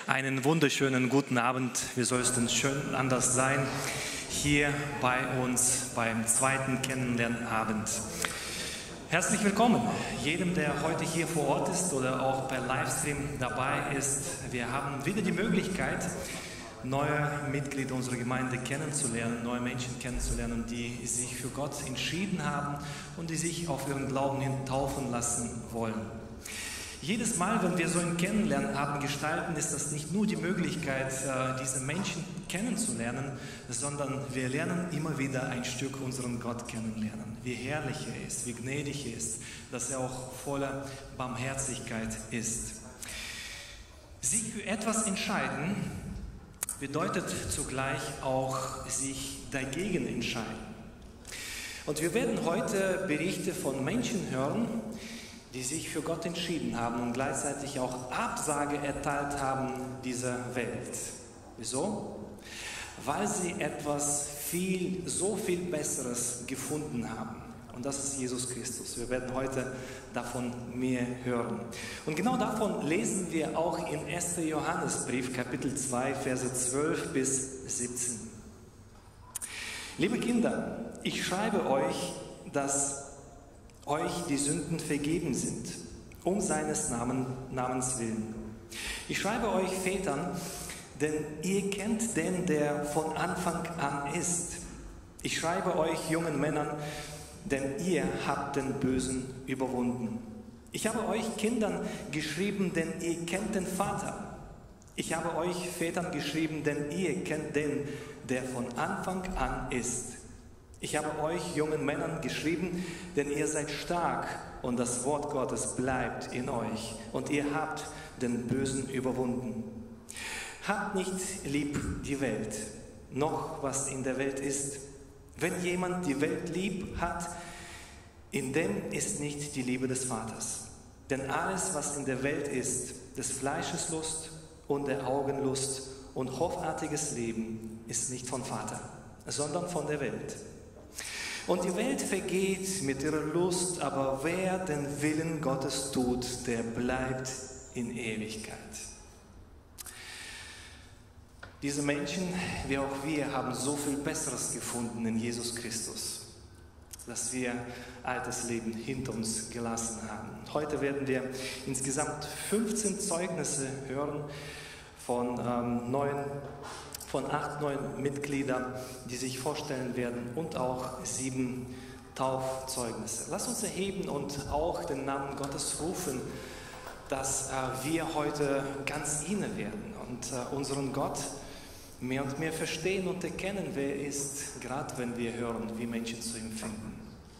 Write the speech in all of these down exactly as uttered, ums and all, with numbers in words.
Einen wunderschönen guten Abend. Wie soll es denn schön anders sein? Hier bei uns beim zweiten Kennenlernabend. Herzlich willkommen jedem, der heute hier vor Ort ist oder auch per Livestream dabei ist. Wir haben wieder die Möglichkeit, neue Mitglieder unserer Gemeinde kennenzulernen, neue Menschen kennenzulernen, die sich für Gott entschieden haben und die sich auf ihren Glauben hin taufen lassen wollen. Jedes Mal, wenn wir so ein Kennenlernabend gestalten, ist das nicht nur die Möglichkeit, diese Menschen kennenzulernen, sondern wir lernen immer wieder ein Stück unseren Gott kennenlernen. Wie herrlich er ist, wie gnädig er ist, dass er auch voller Barmherzigkeit ist. Sich für etwas entscheiden bedeutet zugleich auch sich dagegen entscheiden. Und wir werden heute Berichte von Menschen hören, die sich für Gott entschieden haben und gleichzeitig auch Absage erteilt haben dieser Welt. Wieso? Weil sie etwas viel, so viel Besseres gefunden haben. Und das ist Jesus Christus. Wir werden heute davon mehr hören. Und genau davon lesen wir auch in erster Johannesbrief, Kapitel zwei, Verse zwölf bis siebzehn. Liebe Kinder, ich schreibe euch, dass euch die Sünden vergeben sind, um seines Namen, Namens willen. Ich schreibe euch Vätern, denn ihr kennt den, der von Anfang an ist. Ich schreibe euch jungen Männern, denn ihr habt den Bösen überwunden. Ich habe euch Kindern geschrieben, denn ihr kennt den Vater. Ich habe euch Vätern geschrieben, denn ihr kennt den, der von Anfang an ist. Ich habe euch jungen Männern geschrieben, denn ihr seid stark und das Wort Gottes bleibt in euch und ihr habt den Bösen überwunden. Habt nicht lieb die Welt, noch was in der Welt ist. Wenn jemand die Welt lieb hat, in dem ist nicht die Liebe des Vaters. Denn alles, was in der Welt ist, des Fleisches Lust und der Augenlust und hoffärtiges Leben, ist nicht vom Vater, sondern von der Welt. Und die Welt vergeht mit ihrer Lust, aber wer den Willen Gottes tut, der bleibt in Ewigkeit. Diese Menschen, wie auch wir, haben so viel Besseres gefunden in Jesus Christus, dass wir altes Leben hinter uns gelassen haben. Heute werden wir insgesamt fünfzehn Zeugnisse hören von ähm, neuen von acht, neun Mitgliedern, die sich vorstellen werden und auch sieben Taufzeugnisse. Lass uns erheben und auch den Namen Gottes rufen, dass äh, wir heute ganz inne werden und äh, unseren Gott mehr und mehr verstehen und erkennen, wer er ist, gerade wenn wir hören, wie Menschen zu ihm finden.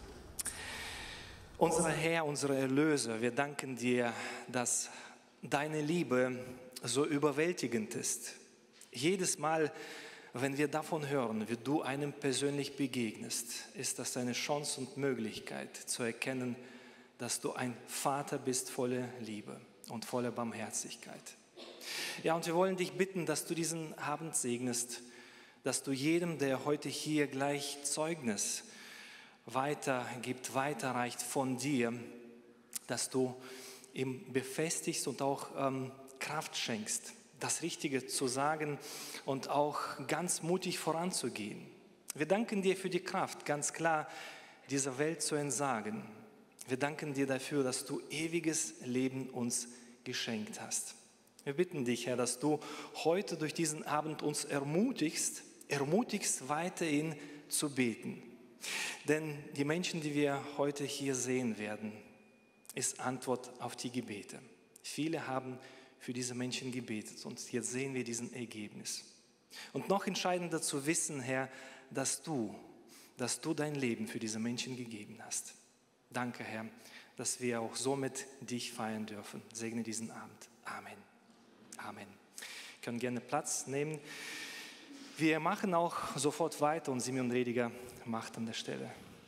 Unser Herr, unser Erlöser, wir danken dir, dass deine Liebe so überwältigend ist. Jedes Mal, wenn wir davon hören, wie du einem persönlich begegnest, ist das eine Chance und Möglichkeit zu erkennen, dass du ein Vater bist voller Liebe und voller Barmherzigkeit. Ja, und wir wollen dich bitten, dass du diesen Abend segnest, dass du jedem, der heute hier gleich Zeugnis weitergibt, weiterreicht von dir, dass du ihm befestigst und auch ähm, Kraft schenkst, das Richtige zu sagen und auch ganz mutig voranzugehen. Wir danken dir für die Kraft, ganz klar dieser Welt zu entsagen. Wir danken dir dafür, dass du ewiges Leben uns geschenkt hast. Wir bitten dich, Herr, dass du heute durch diesen Abend uns ermutigst, ermutigst weiterhin zu beten. Denn die Menschen, die wir heute hier sehen werden, ist Antwort auf die Gebete. Viele haben für diese Menschen gebetet und jetzt sehen wir diesen Ergebnis. Und noch entscheidender zu wissen, Herr, dass du, dass du dein Leben für diese Menschen gegeben hast. Danke, Herr, dass wir auch somit dich feiern dürfen. Segne diesen Abend. Amen. Amen. Wir können gerne Platz nehmen. Wir machen auch sofort weiter und Simeon Rediger macht an der Stelle.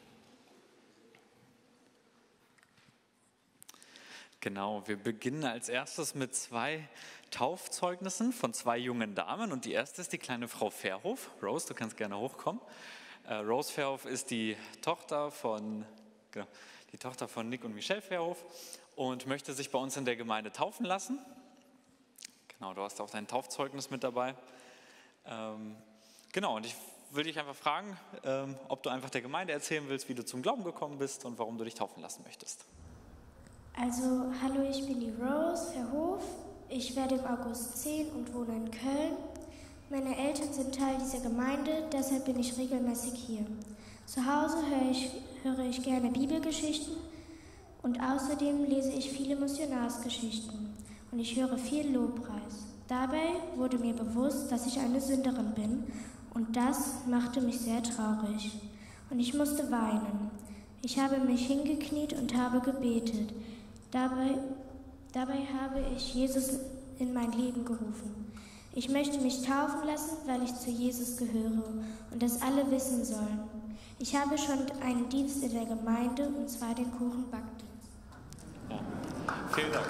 Genau, wir beginnen als erstes mit zwei Taufzeugnissen von zwei jungen Damen. Und die erste ist die kleine Frau Verhof. Rose, du kannst gerne hochkommen. Äh, Rose Verhof ist die Tochter von, genau, die Tochter von Nick und Michelle Verhof und möchte sich bei uns in der Gemeinde taufen lassen. Genau, du hast auch dein Taufzeugnis mit dabei. Ähm, genau, und ich würde dich einfach fragen, ähm, ob du einfach der Gemeinde erzählen willst, wie du zum Glauben gekommen bist und warum du dich taufen lassen möchtest. Also, hallo, ich bin die Rose Verhof. Ich werde im August zehn und wohne in Köln. Meine Eltern sind Teil dieser Gemeinde, deshalb bin ich regelmäßig hier. Zu Hause höre ich, höre ich gerne Bibelgeschichten und außerdem lese ich viele Missionarsgeschichten und ich höre viel Lobpreis. Dabei wurde mir bewusst, dass ich eine Sünderin bin und das machte mich sehr traurig und ich musste weinen. Ich habe mich hingekniet und habe gebetet. Dabei, dabei habe ich Jesus in mein Leben gerufen. Ich möchte mich taufen lassen, weil ich zu Jesus gehöre und das alle wissen sollen. Ich habe schon einen Dienst in der Gemeinde, und zwar den Kuchenbackdienst. Ja. Vielen Dank.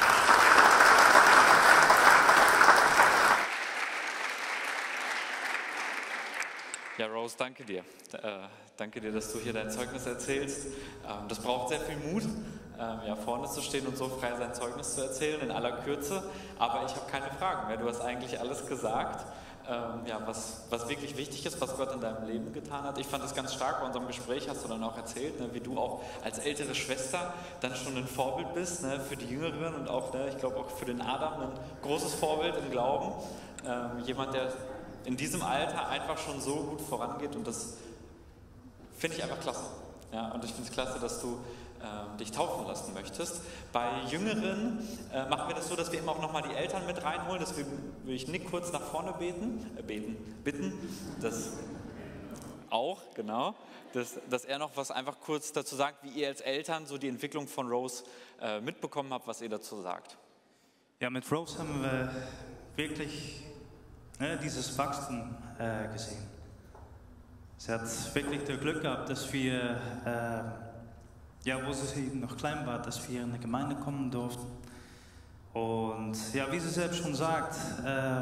Ja, Rose, danke dir. Äh, danke dir, dass du hier dein Zeugnis erzählst. Ähm, das braucht sehr viel Mut, ähm, ja, vorne zu stehen und so frei sein Zeugnis zu erzählen, in aller Kürze. Aber ich habe keine Fragen mehr. Du hast eigentlich alles gesagt, ähm, ja, was, was wirklich wichtig ist, was Gott in deinem Leben getan hat. Ich fand es ganz stark, bei unserem Gespräch hast du dann auch erzählt, ne, wie du auch als ältere Schwester dann schon ein Vorbild bist, ne, für die Jüngeren und auch, ne, ich glaube auch für den Adam, ein großes Vorbild im Glauben. Ähm, jemand, der in diesem Alter einfach schon so gut vorangeht und das finde ich einfach klasse. Ja, und ich finde es klasse, dass du äh, dich taufen lassen möchtest. Bei Jüngeren äh, machen wir das so, dass wir immer auch nochmal die Eltern mit reinholen. Deswegen würde ich Nick kurz nach vorne beten, äh, beten, bitten, dass auch, genau, dass, dass er noch was einfach kurz dazu sagt, wie ihr als Eltern so die Entwicklung von Rose äh, mitbekommen habt, was ihr dazu sagt. Ja, mit Rose haben wir wirklich ne, dieses Wachstum äh, gesehen. Sie hat wirklich das Glück gehabt, dass wir, äh, ja, wo sie noch klein war, dass wir in eine Gemeinde kommen durften. Und ja, wie sie selbst schon sagt, äh,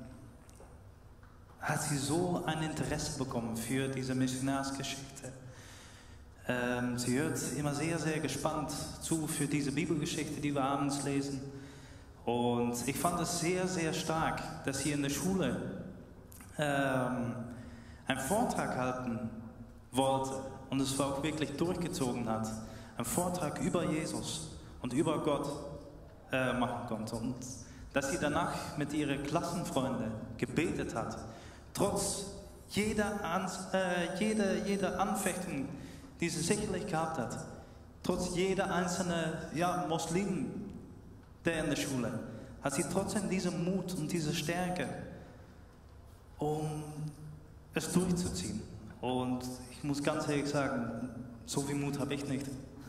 hat sie so ein Interesse bekommen für diese Missionarsgeschichte. Ähm, sie hört immer sehr, sehr gespannt zu für diese Bibelgeschichte, die wir abends lesen. Und ich fand es sehr, sehr stark, dass sie in der Schule ähm, einen Vortrag halten wollte und es auch wirklich durchgezogen hat. Einen Vortrag über Jesus und über Gott äh, machen konnte. Und dass sie danach mit ihren Klassenfreunden gebetet hat, trotz jeder, An äh, jeder, jeder Anfechtung, die sie sicherlich gehabt hat, trotz jeder einzelne ja, Muslim, der in der Schule, hat sie trotzdem diesen Mut und diese Stärke, um es durchzuziehen. Und ich muss ganz ehrlich sagen, so viel Mut habe ich nicht.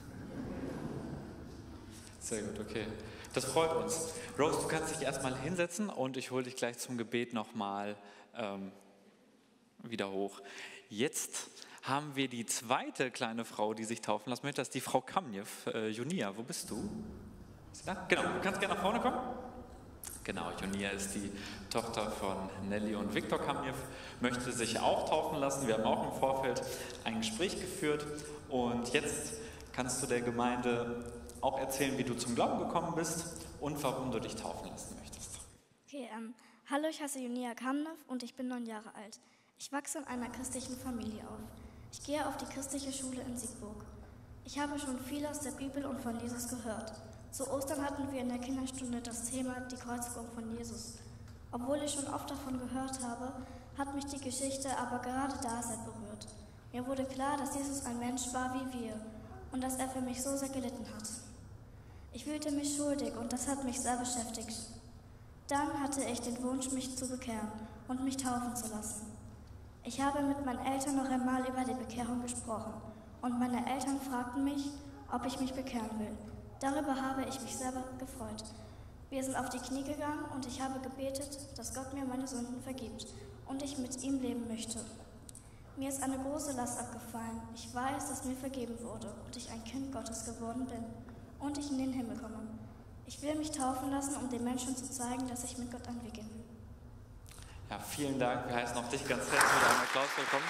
Sehr gut, okay. Das freut uns. Rose, du kannst dich erstmal hinsetzen und ich hole dich gleich zum Gebet nochmal ähm, wieder hoch. Jetzt haben wir die zweite kleine Frau, die sich taufen lassen möchte. Das ist die Frau Kamjew. Äh, Junia, wo bist du? Ist sie da? Genau, du kannst gerne nach vorne kommen. Genau, Junia ist die Tochter von Nelly und Viktor Kamjew, möchte sich auch taufen lassen. Wir haben auch im Vorfeld ein Gespräch geführt und jetzt kannst du der Gemeinde auch erzählen, wie du zum Glauben gekommen bist und warum du dich taufen lassen möchtest. Okay, ähm, hallo, ich heiße Junia Kamjew und ich bin neun Jahre alt. Ich wachse in einer christlichen Familie auf. Ich gehe auf die christliche Schule in Siegburg. Ich habe schon viel aus der Bibel und von Jesus gehört. Zu Ostern hatten wir in der Kinderstunde das Thema die Kreuzigung von Jesus. Obwohl ich schon oft davon gehört habe, hat mich die Geschichte aber gerade da sehr berührt. Mir wurde klar, dass Jesus ein Mensch war wie wir und dass er für mich so sehr gelitten hat. Ich fühlte mich schuldig und das hat mich sehr beschäftigt. Dann hatte ich den Wunsch, mich zu bekehren und mich taufen zu lassen. Ich habe mit meinen Eltern noch einmal über die Bekehrung gesprochen und meine Eltern fragten mich, ob ich mich bekehren will. Darüber habe ich mich selber gefreut. Wir sind auf die Knie gegangen und ich habe gebetet, dass Gott mir meine Sünden vergibt und ich mit ihm leben möchte. Mir ist eine große Last abgefallen. Ich weiß, dass mir vergeben wurde und ich ein Kind Gottes geworden bin und ich in den Himmel komme. Ich will mich taufen lassen, um den Menschen zu zeigen, dass ich mit Gott ein Weg will. Ja, vielen Dank. Wir heißen auch dich ganz herzlich mit einem Applaus willkommen.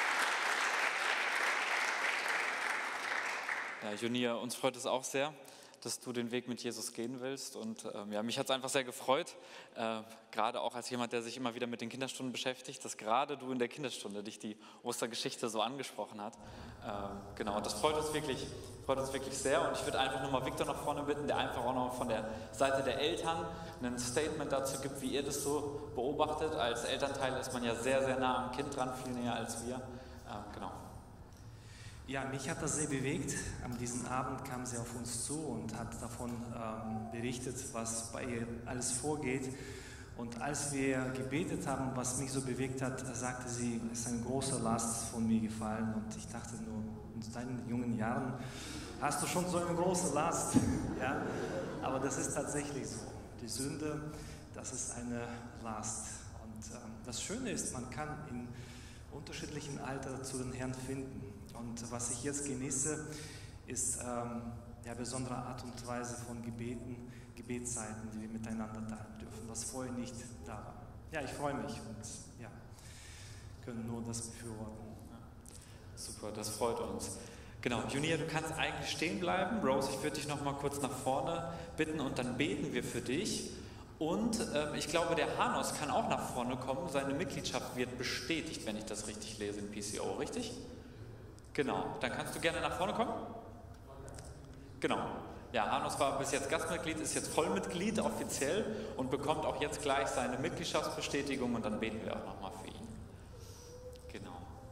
Ja, Junia, uns freut es auch sehr, dass du den Weg mit Jesus gehen willst. Und ähm, ja, mich hat es einfach sehr gefreut, äh, gerade auch als jemand, der sich immer wieder mit den Kinderstunden beschäftigt, dass gerade du in der Kinderstunde dich die Ostergeschichte so angesprochen hat. Ähm, genau, und das freut uns wirklich, freut uns wirklich sehr. Und ich würde einfach nur mal Viktor nach vorne bitten, der einfach auch noch von der Seite der Eltern ein Statement dazu gibt, wie ihr das so beobachtet. Als Elternteil ist man ja sehr, sehr nah am Kind dran, viel näher als wir. Ähm, genau. Ja, mich hat das sehr bewegt. An diesem Abend kam sie auf uns zu und hat davon ähm, berichtet, was bei ihr alles vorgeht. Und als wir gebetet haben, was mich so bewegt hat, sagte sie, es ist eine große Last von mir gefallen. Und ich dachte nur, in deinen jungen Jahren hast du schon so eine große Last. Ja? Aber das ist tatsächlich so. Die Sünde, das ist eine Last. Und ähm, das Schöne ist, man kann in unterschiedlichen Alter zu den Herrn finden. Und was ich jetzt genieße, ist ähm, ja, besondere Art und Weise von Gebeten, Gebetszeiten, die wir miteinander teilen dürfen, was vorher nicht da war. Ja, ich freue mich und ja, können nur das befürworten. Super, das freut uns. Genau, Junia, du kannst eigentlich stehen bleiben. Rose, ich würde dich noch mal kurz nach vorne bitten und dann beten wir für dich. Und ähm, ich glaube, der Hanos kann auch nach vorne kommen. Seine Mitgliedschaft wird bestätigt, wenn ich das richtig lese in P C O, richtig? Genau, dann kannst du gerne nach vorne kommen. Genau. Ja, Hanos war bis jetzt Gastmitglied, ist jetzt Vollmitglied offiziell und bekommt auch jetzt gleich seine Mitgliedschaftsbestätigung und dann beten wir auch nochmal für ihn. Genau.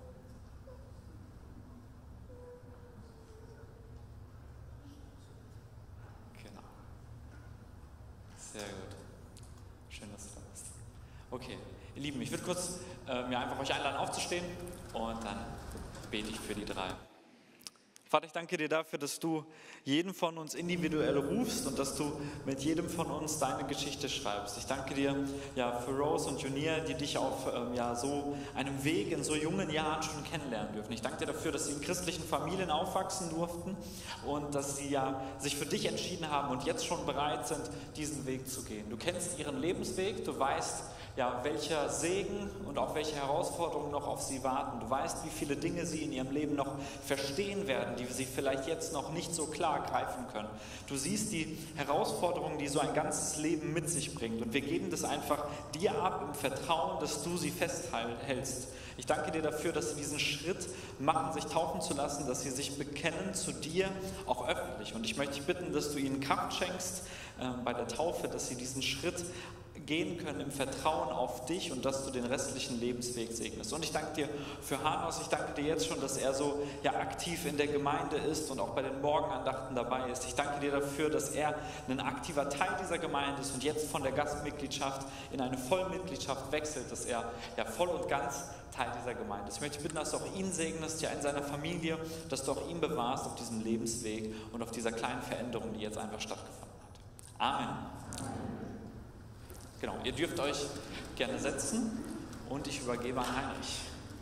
Genau. Sehr gut. Schön, dass du da bist. Okay, ihr Lieben, ich würde kurz äh, mir einfach euch einladen aufzustehen und dann bete ich für die drei. Vater, ich danke dir dafür, dass du jeden von uns individuell rufst und dass du mit jedem von uns deine Geschichte schreibst. Ich danke dir ja, für Rose und Junia, die dich auf ähm, ja, so einem Weg in so jungen Jahren schon kennenlernen dürfen. Ich danke dir dafür, dass sie in christlichen Familien aufwachsen durften und dass sie ja sich für dich entschieden haben und jetzt schon bereit sind, diesen Weg zu gehen. Du kennst ihren Lebensweg, du weißt, ja, welcher Segen und auch welche Herausforderungen noch auf sie warten. Du weißt, wie viele Dinge sie in ihrem Leben noch verstehen werden, die sie vielleicht jetzt noch nicht so klar greifen können. Du siehst die Herausforderungen, die so ein ganzes Leben mit sich bringt. Und wir geben das einfach dir ab im Vertrauen, dass du sie festhältst. Ich danke dir dafür, dass sie diesen Schritt machen, sich taufen zu lassen, dass sie sich bekennen zu dir, auch öffentlich. Und ich möchte dich bitten, dass du ihnen Kraft schenkst äh, bei der Taufe, dass sie diesen Schritt gehen können im Vertrauen auf dich und dass du den restlichen Lebensweg segnest. Und ich danke dir für Hanos, ich danke dir jetzt schon, dass er so ja, aktiv in der Gemeinde ist und auch bei den Morgenandachten dabei ist. Ich danke dir dafür, dass er ein aktiver Teil dieser Gemeinde ist und jetzt von der Gastmitgliedschaft in eine Vollmitgliedschaft wechselt, dass er ja voll und ganz Teil dieser Gemeinde ist. Ich möchte bitten, dass du auch ihn segnest, ja in seiner Familie, dass du auch ihn bewahrst auf diesem Lebensweg und auf dieser kleinen Veränderung, die jetzt einfach stattgefunden hat. Amen. Genau, ihr dürft euch gerne setzen und ich übergebe an Heinrich.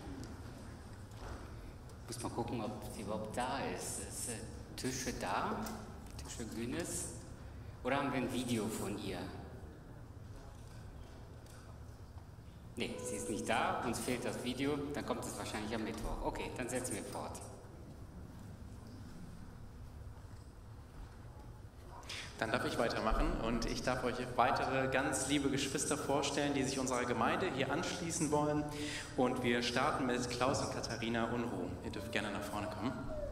Ich muss mal gucken, ob sie überhaupt da ist. Ist äh, Tische da? Tische Günnes? Oder haben wir ein Video von ihr? Ne, sie ist nicht da, uns fehlt das Video, dann kommt es wahrscheinlich am Mittwoch. Okay, dann setzen wir fort. Dann darf ich weitermachen und ich darf euch weitere ganz liebe Geschwister vorstellen, die sich unserer Gemeinde hier anschließen wollen. Und wir starten mit Klaus und Katharina Unruh. Ihr dürft gerne nach vorne kommen.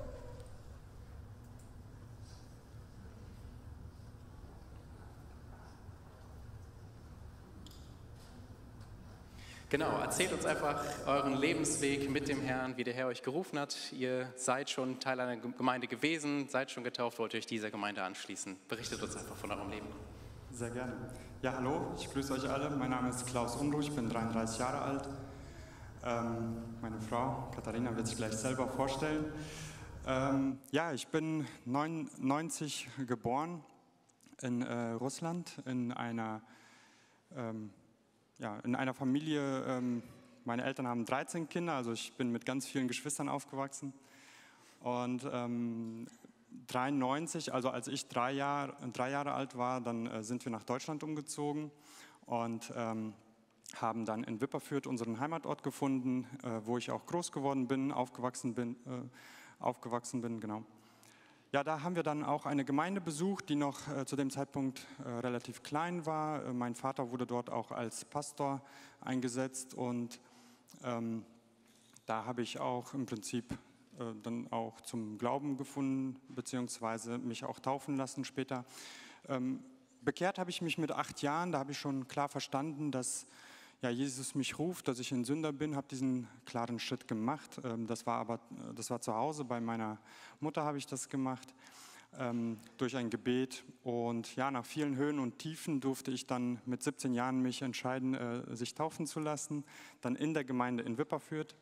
Genau, erzählt uns einfach euren Lebensweg mit dem Herrn, wie der Herr euch gerufen hat. Ihr seid schon Teil einer Gemeinde gewesen, seid schon getauft, wollt euch dieser Gemeinde anschließen. Berichtet uns einfach von eurem Leben. Sehr gerne. Ja, hallo, ich grüße euch alle. Mein Name ist Klaus Unruh, ich bin dreiunddreißig Jahre alt. Ähm, meine Frau Katharina wird sich gleich selber vorstellen. Ähm, ja, ich bin neunundneunzig geboren in äh, Russland, in einer... Ähm, Ja, in einer Familie, ähm, meine Eltern haben dreizehn Kinder, also ich bin mit ganz vielen Geschwistern aufgewachsen. Und ähm, dreiundneunzig, also als ich drei, Jahr, drei Jahre alt war, dann äh, sind wir nach Deutschland umgezogen und ähm, haben dann in Wipperfürth unseren Heimatort gefunden, äh, wo ich auch groß geworden bin, aufgewachsen bin, äh, aufgewachsen bin, genau. ja, da haben wir dann auch eine Gemeinde besucht, die noch äh, zu dem Zeitpunkt äh, relativ klein war. Äh, mein Vater wurde dort auch als Pastor eingesetzt und ähm, da habe ich auch im Prinzip äh, dann auch zum Glauben gefunden, beziehungsweise mich auch taufen lassen später. Ähm, bekehrt habe ich mich mit acht Jahren, da habe ich schon klar verstanden, dass ja, Jesus mich ruft, dass ich ein Sünder bin, habe diesen klaren Schritt gemacht. Ähm, das war aber, das war zu Hause, bei meiner Mutter habe ich das gemacht, ähm, durch ein Gebet. Und ja, nach vielen Höhen und Tiefen durfte ich dann mit siebzehn Jahren mich entscheiden, äh, sich taufen zu lassen, dann in der Gemeinde in Wipperfürth.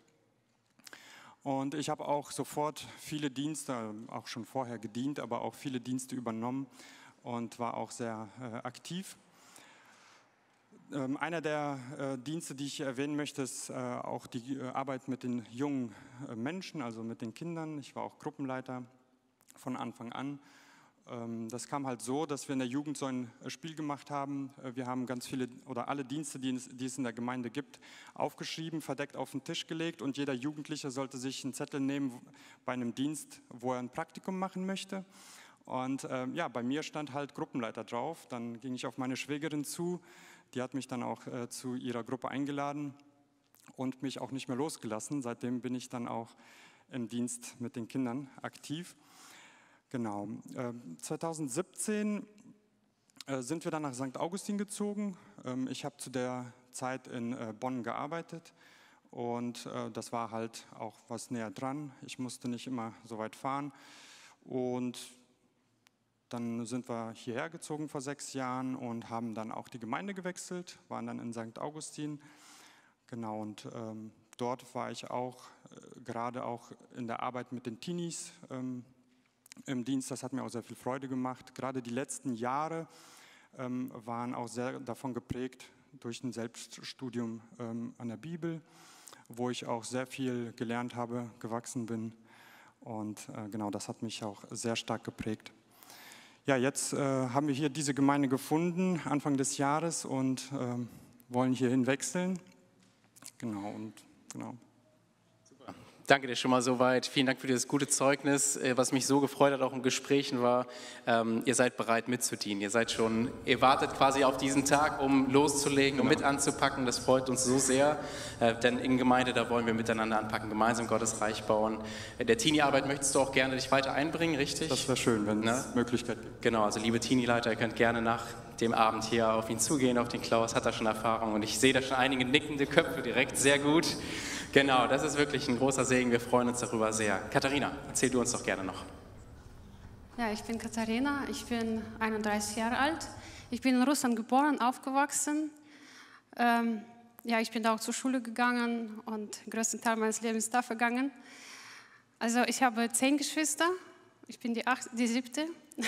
Und ich habe auch sofort viele Dienste, auch schon vorher gedient, aber auch viele Dienste übernommen und war auch sehr äh, aktiv. Ähm, einer der äh, Dienste, die ich erwähnen möchte, ist äh, auch die äh, Arbeit mit den jungen äh, Menschen, also mit den Kindern. Ich war auch Gruppenleiter von Anfang an. Ähm, das kam halt so, dass wir in der Jugend so ein Spiel gemacht haben. Äh, wir haben ganz viele oder alle Dienste, die es, die es in der Gemeinde gibt, aufgeschrieben, verdeckt auf den Tisch gelegt und jeder Jugendliche sollte sich einen Zettel nehmen bei einem Dienst, wo er ein Praktikum machen möchte. Und ähm, ja, bei mir stand halt Gruppenleiter drauf. Dann ging ich auf meine Schwägerin zu, die hat mich dann auch äh, zu ihrer Gruppe eingeladen und mich auch nicht mehr losgelassen. Seitdem bin ich dann auch im Dienst mit den Kindern aktiv. Genau. Äh, zwanzig siebzehn äh, sind wir dann nach Sankt Augustin gezogen. Ähm, ich habe zu der Zeit in äh, Bonn gearbeitet und äh, das war halt auch was näher dran. Ich musste nicht immer so weit fahren und dann sind wir hierher gezogen vor sechs Jahren und haben dann auch die Gemeinde gewechselt, waren dann in Sankt Augustin. Genau, und ähm, dort war ich auch äh, gerade auch in der Arbeit mit den Teenies ähm, im Dienst. Das hat mir auch sehr viel Freude gemacht. Gerade die letzten Jahre ähm, waren auch sehr davon geprägt durch ein Selbststudium ähm, an der Bibel, wo ich auch sehr viel gelernt habe, gewachsen bin. Und äh, genau, das hat mich auch sehr stark geprägt. Ja, jetzt äh, haben wir hier diese Gemeinde gefunden, Anfang des Jahres, und äh, wollen hierhin wechseln. Genau, und genau. Super. Danke dir schon mal soweit. Vielen Dank für dieses gute Zeugnis. Was mich so gefreut hat, auch in Gesprächen, war, ähm, ihr seid bereit mitzudienen. Ihr seid schon, ihr wartet quasi auf diesen Tag, um loszulegen, um genau. mit anzupacken. Das freut uns so sehr, äh, denn in Gemeinde, da wollen wir miteinander anpacken, gemeinsam Gottes Reich bauen. Der Teenie-Arbeit möchtest du auch gerne dich weiter einbringen, richtig? Das wäre schön, wenn es ne? Möglichkeit gibt. Genau, also liebe Teenie-Leiter, ihr könnt gerne nach dem Abend hier auf ihn zugehen, auf den Klaus, hat er schon Erfahrung und ich sehe da schon einige nickende Köpfe direkt, sehr gut. Genau, das ist wirklich ein großer Segen, wir freuen uns darüber sehr. Katharina, erzähl du uns doch gerne noch. Ja, ich bin Katharina, ich bin einunddreißig Jahre alt, ich bin in Russland geboren, aufgewachsen. Ähm, ja, ich bin da auch zur Schule gegangen und den größten Teil meines Lebens da vergangen. Also ich habe zehn Geschwister, ich bin die, acht, die siebte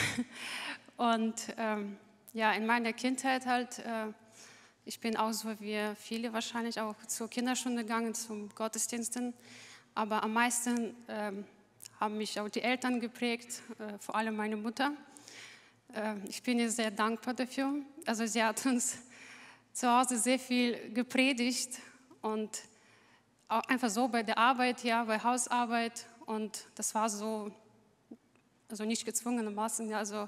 und ähm, ja, in meiner Kindheit halt, äh, ich bin auch so wie viele wahrscheinlich auch zur Kinderstunde gegangen, zum Gottesdiensten, aber am meisten äh, haben mich auch die Eltern geprägt, äh, vor allem meine Mutter. Äh, ich bin ihr sehr dankbar dafür. Also sie hat uns zu Hause sehr viel gepredigt und auch einfach so bei der Arbeit, ja, bei Hausarbeit und das war so, also nicht gezwungenermaßen, also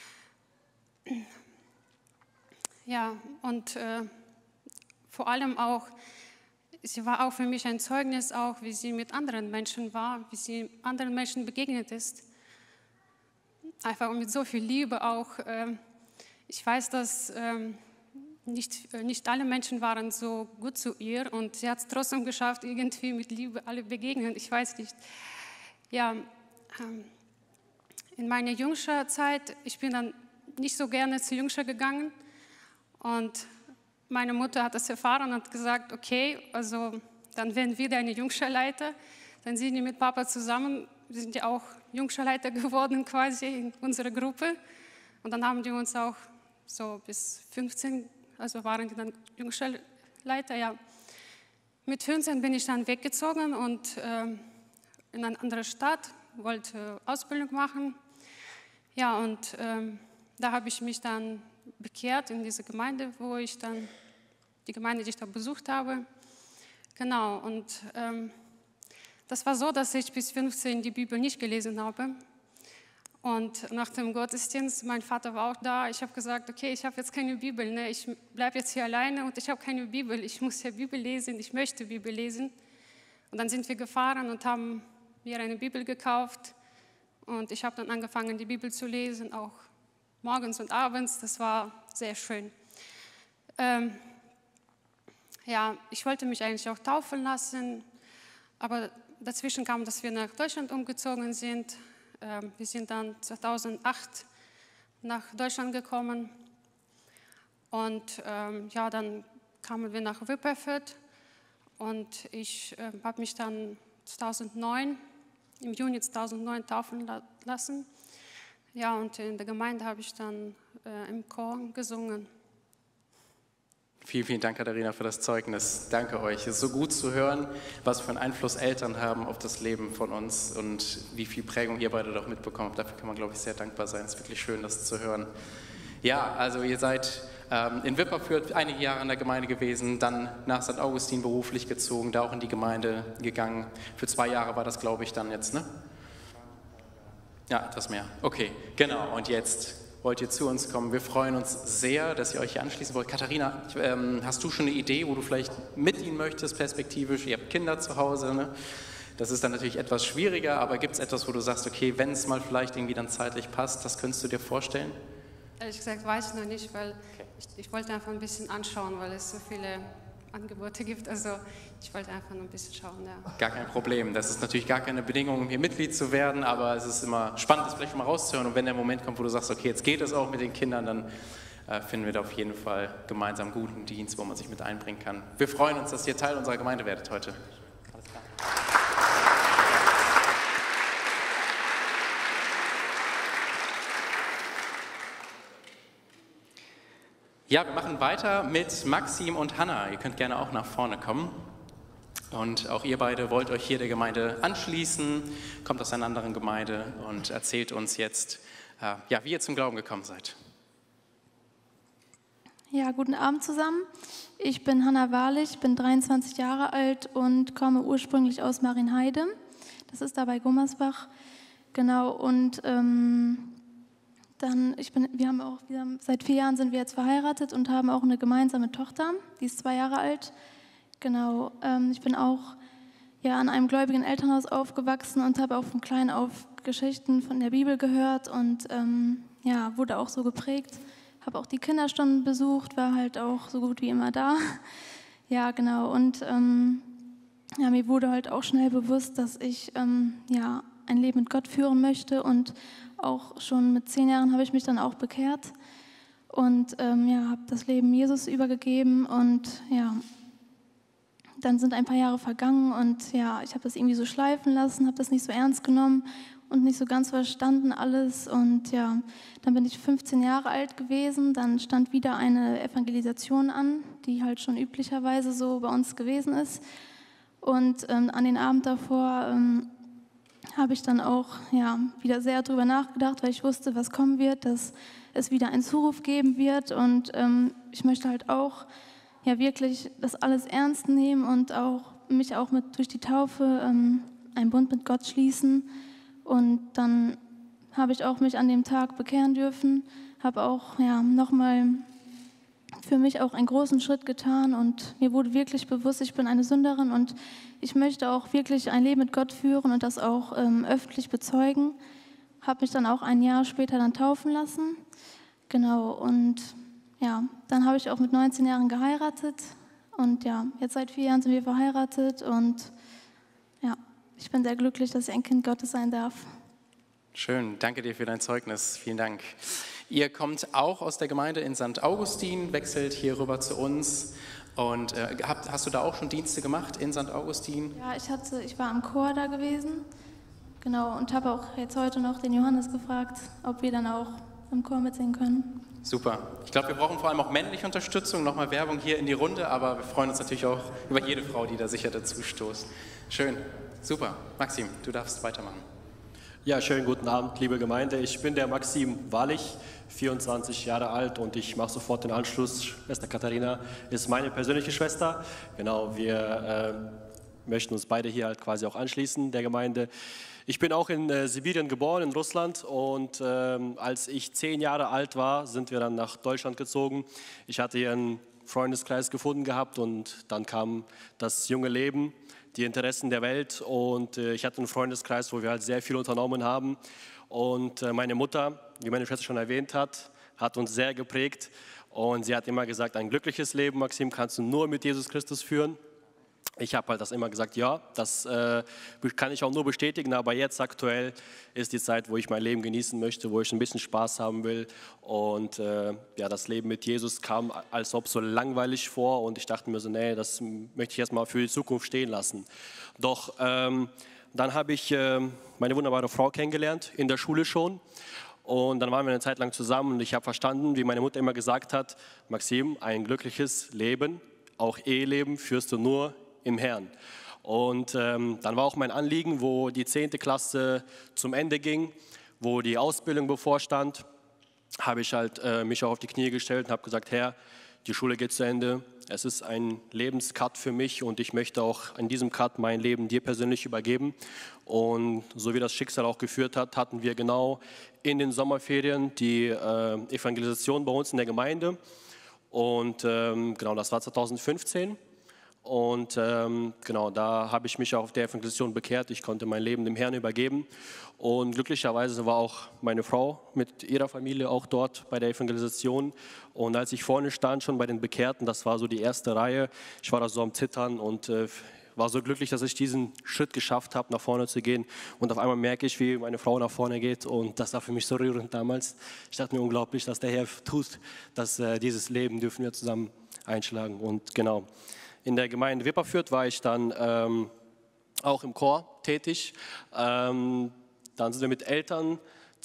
ja, und äh, vor allem auch, sie war auch für mich ein Zeugnis, auch wie sie mit anderen Menschen war, wie sie anderen Menschen begegnet ist. Einfach mit so viel Liebe auch. Äh, ich weiß, dass äh, nicht, äh, nicht alle Menschen waren so gut zu ihr und sie hat es trotzdem geschafft, irgendwie mit Liebe alle begegnen. Ich weiß nicht. Ja, äh, in meiner jüngsten Zeit, ich bin dann nicht so gerne zur Jungscher gegangen. Und meine Mutter hat das erfahren und hat gesagt, okay, also dann werden wir deine Jungscherleiter. Dann sind die mit Papa zusammen, wir sind ja auch Jungscherleiter geworden quasi in unserer Gruppe. Und dann haben die uns auch so bis fünfzehn, also waren die dann Jungscherleiter, ja. Mit fünfzehn bin ich dann weggezogen und äh, in eine andere Stadt, wollte Ausbildung machen. Ja, und äh, da habe ich mich dann bekehrt in diese Gemeinde, wo ich dann, die Gemeinde, die ich da besucht habe. Genau, und ähm, das war so, dass ich bis fünfzehn die Bibel nicht gelesen habe. Und nach dem Gottesdienst, mein Vater war auch da, ich habe gesagt, okay, ich habe jetzt keine Bibel, ne? Ich bleibe jetzt hier alleine und ich habe keine Bibel, ich muss ja Bibel lesen, ich möchte Bibel lesen. Und dann sind wir gefahren und haben mir eine Bibel gekauft und ich habe dann angefangen, die Bibel zu lesen, auch morgens und abends, das war sehr schön. Ähm, ja, ich wollte mich eigentlich auch taufen lassen, aber dazwischen kam, dass wir nach Deutschland umgezogen sind. Wir sind dann zweitausendacht nach Deutschland gekommen und ähm, ja, dann kamen wir nach Wipperfürth und ich äh, habe mich dann zweitausendneun, im Juni zweitausendneun taufen la lassen. Ja, und in der Gemeinde habe ich dann äh, im Chor gesungen. Vielen, vielen Dank, Katharina, für das Zeugnis. Danke euch. Es ist so gut zu hören, was für einen Einfluss Eltern haben auf das Leben von uns und wie viel Prägung ihr beide doch mitbekommen habt. Dafür kann man, glaube ich, sehr dankbar sein. Es ist wirklich schön, das zu hören. Ja, also ihr seid ähm, in Wipperfürth einige Jahre in der Gemeinde gewesen, dann nach Sankt Augustin beruflich gezogen, da auch in die Gemeinde gegangen. Für zwei Jahre war das, glaube ich, dann jetzt, ne? Ja, etwas mehr. Okay, genau. Und jetzt wollt ihr zu uns kommen. Wir freuen uns sehr, dass ihr euch hier anschließen wollt. Katharina, ähm, hast du schon eine Idee, wo du vielleicht mit ihnen möchtest, perspektivisch? Ihr habt Kinder zu Hause, ne? Das ist dann natürlich etwas schwieriger, aber gibt es etwas, wo du sagst, okay, wenn es mal vielleicht irgendwie dann zeitlich passt, das könntest du dir vorstellen? Ehrlich gesagt weiß ich noch nicht, weil okay. ich, ich wollte einfach ein bisschen anschauen, weil es so viele Angebote gibt. Also ich wollte einfach nur ein bisschen schauen. Ja. Gar kein Problem. Das ist natürlich gar keine Bedingung, um hier Mitglied zu werden, aber es ist immer spannend, das vielleicht mal rauszuhören. Und wenn der Moment kommt, wo du sagst, okay, jetzt geht es auch mit den Kindern, dann äh, finden wir da auf jeden Fall gemeinsam einen guten Dienst, wo man sich mit einbringen kann. Wir freuen uns, dass ihr Teil unserer Gemeinde werdet heute. Alles klar. Ja, wir machen weiter mit Maxim und Hanna. Ihr könnt gerne auch nach vorne kommen. Und auch ihr beide wollt euch hier der Gemeinde anschließen, kommt aus einer anderen Gemeinde und erzählt uns jetzt, äh, ja, wie ihr zum Glauben gekommen seid. Ja, guten Abend zusammen. Ich bin Hanna Wahrlich, bin dreiundzwanzig Jahre alt und komme ursprünglich aus Marienheide. Das ist da bei Gummersbach. Genau, und ähm, dann, ich bin, wir haben auch, wir haben, seit vier Jahren sind wir jetzt verheiratet und haben auch eine gemeinsame Tochter, die ist zwei Jahre alt. Genau, ähm, ich bin auch ja, an einem gläubigen Elternhaus aufgewachsen und habe auch von klein auf Geschichten von der Bibel gehört und ähm, ja, wurde auch so geprägt. Habe auch die Kinderstunden besucht, war halt auch so gut wie immer da. Ja, genau, und ähm, ja, mir wurde halt auch schnell bewusst, dass ich ähm, ja, ein Leben mit Gott führen möchte und auch schon mit zehn Jahren habe ich mich dann auch bekehrt und ähm, ja, habe das Leben Jesus übergegeben und ja, dann sind ein paar Jahre vergangen und ja, ich habe das irgendwie so schleifen lassen, habe das nicht so ernst genommen und nicht so ganz verstanden alles und ja, dann bin ich fünfzehn Jahre alt gewesen, dann stand wieder eine Evangelisation an, die halt schon üblicherweise so bei uns gewesen ist und ähm, an den Abend davor ähm, habe ich dann auch ja, wieder sehr drüber nachgedacht, weil ich wusste, was kommen wird, dass es wieder einen Zuruf geben wird und ähm, ich möchte halt auch ja, wirklich das alles ernst nehmen und auch mich auch mit durch die Taufe ähm, einen Bund mit Gott schließen und dann habe ich auch mich an dem Tag bekehren dürfen, habe auch ja, nochmal für mich auch einen großen Schritt getan und mir wurde wirklich bewusst, ich bin eine Sünderin und ich möchte auch wirklich ein Leben mit Gott führen und das auch ähm, öffentlich bezeugen. Habe mich dann auch ein Jahr später dann taufen lassen. Genau, und ja, dann habe ich auch mit neunzehn Jahren geheiratet und ja, jetzt seit vier Jahren sind wir verheiratet und ja, ich bin sehr glücklich, dass ich ein Kind Gottes sein darf. Schön, danke dir für dein Zeugnis, vielen Dank. Ihr kommt auch aus der Gemeinde in Sankt Augustin, wechselt hier rüber zu uns. Und äh, hast, hast du da auch schon Dienste gemacht in Sankt Augustin? Ja, ich, hatte, ich war am Chor da gewesen, genau, und habe auch jetzt heute noch den Johannes gefragt, ob wir dann auch im Chor mitsingen können. Super. Ich glaube, wir brauchen vor allem auch männliche Unterstützung. Nochmal Werbung hier in die Runde, aber wir freuen uns natürlich auch über jede Frau, die da sicher dazu stoßt. Schön, super. Maxim, du darfst weitermachen. Ja, schönen guten Abend, liebe Gemeinde. Ich bin der Maxim Wahrlich, vierundzwanzig Jahre alt und ich mache sofort den Anschluss. Schwester Katharina ist meine persönliche Schwester. Genau, wir äh, möchten uns beide hier halt quasi auch anschließen, der Gemeinde. Ich bin auch in äh, Sibirien geboren, in Russland, und ähm, als ich zehn Jahre alt war, sind wir dann nach Deutschland gezogen. Ich hatte hier einen Freundeskreis gefunden gehabt und dann kam das junge Leben, die Interessen der Welt, und äh, ich hatte einen Freundeskreis, wo wir halt sehr viel unternommen haben. Und äh, meine Mutter, wie meine Schwester schon erwähnt hat, hat uns sehr geprägt, und sie hat immer gesagt, ein glückliches Leben, Maxim, kannst du nur mit Jesus Christus führen. Ich habe halt das immer gesagt, ja, das äh, kann ich auch nur bestätigen, aber jetzt aktuell ist die Zeit, wo ich mein Leben genießen möchte, wo ich ein bisschen Spaß haben will, und äh, ja, das Leben mit Jesus kam als ob so langweilig vor, und ich dachte mir so, nee, das möchte ich erstmal für die Zukunft stehen lassen. Doch ähm, dann habe ich äh, meine wunderbare Frau kennengelernt, in der Schule schon, und dann waren wir eine Zeit lang zusammen, und ich habe verstanden, wie meine Mutter immer gesagt hat, Maxim, ein glückliches Leben, auch Eheleben führst du nur im Herrn. Und ähm, dann war auch mein Anliegen, wo die zehnte Klasse zum Ende ging, wo die Ausbildung bevorstand, habe ich halt äh, mich auch auf die Knie gestellt und habe gesagt, Herr, die Schule geht zu Ende, es ist ein Lebenscut für mich, und ich möchte auch an diesem Cut mein Leben dir persönlich übergeben. Und so wie das Schicksal auch geführt hat, hatten wir genau in den Sommerferien die äh, Evangelisation bei uns in der Gemeinde, und ähm, genau, das war zweitausendfünfzehn. Und ähm, genau, da habe ich mich auch auf der Evangelisation bekehrt. Ich konnte mein Leben dem Herrn übergeben. Und glücklicherweise war auch meine Frau mit ihrer Familie auch dort bei der Evangelisation. Und als ich vorne stand, schon bei den Bekehrten, das war so die erste Reihe, ich war da so am Zittern und äh, war so glücklich, dass ich diesen Schritt geschafft habe, nach vorne zu gehen. Und auf einmal merke ich, wie meine Frau nach vorne geht. Und das war für mich so rührend damals. Ich dachte mir, unglaublich, dass der Herr tut, dass äh, dieses Leben dürfen wir zusammen einschlagen. Und genau. In der Gemeinde Wipperfürth war ich dann ähm, auch im Chor tätig. Ähm, dann sind wir mit Eltern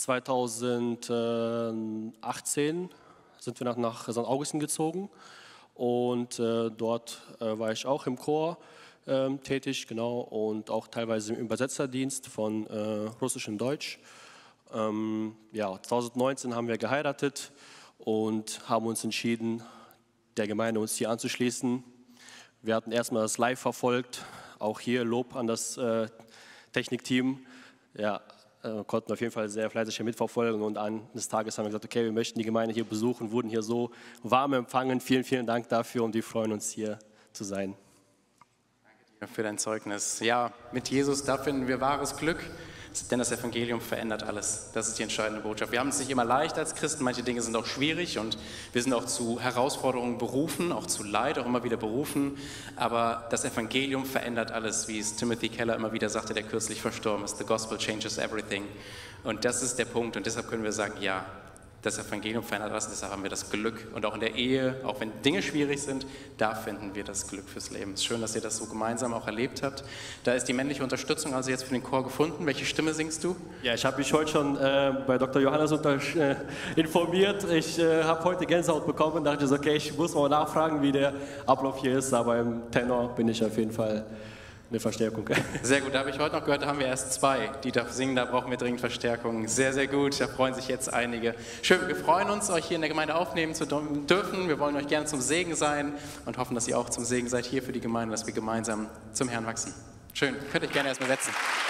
zweitausendachtzehn sind wir nach, nach Sankt Augustin gezogen, und äh, dort äh, war ich auch im Chor äh, tätig, genau, und auch teilweise im Übersetzerdienst von äh, Russisch in Deutsch. Ähm, ja, zweitausendneunzehn haben wir geheiratet und haben uns entschieden, der Gemeinde uns hier anzuschließen. Wir hatten erstmal das Live verfolgt, auch hier Lob an das äh, Technikteam. Ja, äh, konnten auf jeden Fall sehr fleißig hier mitverfolgen, und eines Tages haben wir gesagt, okay, wir möchten die Gemeinde hier besuchen, wurden hier so warm empfangen. Vielen, vielen Dank dafür, und wir freuen uns, hier zu sein. Danke dir für dein Zeugnis. Ja, mit Jesus, da finden wir wahres Glück. Denn das Evangelium verändert alles. Das ist die entscheidende Botschaft. Wir haben es nicht immer leicht als Christen, manche Dinge sind auch schwierig, und wir sind auch zu Herausforderungen berufen, auch zu Leid auch immer wieder berufen. Aber das Evangelium verändert alles, wie es Timothy Keller immer wieder sagte, der kürzlich verstorben ist. The gospel changes everything. Und das ist der Punkt, und deshalb können wir sagen, ja, das Evangelium verändert alles, deshalb haben wir das Glück. Und auch in der Ehe, auch wenn Dinge schwierig sind, da finden wir das Glück fürs Leben. Es ist schön, dass ihr das so gemeinsam auch erlebt habt. Da ist die männliche Unterstützung also jetzt für den Chor gefunden. Welche Stimme singst du? Ja, ich habe mich heute schon äh, bei Doktor Johannes unter, äh, informiert. Ich äh, habe heute Gänsehaut bekommen und dachte so, okay, ich muss mal nachfragen, wie der Ablauf hier ist. Aber im Tenor bin ich auf jeden Fall eine Verstärkung. Sehr gut, da habe ich heute noch gehört, da haben wir erst zwei, die da singen, da brauchen wir dringend Verstärkung. Sehr, sehr gut, da freuen sich jetzt einige. Schön, wir freuen uns, euch hier in der Gemeinde aufnehmen zu dürfen. Wir wollen euch gerne zum Segen sein und hoffen, dass ihr auch zum Segen seid hier für die Gemeinde, dass wir gemeinsam zum Herrn wachsen. Schön, könnt euch gerne erstmal setzen.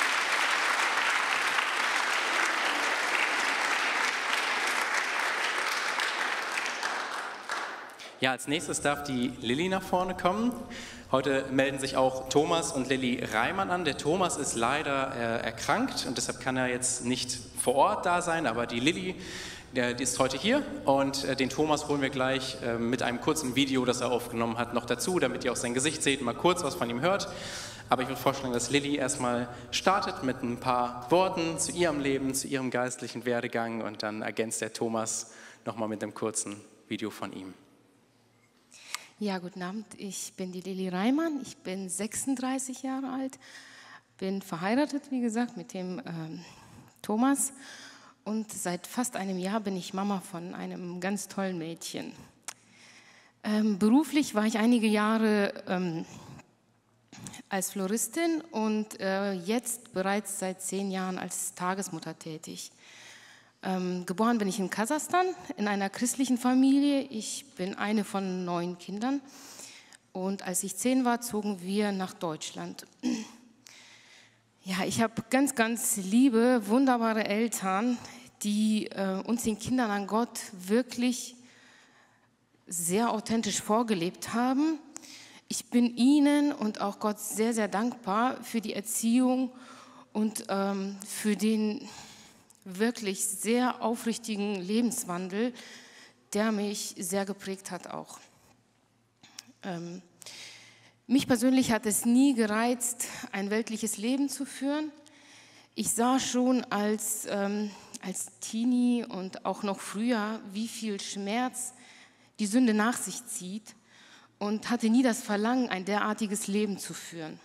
Ja, als nächstes darf die Lilly nach vorne kommen. Heute melden sich auch Thomas und Lilly Reimann an. Der Thomas ist leider äh, erkrankt und deshalb kann er jetzt nicht vor Ort da sein, aber die Lilly, der, die ist heute hier, und äh, den Thomas holen wir gleich äh, mit einem kurzen Video, das er aufgenommen hat, noch dazu, damit ihr auch sein Gesicht seht und mal kurz was von ihm hört. Aber ich würde vorschlagen, dass Lilly erstmal startet mit ein paar Worten zu ihrem Leben, zu ihrem geistlichen Werdegang, und dann ergänzt der Thomas nochmal mit einem kurzen Video von ihm. Ja, guten Abend, ich bin die Lilly Reimann, ich bin sechsunddreißig Jahre alt, bin verheiratet, wie gesagt, mit dem ähm, Thomas, und seit fast einem Jahr bin ich Mama von einem ganz tollen Mädchen. Ähm, beruflich war ich einige Jahre ähm, als Floristin und äh, jetzt bereits seit zehn Jahren als Tagesmutter tätig. Ähm, geboren bin ich in Kasachstan, in einer christlichen Familie. Ich bin eine von neun Kindern. Und als ich zehn war, zogen wir nach Deutschland. Ja, ich habe ganz, ganz liebe, wunderbare Eltern, die äh, uns den Kindern an Gott wirklich sehr authentisch vorgelebt haben. Ich bin ihnen und auch Gott sehr, sehr dankbar für die Erziehung und ähm, für den wirklich sehr aufrichtigen Lebenswandel, der mich sehr geprägt hat auch. Ähm, mich persönlich hat es nie gereizt, ein weltliches Leben zu führen. Ich sah schon als, ähm, als Teenie und auch noch früher, wie viel Schmerz die Sünde nach sich zieht und hatte nie das Verlangen, ein derartiges Leben zu führen.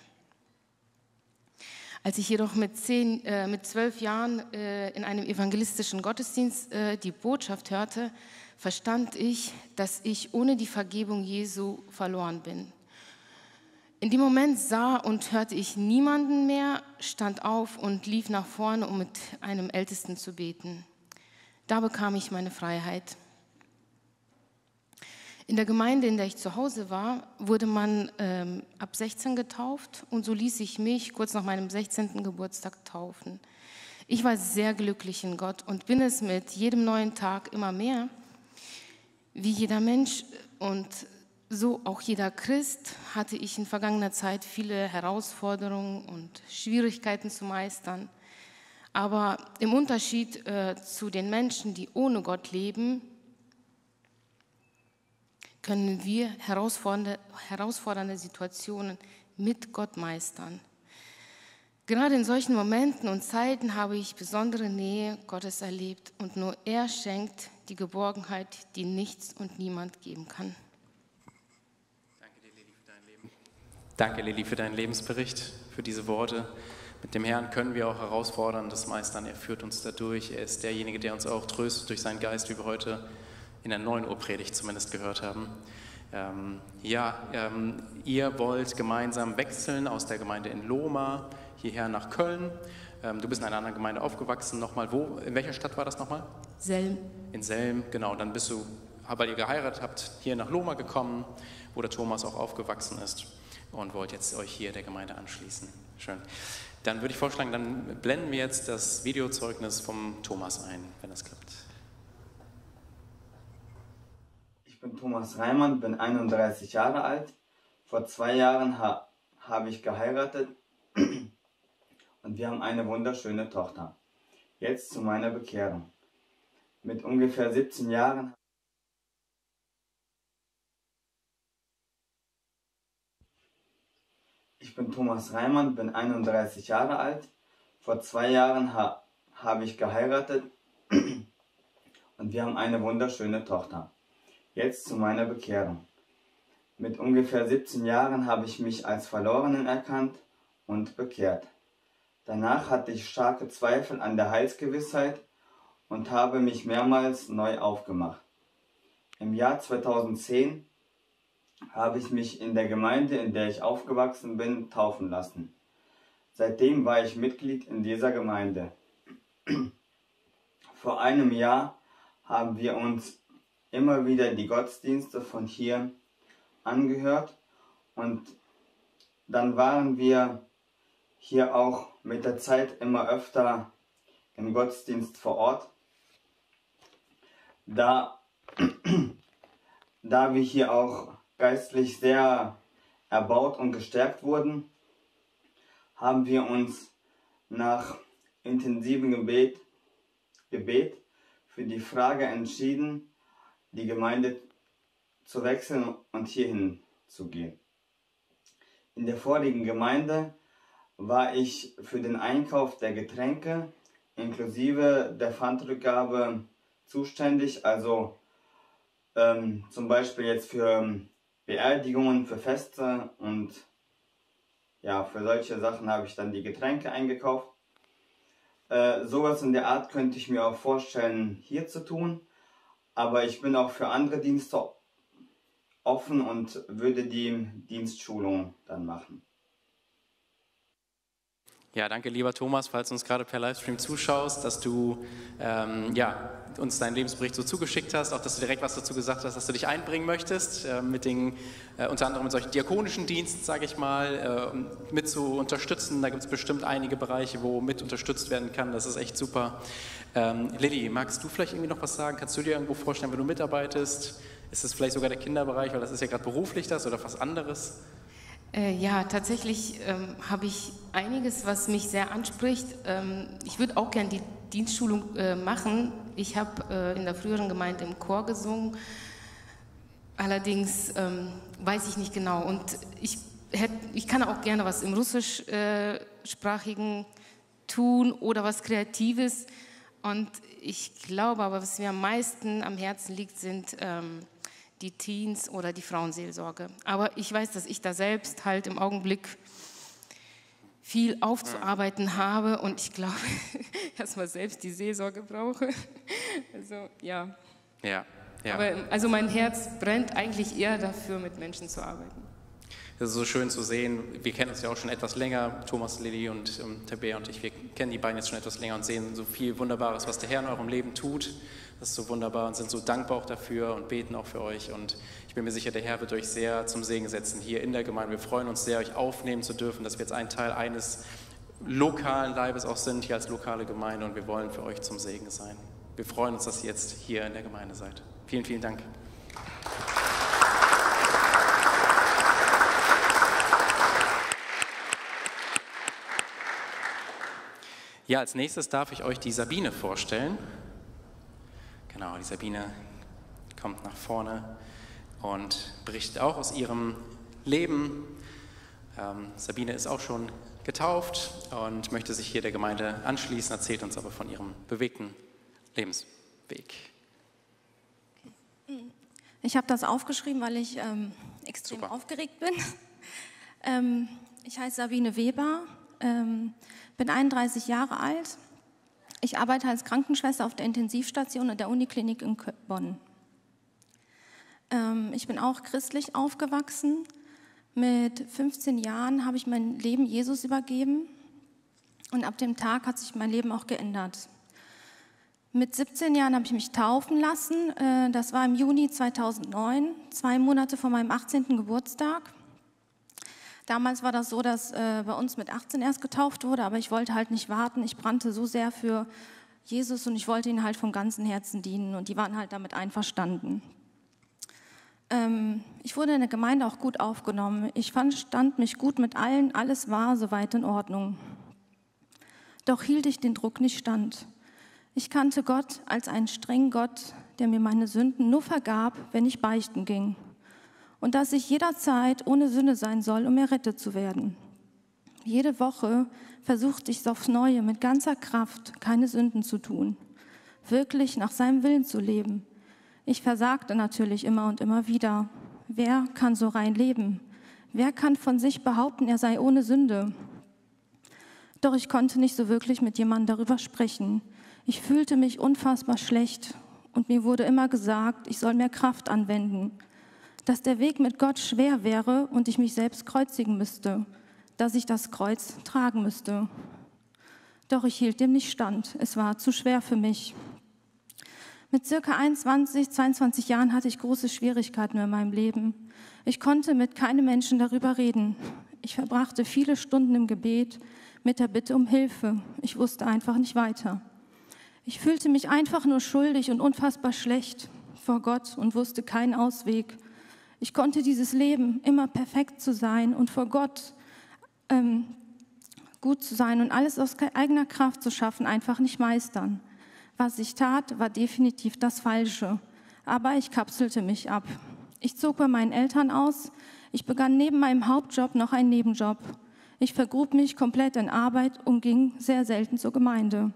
Als ich jedoch mit, zehn, äh, mit zwölf Jahren äh, in einem evangelistischen Gottesdienst äh, die Botschaft hörte, verstand ich, dass ich ohne die Vergebung Jesu verloren bin. In dem Moment sah und hörte ich niemanden mehr, stand auf und lief nach vorne, um mit einem Ältesten zu beten. Da bekam ich meine Freiheit. In der Gemeinde, in der ich zu Hause war, wurde man ähm, ab sechzehn getauft und so ließ ich mich kurz nach meinem sechzehnten Geburtstag taufen. Ich war sehr glücklich in Gott und bin es mit jedem neuen Tag immer mehr. Wie jeder Mensch und so auch jeder Christ hatte ich in vergangener Zeit viele Herausforderungen und Schwierigkeiten zu meistern. Aber im Unterschied äh, zu den Menschen, die ohne Gott leben, können wir herausfordernde, herausfordernde Situationen mit Gott meistern. Gerade in solchen Momenten und Zeiten habe ich besondere Nähe Gottes erlebt und nur er schenkt die Geborgenheit, die nichts und niemand geben kann. Danke dir, Lili, für dein Leben. Danke, Lili, für deinen Lebensbericht, für diese Worte. Mit dem Herrn können wir auch Herausforderndes meistern. Er führt uns dadurch. Er ist derjenige, der uns auch tröstet durch seinen Geist, wie wir heute in der neun Uhr Predigt zumindest gehört haben. Ähm, ja, ähm, ihr wollt gemeinsam wechseln aus der Gemeinde in Lohmar hierher nach Köln. Ähm, du bist in einer anderen Gemeinde aufgewachsen. Nochmal, wo? In welcher Stadt war das nochmal? Selm. In Selm, genau. Dann bist du, weil ihr geheiratet habt, hier nach Lohmar gekommen, wo der Thomas auch aufgewachsen ist und wollt jetzt euch hier der Gemeinde anschließen. Schön. Dann würde ich vorschlagen, dann blenden wir jetzt das Videozeugnis vom Thomas ein, wenn das klappt. Ich bin Thomas Reimann, bin einunddreißig Jahre alt. Vor zwei Jahren ha habe ich geheiratet und wir haben eine wunderschöne Tochter. Jetzt zu meiner Bekehrung. Mit ungefähr siebzehn Jahren Ich bin Thomas Reimann, bin einunddreißig Jahre alt. Vor zwei Jahren ha habe ich geheiratet und wir haben eine wunderschöne Tochter. Jetzt zu meiner Bekehrung. Mit ungefähr siebzehn Jahren habe ich mich als Verlorenen erkannt und bekehrt. Danach hatte ich starke Zweifel an der Heilsgewissheit und habe mich mehrmals neu aufgemacht. Im Jahr zweitausendzehn habe ich mich in der Gemeinde, in der ich aufgewachsen bin, taufen lassen. Seitdem war ich Mitglied in dieser Gemeinde. Vor einem Jahr haben wir uns immer wieder die Gottesdienste von hier angehört und dann waren wir hier auch mit der Zeit immer öfter im Gottesdienst vor Ort. Da, da wir hier auch geistlich sehr erbaut und gestärkt wurden, haben wir uns nach intensivem Gebet, Gebet für die Frage entschieden, die Gemeinde zu wechseln und hierhin zu gehen. In der vorigen Gemeinde war ich für den Einkauf der Getränke inklusive der Pfandrückgabe zuständig, also ähm, zum Beispiel jetzt für Beerdigungen, für Feste und ja, für solche Sachen habe ich dann die Getränke eingekauft. Äh, sowas in der Art könnte ich mir auch vorstellen, hier zu tun. Aber ich bin auch für andere Dienste offen und würde die Dienstschulung dann machen. Ja, danke lieber Thomas, falls du uns gerade per Livestream zuschaust, dass du ähm, ja, uns deinen Lebensbericht so zugeschickt hast, auch dass du direkt was dazu gesagt hast, dass du dich einbringen möchtest, äh, mit den, äh, unter anderem mit solchen diakonischen Diensten, sage ich mal, äh, mit zu unterstützen. Da gibt es bestimmt einige Bereiche, wo mit unterstützt werden kann. Das ist echt super. Ähm, Lilly, magst du vielleicht irgendwie noch was sagen? Kannst du dir irgendwo vorstellen, wenn du mitarbeitest? Ist es vielleicht sogar der Kinderbereich, weil das ist ja gerade beruflich das oder was anderes? Äh, ja, tatsächlich ähm, habe ich einiges, was mich sehr anspricht. Ähm, ich würde auch gerne die Dienstschulung äh, machen. Ich habe äh, in der früheren Gemeinde im Chor gesungen. Allerdings ähm, weiß ich nicht genau. Und ich, hätt, ich kann auch gerne was im russischsprachigen äh, tun oder was Kreatives. Und ich glaube aber, was mir am meisten am Herzen liegt, sind ähm, die Teens oder die Frauenseelsorge. Aber ich weiß, dass ich da selbst halt im Augenblick viel aufzuarbeiten habe und ich glaube, erstmal selbst die Seelsorge brauche. Also ja. Ja, ja. Aber also mein Herz brennt eigentlich eher dafür, mit Menschen zu arbeiten. Das ist so schön zu sehen. Wir kennen uns ja auch schon etwas länger, Thomas, Lilly und ähm, Tabea und ich. Wir kennen die beiden jetzt schon etwas länger und sehen so viel Wunderbares, was der Herr in eurem Leben tut. Das ist so wunderbar und sind so dankbar auch dafür und beten auch für euch. Und ich bin mir sicher, der Herr wird euch sehr zum Segen setzen hier in der Gemeinde. Wir freuen uns sehr, euch aufnehmen zu dürfen, dass wir jetzt ein Teil eines lokalen Leibes auch sind, hier als lokale Gemeinde. Und wir wollen für euch zum Segen sein. Wir freuen uns, dass ihr jetzt hier in der Gemeinde seid. Vielen, vielen Dank. Ja, als nächstes darf ich euch die Sabine vorstellen. Genau, die Sabine kommt nach vorne und berichtet auch aus ihrem Leben. Ähm, Sabine ist auch schon getauft und möchte sich hier der Gemeinde anschließen, erzählt uns aber von ihrem bewegten Lebensweg. Ich habe das aufgeschrieben, weil ich ähm, extrem Super. aufgeregt bin. ähm, ich heiße Sabine Weber, ähm, bin einunddreißig Jahre alt. Ich arbeite als Krankenschwester auf der Intensivstation in der Uniklinik in Bonn. Ähm, ich bin auch christlich aufgewachsen. Mit fünfzehn Jahren habe ich mein Leben Jesus übergeben und ab dem Tag hat sich mein Leben auch geändert. Mit siebzehn Jahren habe ich mich taufen lassen. Äh, das war im Juni zweitausendneun, zwei Monate vor meinem achtzehnten Geburtstag. Damals war das so, dass äh, bei uns mit achtzehn erst getauft wurde, aber ich wollte halt nicht warten. Ich brannte so sehr für Jesus und ich wollte ihn halt vom ganzen Herzen dienen und die waren halt damit einverstanden. Ähm, ich wurde in der Gemeinde auch gut aufgenommen. Ich verstand mich gut mit allen, alles war soweit in Ordnung. Doch hielt ich den Druck nicht stand. Ich kannte Gott als einen strengen Gott, der mir meine Sünden nur vergab, wenn ich beichten ging. Und dass ich jederzeit ohne Sünde sein soll, um errettet zu werden. Jede Woche versuchte ich aufs Neue mit ganzer Kraft, keine Sünden zu tun, wirklich nach seinem Willen zu leben. Ich versagte natürlich immer und immer wieder. Wer kann so rein leben? Wer kann von sich behaupten, er sei ohne Sünde? Doch ich konnte nicht so wirklich mit jemandem darüber sprechen. Ich fühlte mich unfassbar schlecht und mir wurde immer gesagt, ich soll mehr Kraft anwenden. Dass der Weg mit Gott schwer wäre und ich mich selbst kreuzigen müsste, dass ich das Kreuz tragen müsste. Doch ich hielt dem nicht stand, es war zu schwer für mich. Mit circa einundzwanzig, zweiundzwanzig Jahren hatte ich große Schwierigkeiten in meinem Leben. Ich konnte mit keinem Menschen darüber reden. Ich verbrachte viele Stunden im Gebet mit der Bitte um Hilfe. Ich wusste einfach nicht weiter. Ich fühlte mich einfach nur schuldig und unfassbar schlecht vor Gott und wusste keinen Ausweg. Ich konnte dieses Leben, immer perfekt zu sein und vor Gott ähm, gut zu sein und alles aus eigener Kraft zu schaffen, einfach nicht meistern. Was ich tat, war definitiv das Falsche, aber ich kapselte mich ab. Ich zog bei meinen Eltern aus, ich begann neben meinem Hauptjob noch einen Nebenjob. Ich vergrub mich komplett in Arbeit und ging sehr selten zur Gemeinde.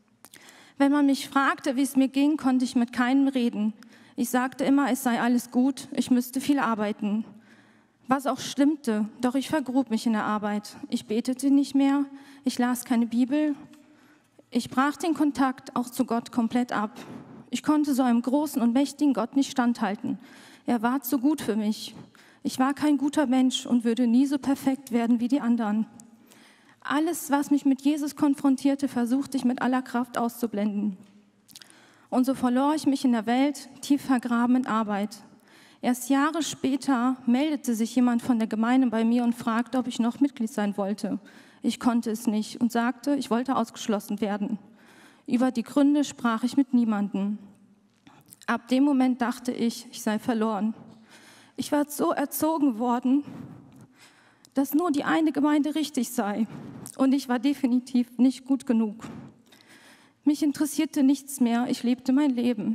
Wenn man mich fragte, wie es mir ging, konnte ich mit keinem reden. Ich sagte immer, es sei alles gut, ich müsste viel arbeiten. Was auch stimmte, doch ich vergrub mich in der Arbeit. Ich betete nicht mehr, ich las keine Bibel. Ich brach den Kontakt auch zu Gott komplett ab. Ich konnte so einem großen und mächtigen Gott nicht standhalten. Er war zu gut für mich. Ich war kein guter Mensch und würde nie so perfekt werden wie die anderen. Alles, was mich mit Jesus konfrontierte, versuchte ich mit aller Kraft auszublenden. Und so verlor ich mich in der Welt, tief vergraben in Arbeit. Erst Jahre später meldete sich jemand von der Gemeinde bei mir und fragte, ob ich noch Mitglied sein wollte. Ich konnte es nicht und sagte, ich wollte ausgeschlossen werden. Über die Gründe sprach ich mit niemandem. Ab dem Moment dachte ich, ich sei verloren. Ich war so erzogen worden, dass nur die eine Gemeinde richtig sei. Und ich war definitiv nicht gut genug. Mich interessierte nichts mehr, ich lebte mein Leben.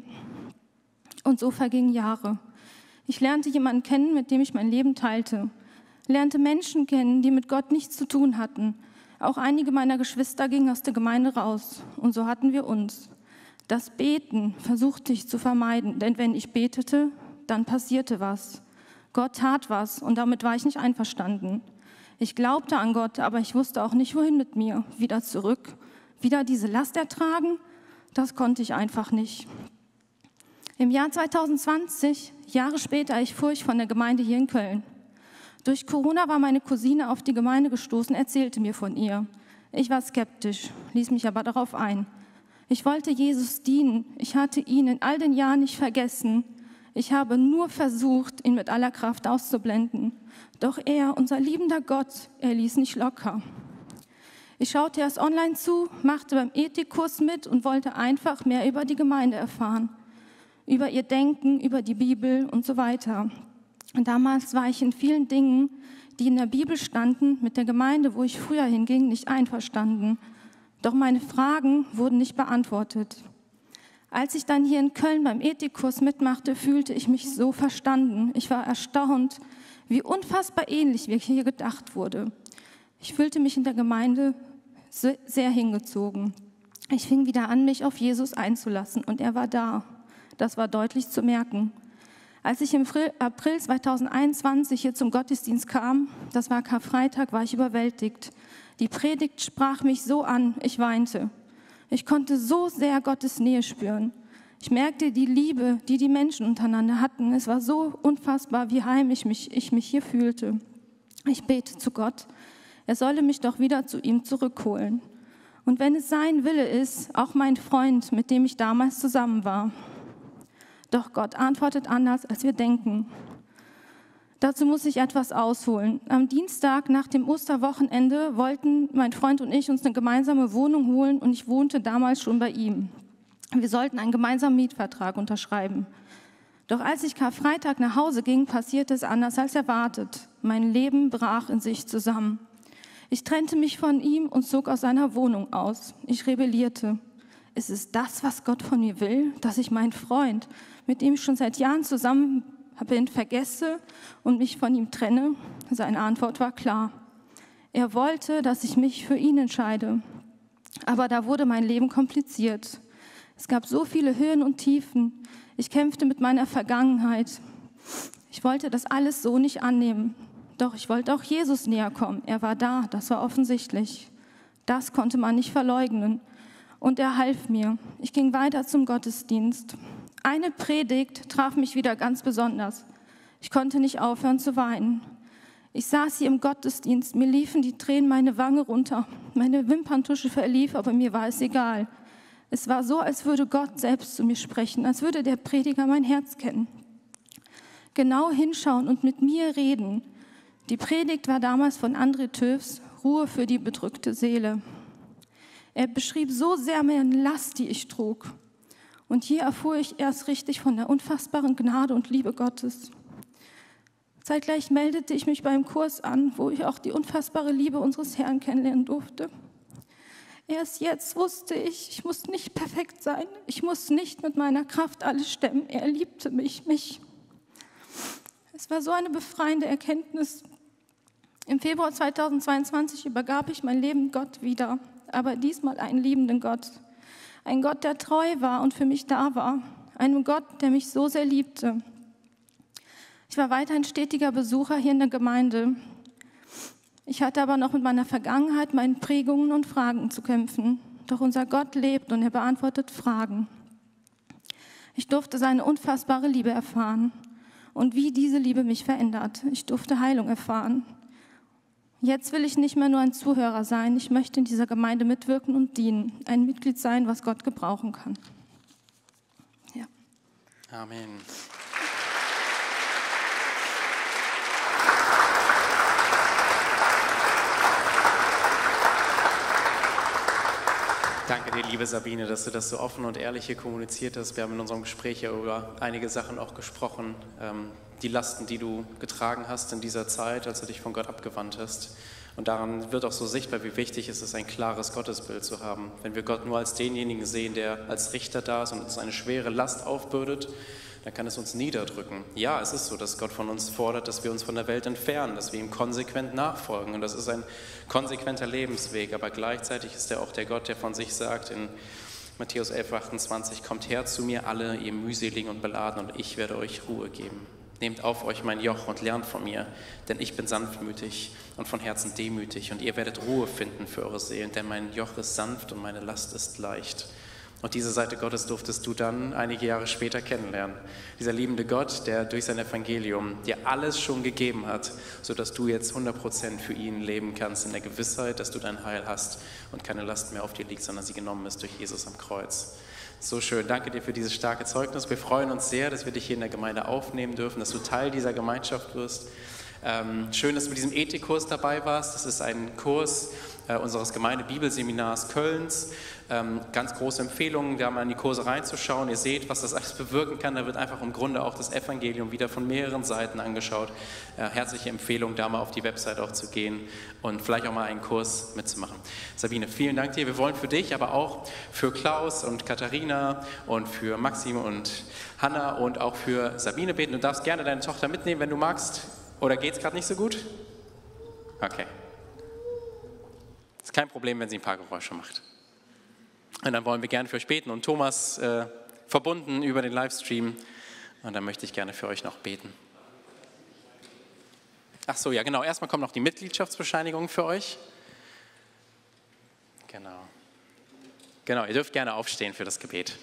Und so vergingen Jahre. Ich lernte jemanden kennen, mit dem ich mein Leben teilte. Lernte Menschen kennen, die mit Gott nichts zu tun hatten. Auch einige meiner Geschwister gingen aus der Gemeinde raus. Und so hatten wir uns. Das Beten versuchte ich zu vermeiden, denn wenn ich betete, dann passierte was. Gott tat was und damit war ich nicht einverstanden. Ich glaubte an Gott, aber ich wusste auch nicht, wohin mit mir. Wieder zurück, wieder diese Last ertragen, das konnte ich einfach nicht. Im Jahr zwanzig zwanzig, Jahre später, erfuhr ich von der Gemeinde hier in Köln. Durch Corona war meine Cousine auf die Gemeinde gestoßen, erzählte mir von ihr. Ich war skeptisch, ließ mich aber darauf ein. Ich wollte Jesus dienen, ich hatte ihn in all den Jahren nicht vergessen. Ich habe nur versucht, ihn mit aller Kraft auszublenden. Doch er, unser liebender Gott, er ließ nicht locker. Ich schaute erst online zu, machte beim Ethikkurs mit und wollte einfach mehr über die Gemeinde erfahren. Über ihr Denken, über die Bibel und so weiter. Und damals war ich in vielen Dingen, die in der Bibel standen, mit der Gemeinde, wo ich früher hinging, nicht einverstanden. Doch meine Fragen wurden nicht beantwortet. Als ich dann hier in Köln beim Ethikkurs mitmachte, fühlte ich mich so verstanden. Ich war erstaunt, wie unfassbar ähnlich mir hier gedacht wurde. Ich fühlte mich in der Gemeinde sehr hingezogen. Ich fing wieder an, mich auf Jesus einzulassen und er war da. Das war deutlich zu merken. Als ich im April zweitausendeinundzwanzig hier zum Gottesdienst kam, das war Karfreitag, war ich überwältigt. Die Predigt sprach mich so an, ich weinte. Ich konnte so sehr Gottes Nähe spüren. Ich merkte die Liebe, die die Menschen untereinander hatten. Es war so unfassbar, wie heimisch mich, ich mich hier fühlte. Ich bete zu Gott, er solle mich doch wieder zu ihm zurückholen. Und wenn es sein Wille ist, auch mein Freund, mit dem ich damals zusammen war. Doch Gott antwortet anders, als wir denken. Dazu muss ich etwas ausholen. Am Dienstag nach dem Osterwochenende wollten mein Freund und ich uns eine gemeinsame Wohnung holen und ich wohnte damals schon bei ihm. Wir sollten einen gemeinsamen Mietvertrag unterschreiben. Doch als ich Karfreitag nach Hause ging, passierte es anders als erwartet. Mein Leben brach in sich zusammen. Ich trennte mich von ihm und zog aus seiner Wohnung aus. Ich rebellierte. Ist es das, was Gott von mir will, dass ich meinen Freund, mit dem ich schon seit Jahren zusammen bin, vergesse und mich von ihm trenne? Seine Antwort war klar. Er wollte, dass ich mich für ihn entscheide. Aber da wurde mein Leben kompliziert. Es gab so viele Höhen und Tiefen. Ich kämpfte mit meiner Vergangenheit. Ich wollte das alles so nicht annehmen. Doch ich wollte auch Jesus näher kommen. Er war da, das war offensichtlich. Das konnte man nicht verleugnen. Und er half mir. Ich ging weiter zum Gottesdienst. Eine Predigt traf mich wieder ganz besonders. Ich konnte nicht aufhören zu weinen. Ich saß hier im Gottesdienst, mir liefen die Tränen meine Wange runter. Meine Wimperntusche verlief, aber mir war es egal. Es war so, als würde Gott selbst zu mir sprechen, als würde der Prediger mein Herz kennen. Genau hinschauen und mit mir reden. Die Predigt war damals von André Töfs, Ruhe für die bedrückte Seele. Er beschrieb so sehr meine Last, die ich trug. Und hier erfuhr ich erst richtig von der unfassbaren Gnade und Liebe Gottes. Zeitgleich meldete ich mich beim Kurs an, wo ich auch die unfassbare Liebe unseres Herrn kennenlernen durfte. Erst jetzt wusste ich, ich muss nicht perfekt sein. Ich muss nicht mit meiner Kraft alles stemmen. Er liebte mich, mich. Es war so eine befreiende Erkenntnis. Im Februar zweitausendzweiundzwanzig übergab ich mein Leben Gott wieder, aber diesmal einen liebenden Gott. Ein Gott, der treu war und für mich da war. Einem Gott, der mich so sehr liebte. Ich war weiterhin stetiger Besucher hier in der Gemeinde. Ich hatte aber noch mit meiner Vergangenheit, meinen Prägungen und Fragen zu kämpfen. Doch unser Gott lebt und er beantwortet Fragen. Ich durfte seine unfassbare Liebe erfahren und wie diese Liebe mich verändert. Ich durfte Heilung erfahren. Jetzt will ich nicht mehr nur ein Zuhörer sein. Ich möchte in dieser Gemeinde mitwirken und dienen. Ein Mitglied sein, was Gott gebrauchen kann. Amen. Danke dir, liebe Sabine, dass du das so offen und ehrlich hier kommuniziert hast. Wir haben in unserem Gespräch ja über einige Sachen auch gesprochen. Ähm, die Lasten, die du getragen hast in dieser Zeit, als du dich von Gott abgewandt hast. Und daran wird auch so sichtbar, wie wichtig es ist, ein klares Gottesbild zu haben. Wenn wir Gott nur als denjenigen sehen, der als Richter da ist und uns eine schwere Last aufbürdet, dann kann es uns niederdrücken. Ja, es ist so, dass Gott von uns fordert, dass wir uns von der Welt entfernen, dass wir ihm konsequent nachfolgen. Und das ist ein konsequenter Lebensweg. Aber gleichzeitig ist er auch der Gott, der von sich sagt in Matthäus elf, achtundzwanzig, kommt her zu mir alle, ihr mühseligen und beladen, und ich werde euch Ruhe geben. Nehmt auf euch mein Joch und lernt von mir, denn ich bin sanftmütig und von Herzen demütig, und ihr werdet Ruhe finden für eure Seelen, denn mein Joch ist sanft und meine Last ist leicht. Und diese Seite Gottes durftest du dann einige Jahre später kennenlernen. Dieser liebende Gott, der durch sein Evangelium dir alles schon gegeben hat, sodass du jetzt hundert Prozent für ihn leben kannst, in der Gewissheit, dass du dein Heil hast und keine Last mehr auf dir liegt, sondern sie genommen ist durch Jesus am Kreuz. So schön. Danke dir für dieses starke Zeugnis. Wir freuen uns sehr, dass wir dich hier in der Gemeinde aufnehmen dürfen, dass du Teil dieser Gemeinschaft wirst. Ähm, schön, dass du mit diesem Ethikkurs dabei warst. Das ist ein Kurs äh, unseres Gemeinde-Bibelseminars Kölns. Ähm, ganz große Empfehlungen, da mal in die Kurse reinzuschauen. Ihr seht, was das alles bewirken kann. Da wird einfach im Grunde auch das Evangelium wieder von mehreren Seiten angeschaut. Äh, herzliche Empfehlung, da mal auf die Website auch zu gehen und vielleicht auch mal einen Kurs mitzumachen. Sabine, vielen Dank dir. Wir wollen für dich, aber auch für Klaus und Katharina und für Maxim und Hanna und auch für Sabine beten. Du darfst gerne deine Tochter mitnehmen, wenn du magst. Oder geht es gerade nicht so gut? Okay. Ist kein Problem, wenn sie ein paar Geräusche macht. Und dann wollen wir gerne für euch beten. Und Thomas, äh, verbunden über den Livestream. Und dann möchte ich gerne für euch noch beten. Ach so, ja genau. Erstmal kommt noch die Mitgliedschaftsbescheinigung für euch. Genau. Genau, ihr dürft gerne aufstehen für das Gebet.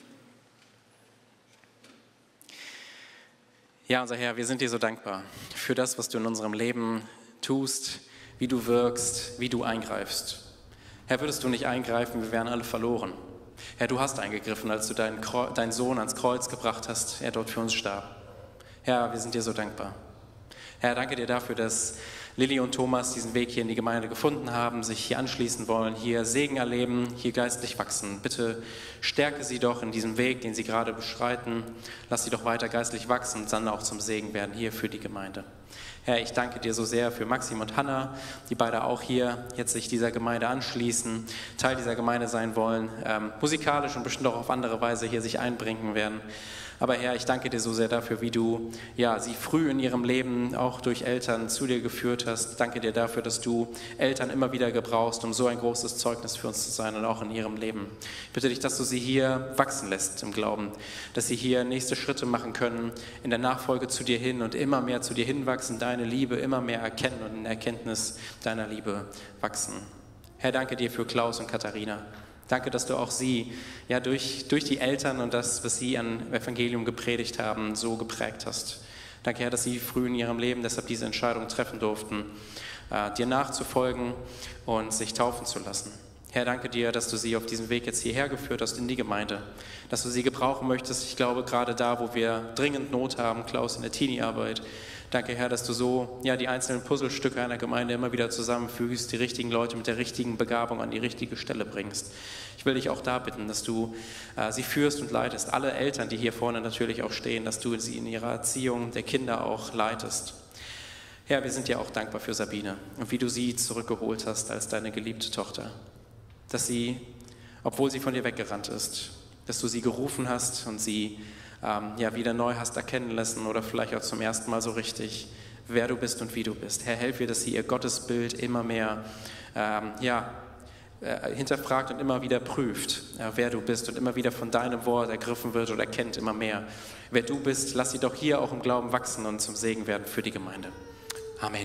Ja, unser Herr, wir sind dir so dankbar für das, was du in unserem Leben tust, wie du wirkst, wie du eingreifst. Herr, würdest du nicht eingreifen, wir wären alle verloren. Herr, du hast eingegriffen, als du deinen, deinen Sohn ans Kreuz gebracht hast, er dort für uns starb. Herr, wir sind dir so dankbar. Herr, danke dir dafür, dass Lilly und Thomas diesen Weg hier in die Gemeinde gefunden haben, sich hier anschließen wollen, hier Segen erleben, hier geistlich wachsen. Bitte stärke sie doch in diesem Weg, den sie gerade beschreiten. Lass sie doch weiter geistlich wachsen und dann auch zum Segen werden hier für die Gemeinde. Herr, ich danke dir so sehr für Maxim und Hanna, die beide auch hier jetzt sich dieser Gemeinde anschließen, Teil dieser Gemeinde sein wollen, ähm, musikalisch und bestimmt auch auf andere Weise hier sich einbringen werden. Aber Herr, ich danke dir so sehr dafür, wie du ja, sie früh in ihrem Leben auch durch Eltern zu dir geführt hast. Danke dir dafür, dass du Eltern immer wieder gebrauchst, um so ein großes Zeugnis für uns zu sein und auch in ihrem Leben. Ich bitte dich, dass du sie hier wachsen lässt im Glauben, dass sie hier nächste Schritte machen können in der Nachfolge zu dir hin und immer mehr zu dir hinwachsen, deine Liebe immer mehr erkennen und in Erkenntnis deiner Liebe wachsen. Herr, danke dir für Klaus und Katharina. Danke, dass du auch sie ja, durch, durch die Eltern und das, was sie an Evangelium gepredigt haben, so geprägt hast. Danke, Herr, dass sie früh in ihrem Leben deshalb diese Entscheidung treffen durften, äh, dir nachzufolgen und sich taufen zu lassen. Herr, danke dir, dass du sie auf diesem Weg jetzt hierher geführt hast in die Gemeinde, dass du sie gebrauchen möchtest. Ich glaube, gerade da, wo wir dringend Not haben, Klaus, in der Teenie-Arbeit. Danke, Herr, dass du so ja, die einzelnen Puzzlestücke einer Gemeinde immer wieder zusammenfügst, die richtigen Leute mit der richtigen Begabung an die richtige Stelle bringst. Ich will dich auch da bitten, dass du äh, sie führst und leitest. Alle Eltern, die hier vorne natürlich auch stehen, dass du sie in ihrer Erziehung der Kinder auch leitest. Herr, wir sind dir auch dankbar für Sabine und wie du sie zurückgeholt hast als deine geliebte Tochter. Dass sie, obwohl sie von dir weggerannt ist, dass du sie gerufen hast und sie ähm, ja, wieder neu hast erkennen lassen oder vielleicht auch zum ersten Mal so richtig, wer du bist und wie du bist. Herr, helf ihr, dass sie ihr Gottesbild immer mehr ähm, ja, äh, hinterfragt und immer wieder prüft, äh, wer du bist und immer wieder von deinem Wort ergriffen wird oder erkennt immer mehr. Wer du bist, lass sie doch hier auch im Glauben wachsen und zum Segen werden für die Gemeinde. Amen.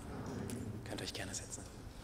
Könnt ihr euch gerne setzen.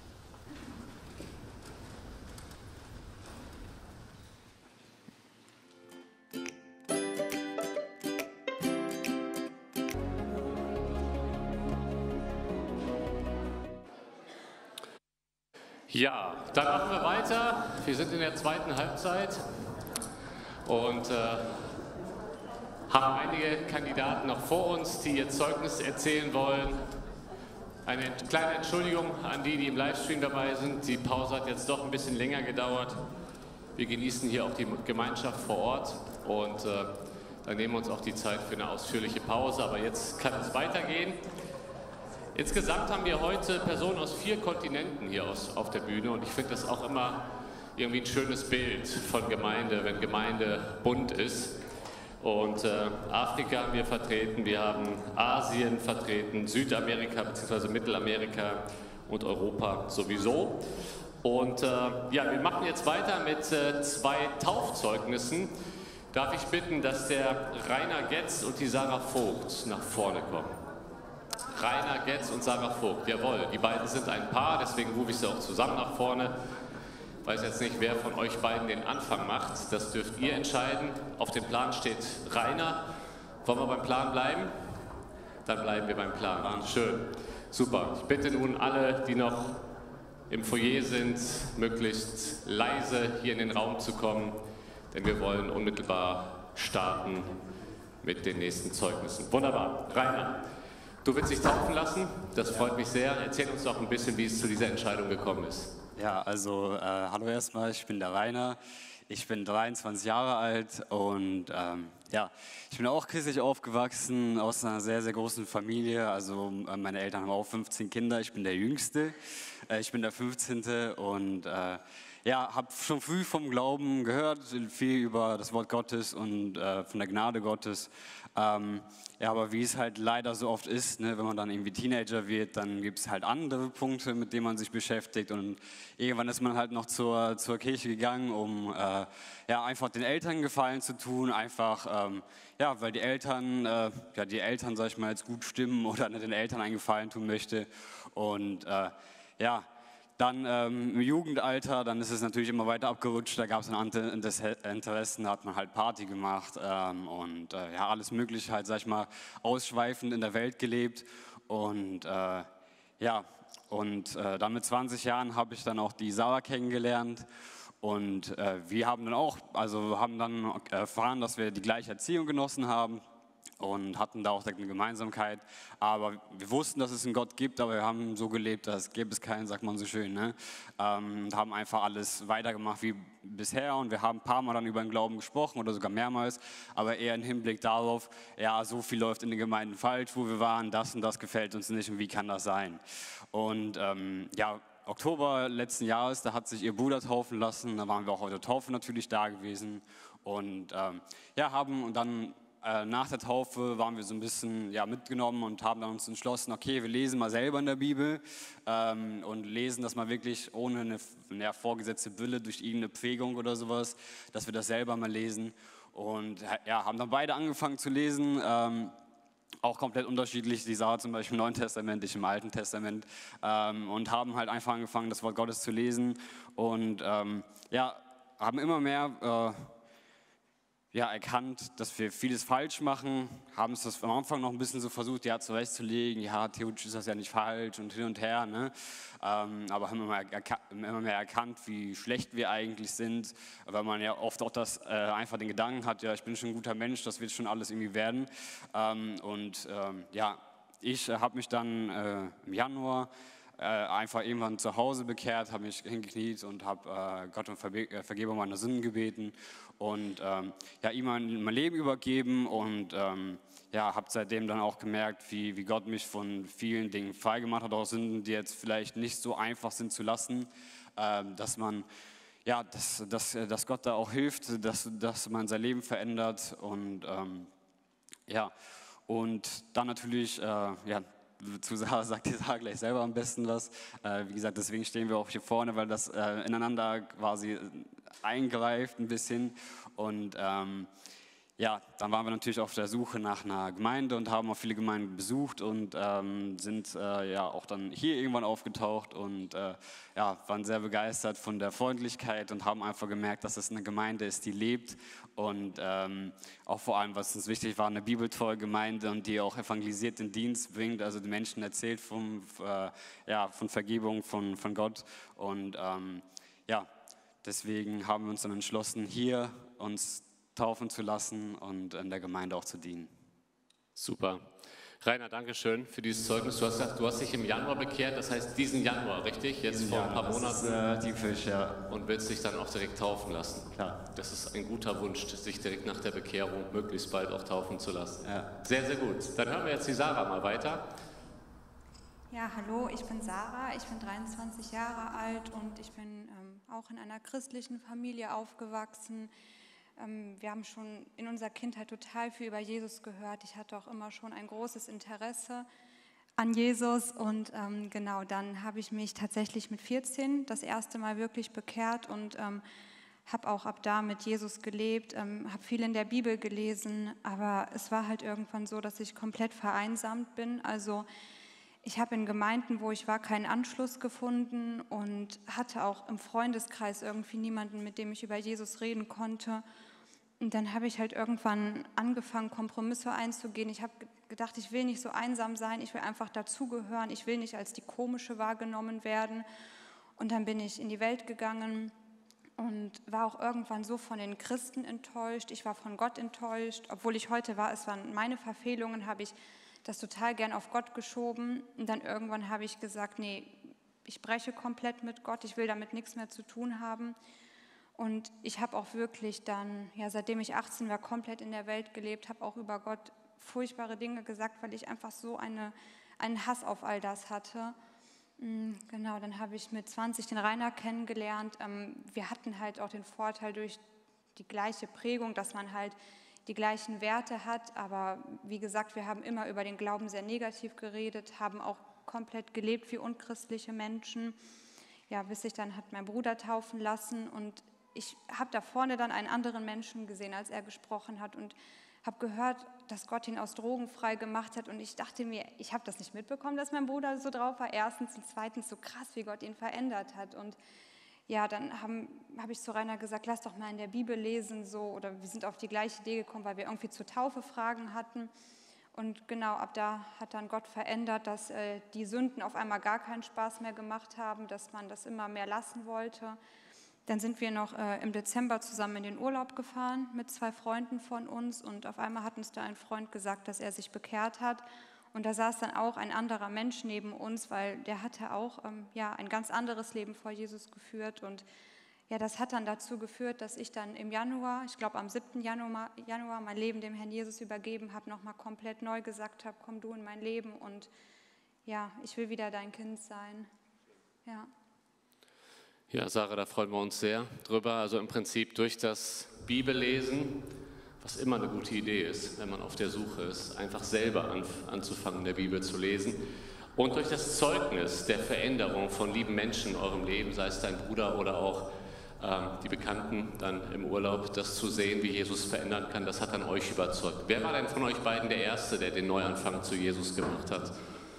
Ja, dann machen wir weiter. Wir sind in der zweiten Halbzeit und äh, haben einige Kandidaten noch vor uns, die ihr Zeugnis erzählen wollen. Eine kleine Entschuldigung an die, die im Livestream dabei sind. Die Pause hat jetzt doch ein bisschen länger gedauert. Wir genießen hier auch die Gemeinschaft vor Ort und äh, dann nehmen wir uns auch die Zeit für eine ausführliche Pause. Aber jetzt kann es weitergehen. Insgesamt haben wir heute Personen aus vier Kontinenten hier aus, auf der Bühne und ich finde das auch immer irgendwie ein schönes Bild von Gemeinde, wenn Gemeinde bunt ist. Und äh, Afrika haben wir vertreten, wir haben Asien vertreten, Südamerika bzw. Mittelamerika und Europa sowieso. Und äh, ja, wir machen jetzt weiter mit äh, zwei Taufzeugnissen. Darf ich bitten, dass der Rainer Getz und die Sarah Vogt nach vorne kommen. Rainer Getz und Sarah Vogt, jawohl, die beiden sind ein Paar, deswegen rufe ich sie auch zusammen nach vorne. Ich weiß jetzt nicht, wer von euch beiden den Anfang macht, das dürft ihr entscheiden. Auf dem Plan steht Rainer. Wollen wir beim Plan bleiben? Dann bleiben wir beim Plan. Schön, super. Ich bitte nun alle, die noch im Foyer sind, möglichst leise hier in den Raum zu kommen, denn wir wollen unmittelbar starten mit den nächsten Zeugnissen. Wunderbar, Rainer. Du willst dich taufen lassen, das freut mich sehr. Erzähl uns doch ein bisschen, wie es zu dieser Entscheidung gekommen ist. Ja, also äh, hallo erstmal, ich bin der Rainer, ich bin dreiundzwanzig Jahre alt und ähm, ja, ich bin auch christlich aufgewachsen, aus einer sehr, sehr großen Familie. Also äh, meine Eltern haben auch fünfzehn Kinder, ich bin der Jüngste, äh, ich bin der fünfzehnte und äh, ja, habe schon früh vom Glauben gehört, viel über das Wort Gottes und äh, von der Gnade Gottes. Ähm, ja, aber wie es halt leider so oft ist, ne, wenn man dann irgendwie Teenager wird, dann gibt es halt andere Punkte, mit denen man sich beschäftigt und irgendwann ist man halt noch zur, zur Kirche gegangen, um äh, ja, einfach den Eltern Gefallen zu tun, einfach, ähm, ja, weil die Eltern, äh, ja, die Eltern, sag ich mal, jetzt gut stimmen oder den Eltern einen Gefallen tun möchte und äh, ja, dann ähm, im Jugendalter, dann ist es natürlich immer weiter abgerutscht, da gab es dann Interessen, da hat man halt Party gemacht ähm, und äh, ja, alles mögliche halt, sag ich mal, ausschweifend in der Welt gelebt und äh, ja, und äh, dann mit zwanzig Jahren habe ich dann auch die Sarah kennengelernt und äh, wir haben dann auch, also haben dann erfahren, dass wir die gleiche Erziehung genossen haben. Und hatten da auch eine Gemeinsamkeit. Aber wir wussten, dass es einen Gott gibt, aber wir haben so gelebt, dass gäbe es keinen, sagt man so schön. Ne? Ähm, und haben einfach alles weitergemacht wie bisher. Und wir haben ein paar Mal dann über den Glauben gesprochen oder sogar mehrmals. Aber eher im Hinblick darauf, ja, so viel läuft in den Gemeinden falsch, wo wir waren, das und das gefällt uns nicht und wie kann das sein? Und ähm, ja, Oktober letzten Jahres, da hat sich ihr Bruder taufen lassen. Da waren wir auch auf der Taufe natürlich da gewesen. Und ähm, ja, haben dann nach der Taufe waren wir so ein bisschen ja, mitgenommen und haben dann uns entschlossen, okay, wir lesen mal selber in der Bibel ähm, und lesen das mal wirklich ohne eine, eine vorgesetzte Brille durch irgendeine Prägung oder sowas, dass wir das selber mal lesen und ja, haben dann beide angefangen zu lesen, ähm, auch komplett unterschiedlich, die Sarah zum Beispiel im Neuen Testament, ich im Alten Testament ähm, und haben halt einfach angefangen, das Wort Gottes zu lesen und ähm, ja, haben immer mehr äh, ja, erkannt, dass wir vieles falsch machen, haben es das am Anfang noch ein bisschen so versucht, ja, zurechtzulegen, ja, theoretisch ist das ja nicht falsch und hin und her, ne? ähm, aber haben immer, immer mehr erkannt, wie schlecht wir eigentlich sind, weil man ja oft auch das äh, einfach den Gedanken hat, ja, ich bin schon ein guter Mensch, das wird schon alles irgendwie werden ähm, und ähm, ja, ich äh, habe mich dann äh, im Januar Äh, einfach irgendwann zu Hause bekehrt, habe mich hingekniet und habe äh, Gott um Verbe äh, Vergebung meiner Sünden gebeten und ähm, ja, ihm mein, mein Leben übergeben und ähm, ja, habe seitdem dann auch gemerkt, wie, wie Gott mich von vielen Dingen freigemacht hat, auch Sünden, die jetzt vielleicht nicht so einfach sind zu lassen, äh, dass man ja, dass, dass, dass Gott da auch hilft, dass, dass man sein Leben verändert und ähm, ja, und dann natürlich, äh, ja, zu Sarah sagt die Sarah gleich selber am besten was. Äh, wie gesagt, deswegen stehen wir auch hier vorne, weil das äh, ineinander quasi eingreift ein bisschen. Und ähm, ja, dann waren wir natürlich auf der Suche nach einer Gemeinde und haben auch viele Gemeinden besucht und ähm, sind äh, ja auch dann hier irgendwann aufgetaucht und äh, ja, waren sehr begeistert von der Freundlichkeit und haben einfach gemerkt, dass es eine Gemeinde ist, die lebt und ähm, auch vor allem, was uns wichtig war, eine bibeltreue Gemeinde und die auch evangelisiert den Dienst bringt, also den Menschen erzählt vom, äh, ja, von Vergebung von, von Gott und ähm, ja, deswegen haben wir uns dann entschlossen, hier uns taufen zu lassen und in der Gemeinde auch zu dienen. Super. Rainer, danke schön für dieses Zeugnis. Du hast gesagt, du hast dich im Januar bekehrt, das heißt diesen Januar, richtig? Jetzt Diesen vor ein paar Januar, Monaten. das ist, äh, die Fisch, ja. Und willst dich dann auch direkt taufen lassen. Klar. Das ist ein guter Wunsch, sich direkt nach der Bekehrung möglichst bald auch taufen zu lassen. Ja. Sehr, sehr gut. Dann hören wir jetzt die Sarah mal weiter. Ja, hallo, ich bin Sarah, ich bin dreiundzwanzig Jahre alt und ich bin ähm, auch in einer christlichen Familie aufgewachsen. Ähm, wir haben schon in unserer Kindheit total viel über Jesus gehört. Ich hatte auch immer schon ein großes Interesse an Jesus und ähm, genau, dann habe ich mich tatsächlich mit vierzehn das erste Mal wirklich bekehrt und ähm, habe auch ab da mit Jesus gelebt, ähm, habe viel in der Bibel gelesen, aber es war halt irgendwann so, dass ich komplett vereinsamt bin, also ich habe in Gemeinden, wo ich war, keinen Anschluss gefunden und hatte auch im Freundeskreis irgendwie niemanden, mit dem ich über Jesus reden konnte. Und dann habe ich halt irgendwann angefangen, Kompromisse einzugehen. Ich habe gedacht, ich will nicht so einsam sein, ich will einfach dazugehören, ich will nicht als die Komische wahrgenommen werden. Und dann bin ich in die Welt gegangen und war auch irgendwann so von den Christen enttäuscht. Ich war von Gott enttäuscht, obwohl ich heute war, es waren meine Verfehlungen, habe ich das total gern auf Gott geschoben und dann irgendwann habe ich gesagt, nee, ich breche komplett mit Gott, ich will damit nichts mehr zu tun haben und ich habe auch wirklich dann, ja, seitdem ich achtzehn war, komplett in der Welt gelebt, habe auch über Gott furchtbare Dinge gesagt, weil ich einfach so eine, einen Hass auf all das hatte. Genau, dann habe ich mit zwanzig den Rainer kennengelernt. Wir hatten halt auch den Vorteil durch die gleiche Prägung, dass man halt die gleichen Werte hat, aber wie gesagt, wir haben immer über den Glauben sehr negativ geredet, haben auch komplett gelebt wie unchristliche Menschen. Ja, bis sich dann hat mein Bruder taufen lassen und ich habe da vorne dann einen anderen Menschen gesehen, als er gesprochen hat und habe gehört, dass Gott ihn aus Drogen frei gemacht hat und ich dachte mir, ich habe das nicht mitbekommen, dass mein Bruder so drauf war, erstens und zweitens so krass, wie Gott ihn verändert hat und ja, dann habe hab ich zu Rainer gesagt, lass doch mal in der Bibel lesen, so, oder wir sind auf die gleiche Idee gekommen, weil wir irgendwie zur Taufe Fragen hatten. Und genau, ab da hat dann Gott verändert, dass äh, die Sünden auf einmal gar keinen Spaß mehr gemacht haben, dass man das immer mehr lassen wollte. Dann sind wir noch äh, im Dezember zusammen in den Urlaub gefahren mit zwei Freunden von uns und auf einmal hat uns da ein Freund gesagt, dass er sich bekehrt hat. Und da saß dann auch ein anderer Mensch neben uns, weil der hatte auch ähm, ja, ein ganz anderes Leben vor Jesus geführt. Und ja, das hat dann dazu geführt, dass ich dann im Januar, ich glaube am siebten Januar, Januar mein Leben dem Herrn Jesus übergeben habe, nochmal komplett neu gesagt habe, komm du in mein Leben und ja, ich will wieder dein Kind sein. Ja. Ja, Sarah, da freuen wir uns sehr drüber. Also im Prinzip durch das Bibellesen, was immer eine gute Idee ist, wenn man auf der Suche ist, einfach selber an, anzufangen, in der Bibel zu lesen. Und durch das Zeugnis der Veränderung von lieben Menschen in eurem Leben, sei es dein Bruder oder auch ähm, die Bekannten dann im Urlaub, das zu sehen, wie Jesus verändern kann, das hat dann euch überzeugt. Wer war denn von euch beiden der Erste, der den Neuanfang zu Jesus gemacht hat?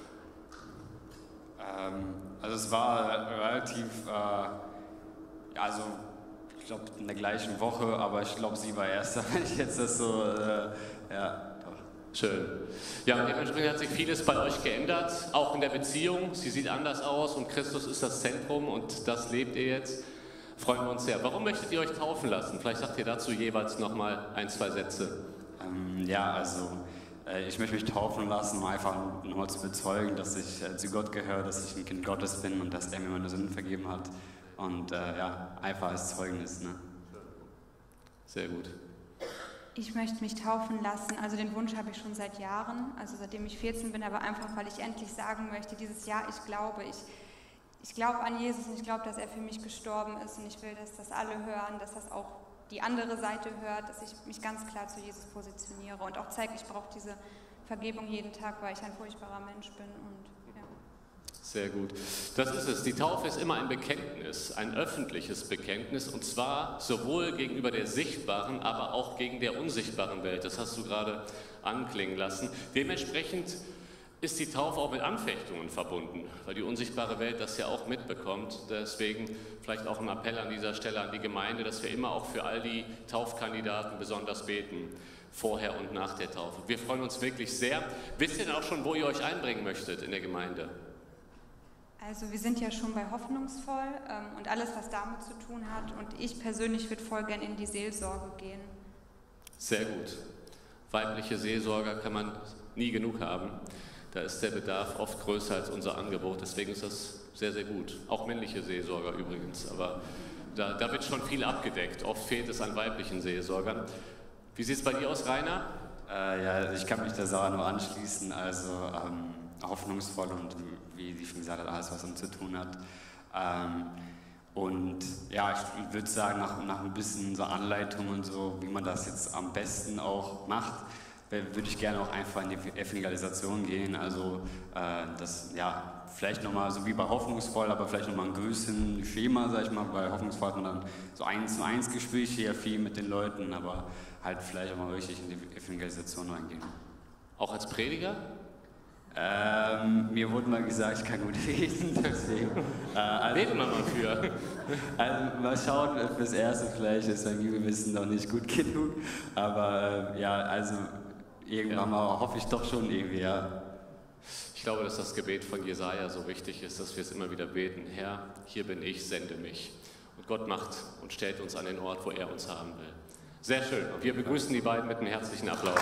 Ähm, also es war relativ, äh, ja, also ich glaube in der gleichen Woche, aber ich glaube, sie war erster, wenn ich jetzt das so, äh, ja, doch. Schön. Ja, und dementsprechend hat sich vieles bei euch geändert, auch in der Beziehung. Sie sieht anders aus und Christus ist das Zentrum und das lebt ihr jetzt. Freuen wir uns sehr. Warum möchtet ihr euch taufen lassen? Vielleicht sagt ihr dazu jeweils nochmal ein, zwei Sätze. Ähm, ja, also äh, ich möchte mich taufen lassen, um einfach nur zu bezeugen, dass ich äh, zu Gott gehöre, dass ich ein Kind Gottes bin und dass er mir meine Sünden vergeben hat. Und äh, ja, einfach als Zeugnis. Ne? Sehr gut. Ich möchte mich taufen lassen, also den Wunsch habe ich schon seit Jahren, also seitdem ich vierzehn bin, aber einfach, weil ich endlich sagen möchte, dieses Jahr, ich glaube, ich, ich glaube an Jesus und ich glaube, dass er für mich gestorben ist und ich will, dass das alle hören, dass das auch die andere Seite hört, dass ich mich ganz klar zu Jesus positioniere und auch zeige, ich brauche diese Vergebung jeden Tag, weil ich ein furchtbarer Mensch bin und ja. Sehr gut. Das ist es. Die Taufe ist immer ein Bekenntnis, ein öffentliches Bekenntnis und zwar sowohl gegenüber der sichtbaren, aber auch gegen der unsichtbaren Welt. Das hast du gerade anklingen lassen. Dementsprechend ist die Taufe auch mit Anfechtungen verbunden, weil die unsichtbare Welt das ja auch mitbekommt. Deswegen vielleicht auch ein Appell an dieser Stelle an die Gemeinde, dass wir immer auch für all die Taufkandidaten besonders beten, vorher und nach der Taufe. Wir freuen uns wirklich sehr. Wisst ihr denn auch schon, wo ihr euch einbringen möchtet in der Gemeinde? Also wir sind ja schon bei Hoffnungsvoll ähm, und alles, was damit zu tun hat. Und ich persönlich würde voll gern in die Seelsorge gehen. Sehr gut. Weibliche Seelsorger kann man nie genug haben. Da ist der Bedarf oft größer als unser Angebot. Deswegen ist das sehr, sehr gut. Auch männliche Seelsorger übrigens. Aber da, da wird schon viel abgedeckt. Oft fehlt es an weiblichen Seelsorgern. Wie sieht es bei dir aus, Rainer? Äh, ja, ich kann mich der Sarah nur anschließen. Also ähm, hoffnungsvoll und wie sie schon gesagt hat, alles, was damit zu tun hat. Ähm, und ja, ich würde sagen, nach, nach ein bisschen so Anleitung und so, wie man das jetzt am besten auch macht, würde ich gerne auch einfach in die Evangelisation gehen. Also äh, das, ja, vielleicht nochmal so wie bei Hoffnungsvoll, aber vielleicht nochmal ein größeren Schema, sag ich mal. Bei Hoffnungsvoll hat man dann so eins zu eins Gespräche, ja viel mit den Leuten, aber halt vielleicht auch mal richtig in die Evangelisation reingehen. Auch als Prediger? Ähm, mir wurde mal gesagt, ich kann gut reden, deswegen. Äh, also, Reden wir mal für. Also mal schauen, fürs Erste vielleicht ist mein Bibelwissen noch nicht gut genug, aber äh, ja, also irgendwann mal hoffe ich doch schon irgendwie, ja. Ich glaube, dass das Gebet von Jesaja so wichtig ist, dass wir es immer wieder beten. Herr, hier bin ich, sende mich. Und Gott macht und stellt uns an den Ort, wo er uns haben will. Sehr schön. Und wir begrüßen die beiden mit einem herzlichen Applaus.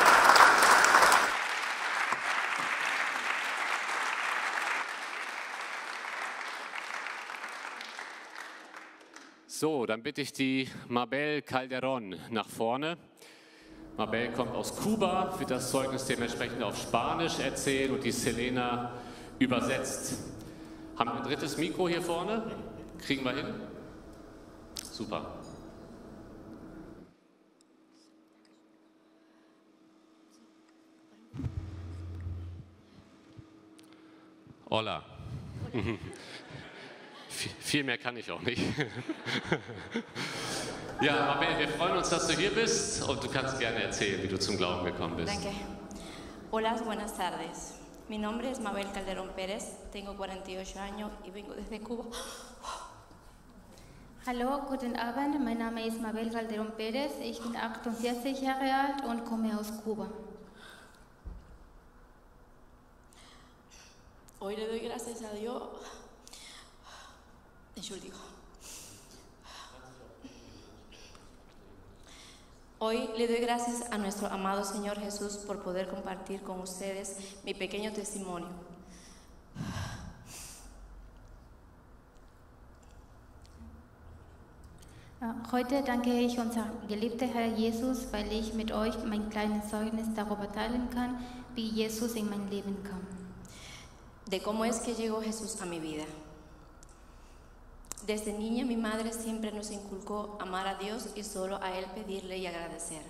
So, dann bitte ich die Mabel Calderón nach vorne. Mabel kommt aus Kuba, wird das Zeugnis dementsprechend auf Spanisch erzählen und die Selena übersetzt. Haben wir ein drittes Mikro hier vorne? Kriegen wir hin? Super. Hola. Viel mehr kann ich auch nicht. Ja, Mabel, wir freuen uns, dass du hier bist und du kannst gerne erzählen, wie du zum Glauben gekommen bist. Danke. Hola, buenas tardes. Mi nombre es Mabel Calderón Pérez, tengo cuarenta y ocho años y vengo desde Cuba. Hallo, guten Abend. Mein Name ist Mabel Calderón Pérez. Ich bin achtundvierzig Jahre alt und komme aus Kuba. Hoy le doy gracias a Dios. Entschuldigung. Hoy le doy gracias a nuestro amado Señor Jesús por poder compartir con ustedes mi pequeño testimonio. Heute danke ich unser geliebter Herr Jesus, weil ich mit euch mein kleines Zeugnis darüber teilen kann, wie Jesus in mein Leben kam. De cómo es que llegó Jesús a mi vida. Desde niña mi madre siempre nos inculcó amar a Dios y solo a Él pedirle y agradecer.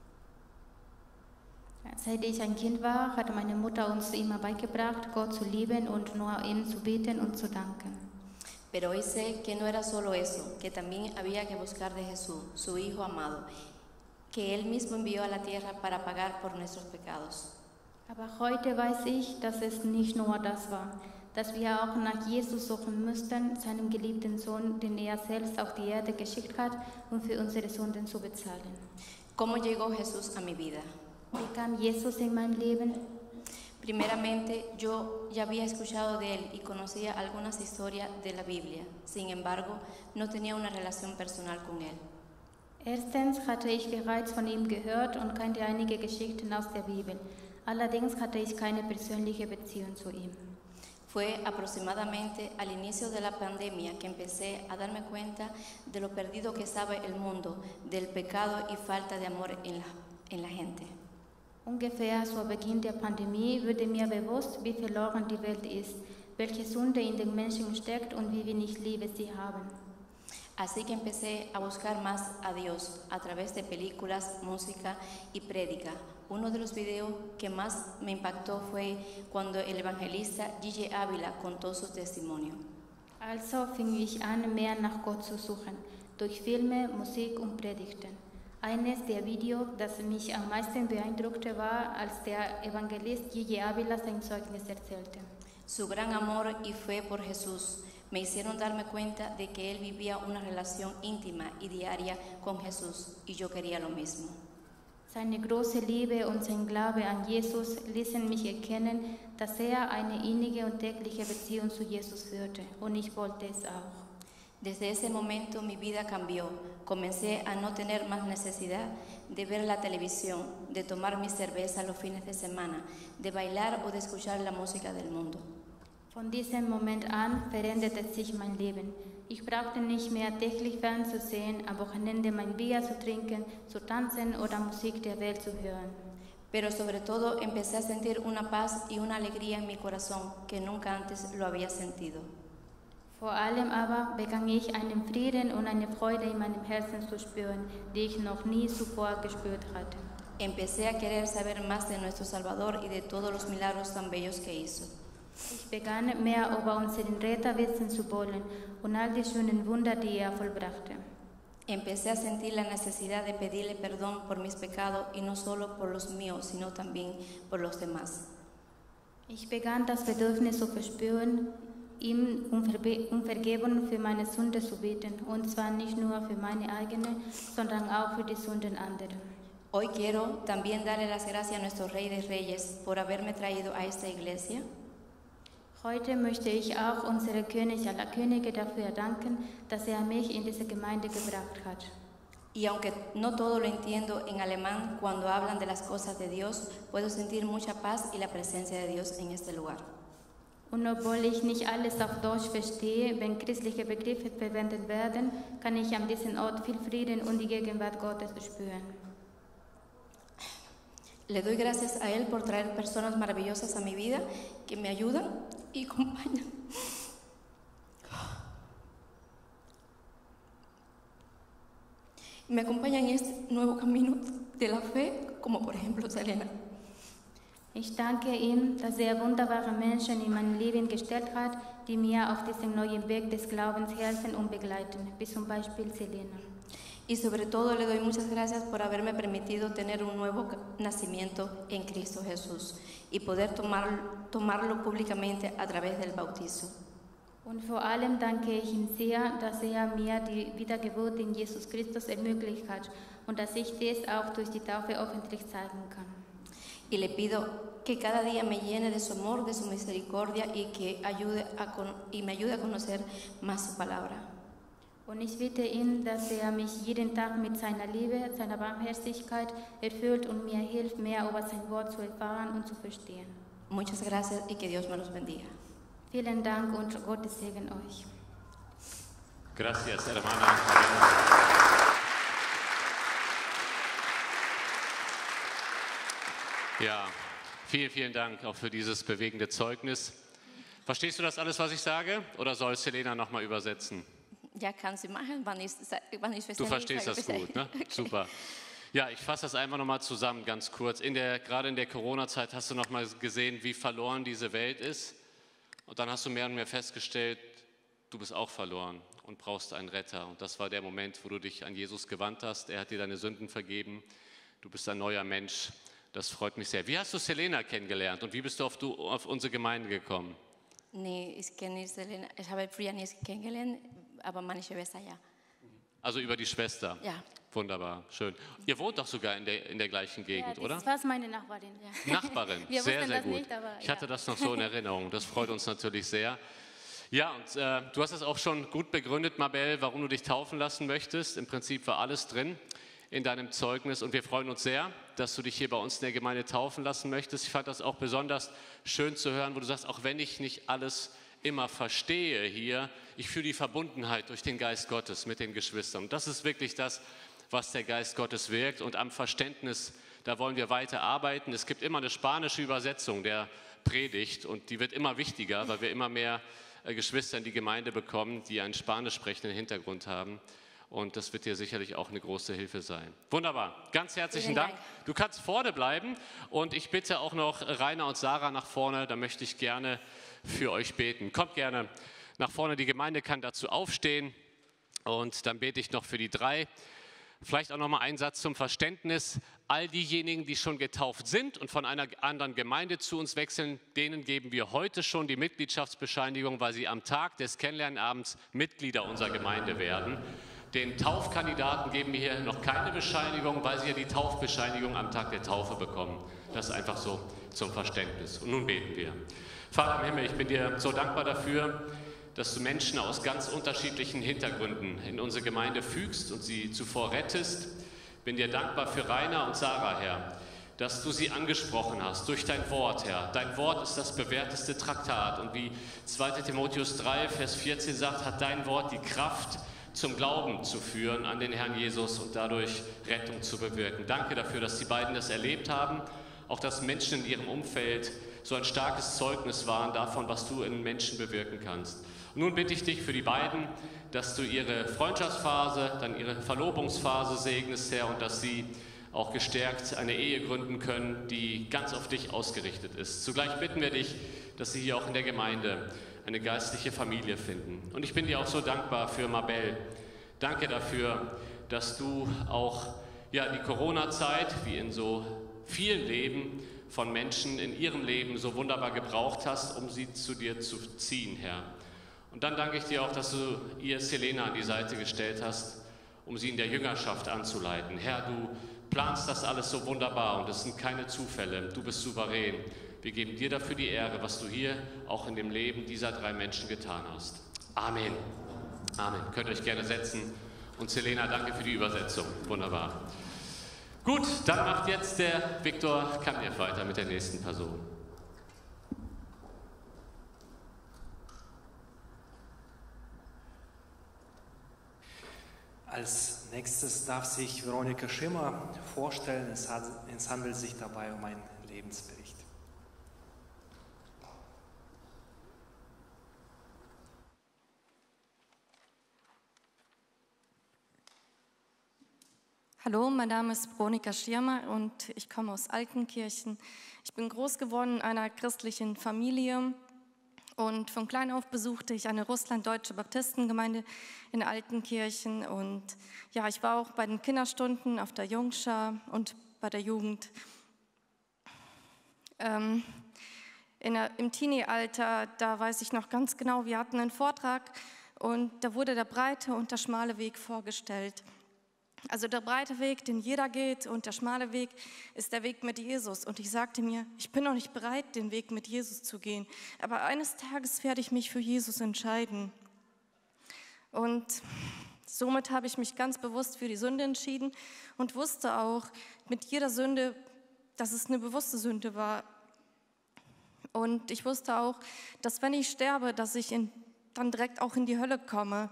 Seit ich ein Kind war, hat meine Mutter uns immer beigebracht, Gott zu lieben und nur ihn zu beten und zu danken. Pero hoy sé que no era solo eso, que también había que buscar de Jesús, su Hijo amado, que Él mismo envió a la tierra para pagar por nuestros pecados. Aber heute weiß ich, dass es nicht nur das war, dass wir auch nach Jesus suchen müssten, seinem geliebten Sohn, den er selbst auf die Erde geschickt hat, um für unsere Sünden zu bezahlen. ¿Cómo llegó Jesús a mi vida? Wie kam Jesus in mein Leben? Primeramente, yo ya había escuchado de Él y conocía algunas historias de la Biblia. Sin embargo, no tenía una relación personal con Él. Erstens hatte ich bereits von ihm gehört und kannte einige Geschichten aus der Bibel. Allerdings hatte ich keine persönliche Beziehung zu ihm. Fue aproximadamente al inicio de la pandemia que empecé a darme cuenta de lo perdido que estaba el mundo, del pecado y falta de amor en la, en la gente. Ungefähr zu Beginn der Pandemie wurde mir bewusst, wie verloren die Welt ist, welche Sünde in den Menschen steckt und wie wenig Liebe sie haben. Así que empecé a buscar más a Dios a través de películas, música y prédica. Uno de los videos que más me impactó fue cuando el evangelista Gigi Ávila contó su testimonio. Also fing ich an, mehr nach Gott zu suchen, durch Filme, Musik und Predigten. Eines der Videos, das mich am meisten beeindruckte, war, als der Evangelist Gigi Ávila sein Zeugnis erzählte. Su gran amor y fe por Jesús me hicieron darme cuenta de que él vivía una relación íntima y diaria con Jesús y yo quería lo mismo. Seine große Liebe und sein Glaube an Jesus ließen mich erkennen, dass er eine innige und tägliche Beziehung zu Jesus führte und ich wollte es auch. Desde ese momento mi vida cambió. Comencé a no tener más necesidad de ver la televisión, de tomar mi cerveza los fines de semana, de bailar o de escuchar la música del mundo. Von diesem Moment an veränderte sich mein Leben. Ich brauchte nicht mehr täglich fernzusehen, am Wochenende mein Bier zu trinken, zu tanzen oder Musik der Welt zu hören. Pero sobre todo empecé a sentir una paz y una alegría en mi corazón que nunca antes lo había sentido. Vor allem aber begann ich einen Frieden und eine Freude in meinem Herzen zu spüren, die ich noch nie zuvor gespürt hatte. Empecé a querer saber más de nuestro Salvador y de todos los milagros tan bellos que hizo. Ich begann mehr über unseren Retter wissen zu wollen und all die schönen Wunder, die er vollbrachte. Empecé a sentir la necesidad de pedirle perdón por mis pecados y no solo por los míos, sino también por los demás. Ich begann das Bedürfnis zu verspüren, ihm um, Verbe um Vergebung für meine Sünde zu bitten, und zwar nicht nur für meine eigene, sondern auch für die Sünden anderer. Hoy quiero también darle las gracias a nuestro Rey de Reyes por haberme traído a esta iglesia. Heute möchte ich auch unsere König aller Könige dafür danken, dass er mich in diese Gemeinde gebracht hat. Y aunque no todo lo entiendo en alemán, cuando hablan de las cosas de Dios, puedo sentir mucha paz y la presencia de Dios en este lugar. Und obwohl ich nicht alles auf Deutsch verstehe, wenn christliche Begriffe verwendet werden, kann ich an diesem Ort viel Frieden und die Gegenwart Gottes spüren. Le doy gracias a Él por traer personas maravillosas a mi vida que me ayudan y acompañan. Me acompañan en este nuevo camino de la fe, como por ejemplo Selena. Ich danke ihm, dass er wunderbare Menschen in mein Leben gestellt hat, die mir auf diesem neuen Weg des Glaubens helfen und begleiten, wie zum Beispiel Selena. Y sobre todo le doy muchas gracias por haberme permitido tener un nuevo nacimiento en Cristo Jesús y poder tomar, tomarlo públicamente a través del bautizo. Und vor allem danke ich ihm sehr, dass er mir die Wiedergeburt in Jesus Christus ermöglicht hat und dass ich dies auch durch die Taufe öffentlich zeigen kann. Y le pido que cada día me llene de su amor, de su misericordia y que ayude a con, y me ayude a conocer más su palabra. Und ich bitte ihn, dass er mich jeden Tag mit seiner Liebe, seiner Barmherzigkeit erfüllt und mir hilft, mehr über sein Wort zu erfahren und zu verstehen. Muchas gracias y que Dios me los bendiga. Vielen Dank und Gottes Segen euch. Gracias, hermana. Ja, vielen, vielen Dank auch für dieses bewegende Zeugnis. Verstehst du das alles, was ich sage, oder soll Selena nochmal übersetzen? Ja, kann sie machen, wann ich, wann ich Du verstehst das gut, ne? Okay. Super. Ja, ich fasse das einfach nochmal zusammen, ganz kurz. In der, gerade in der Corona-Zeit hast du nochmal gesehen, wie verloren diese Welt ist. Und dann hast du mehr und mehr festgestellt, du bist auch verloren und brauchst einen Retter. Und das war der Moment, wo du dich an Jesus gewandt hast. Er hat dir deine Sünden vergeben. Du bist ein neuer Mensch. Das freut mich sehr. Wie hast du Selena kennengelernt und wie bist du auf, du, auf unsere Gemeinde gekommen? Nee, ich kenne Selena. Ich habe früher nicht kennengelernt, aber meine Schwester ja. Also über die Schwester? Ja. Wunderbar, schön. Ihr wohnt doch sogar in der, in der gleichen Gegend, ja, oder? Das ist fast meine Nachbarin. Ja. Nachbarin, Wir sehr, sehr das gut. Nicht, aber, ich hatte das noch so in Erinnerung, das freut uns natürlich sehr. Ja, und äh, du hast es auch schon gut begründet, Mabel, warum du dich taufen lassen möchtest. Im Prinzip war alles drin in deinem Zeugnis und wir freuen uns sehr, dass du dich hier bei uns in der Gemeinde taufen lassen möchtest. Ich fand das auch besonders schön zu hören, wo du sagst, auch wenn ich nicht alles immer verstehe hier, ich fühle die Verbundenheit durch den Geist Gottes mit den Geschwistern. Und das ist wirklich das, was der Geist Gottes wirkt. Und am Verständnis, da wollen wir weiter arbeiten. Es gibt immer eine spanische Übersetzung der Predigt und die wird immer wichtiger, weil wir immer mehr äh, Geschwister in die Gemeinde bekommen, die einen spanisch sprechenden Hintergrund haben. Und das wird dir sicherlich auch eine große Hilfe sein. Wunderbar, ganz herzlichen Dank. Du kannst vorne bleiben und ich bitte auch noch Rainer und Sarah nach vorne, da möchte ich gerne für euch beten. Kommt gerne nach vorne, die Gemeinde kann dazu aufstehen und dann bete ich noch für die drei. Vielleicht auch noch mal ein Satz zum Verständnis. All diejenigen, die schon getauft sind und von einer anderen Gemeinde zu uns wechseln, denen geben wir heute schon die Mitgliedschaftsbescheinigung, weil sie am Tag des Kennenlernabends Mitglieder unserer Gemeinde werden. Den Taufkandidaten geben wir hier noch keine Bescheinigung, weil sie ja die Taufbescheinigung am Tag der Taufe bekommen. Das ist einfach so zum Verständnis. Und nun beten wir. Vater im Himmel, ich bin dir so dankbar dafür, dass du Menschen aus ganz unterschiedlichen Hintergründen in unsere Gemeinde fügst und sie zuvor rettest. Bin dir dankbar für Rainer und Sarah, Herr, dass du sie angesprochen hast durch dein Wort, Herr. Dein Wort ist das bewährteste Traktat. Und wie zweiter Timotheus drei, Vers vierzehn sagt, hat dein Wort die Kraft, zum Glauben zu führen an den Herrn Jesus und dadurch Rettung zu bewirken. Danke dafür, dass die beiden das erlebt haben, auch dass Menschen in ihrem Umfeld so ein starkes Zeugnis waren davon, was du in Menschen bewirken kannst. Und nun bitte ich dich für die beiden, dass du ihre Freundschaftsphase, dann ihre Verlobungsphase segnest, Herr, und dass sie auch gestärkt eine Ehe gründen können, die ganz auf dich ausgerichtet ist. Zugleich bitten wir dich, dass sie hier auch in der Gemeinde eine geistliche Familie finden. Und ich bin dir auch so dankbar für Mabel. Danke dafür, dass du auch ja, die Corona-Zeit, wie in so vielen Leben von Menschen in ihrem Leben so wunderbar gebraucht hast, um sie zu dir zu ziehen, Herr. Und dann danke ich dir auch, dass du ihr Selena an die Seite gestellt hast, um sie in der Jüngerschaft anzuleiten. Herr, du planst das alles so wunderbar und es sind keine Zufälle. Du bist souverän. Wir geben dir dafür die Ehre, was du hier auch in dem Leben dieser drei Menschen getan hast. Amen. Amen. Könnt euch gerne setzen. Und Selena, danke für die Übersetzung. Wunderbar. Gut, dann macht jetzt der Viktor Kamjew weiter mit der nächsten Person. Als nächstes darf sich Veronika Schimmer vorstellen. Es, hat, es handelt sich dabei um einen Lebensbericht. Hallo, mein Name ist Veronika Schirmer und ich komme aus Altenkirchen. Ich bin groß geworden in einer christlichen Familie. Und von klein auf besuchte ich eine russlanddeutsche Baptistengemeinde in Altenkirchen. Und ja, ich war auch bei den Kinderstunden auf der Jungschar und bei der Jugend. Ähm, in der, Im Teenie-Alter, da weiß ich noch ganz genau, wir hatten einen Vortrag und da wurde der breite und der schmale Weg vorgestellt. Also der breite Weg, den jeder geht, und der schmale Weg ist der Weg mit Jesus. Und ich sagte mir, ich bin noch nicht bereit, den Weg mit Jesus zu gehen. Aber eines Tages werde ich mich für Jesus entscheiden. Und somit habe ich mich ganz bewusst für die Sünde entschieden und wusste auch mit jeder Sünde, dass es eine bewusste Sünde war. Und ich wusste auch, dass wenn ich sterbe, dass ich in, dann direkt auch in die Hölle komme.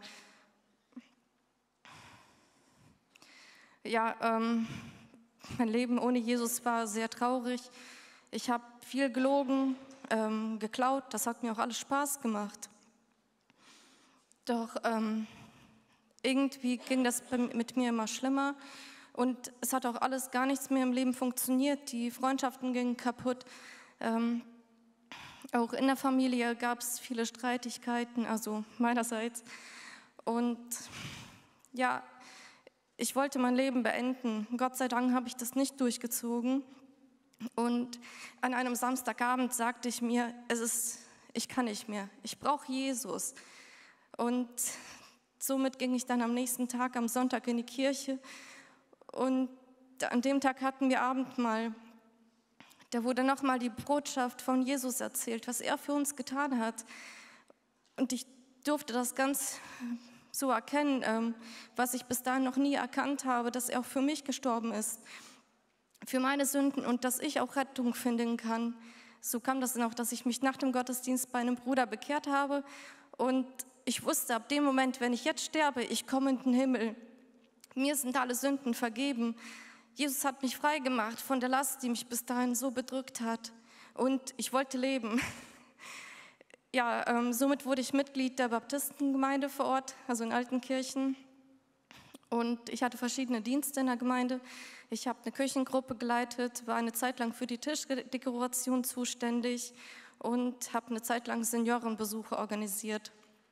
Ja, ähm, mein Leben ohne Jesus war sehr traurig. Ich habe viel gelogen, ähm, geklaut, das hat mir auch alles Spaß gemacht. Doch ähm, irgendwie ging das mit mir immer schlimmer und es hat auch alles gar nichts mehr im Leben funktioniert. Die Freundschaften gingen kaputt. Ähm, auch in der Familie gab es viele Streitigkeiten, also meinerseits. Und ja, ich wollte mein Leben beenden. Gott sei Dank habe ich das nicht durchgezogen. Und an einem Samstagabend sagte ich mir, es ist, ich kann nicht mehr, ich brauche Jesus. Und somit ging ich dann am nächsten Tag, am Sonntag, in die Kirche. Und an dem Tag hatten wir Abendmahl. Da wurde nochmal die Botschaft von Jesus erzählt, was er für uns getan hat. Und ich durfte das ganz so erkennen, ähm, was ich bis dahin noch nie erkannt habe, dass er auch für mich gestorben ist, für meine Sünden und dass ich auch Rettung finden kann. So kam das dann auch, dass ich mich nach dem Gottesdienst bei einem Bruder bekehrt habe und ich wusste ab dem Moment, wenn ich jetzt sterbe, ich komme in den Himmel. Mir sind alle Sünden vergeben. Jesus hat mich frei gemacht von der Last, die mich bis dahin so bedrückt hat und ich wollte leben. Ja, ähm, somit wurde ich Mitglied der Baptistengemeinde vor Ort, also in Altenkirchen. Und ich hatte verschiedene Dienste in der Gemeinde. Ich habe eine Küchengruppe geleitet, war eine Zeit lang für die Tischdekoration zuständig und habe eine Zeit lang Seniorenbesuche organisiert.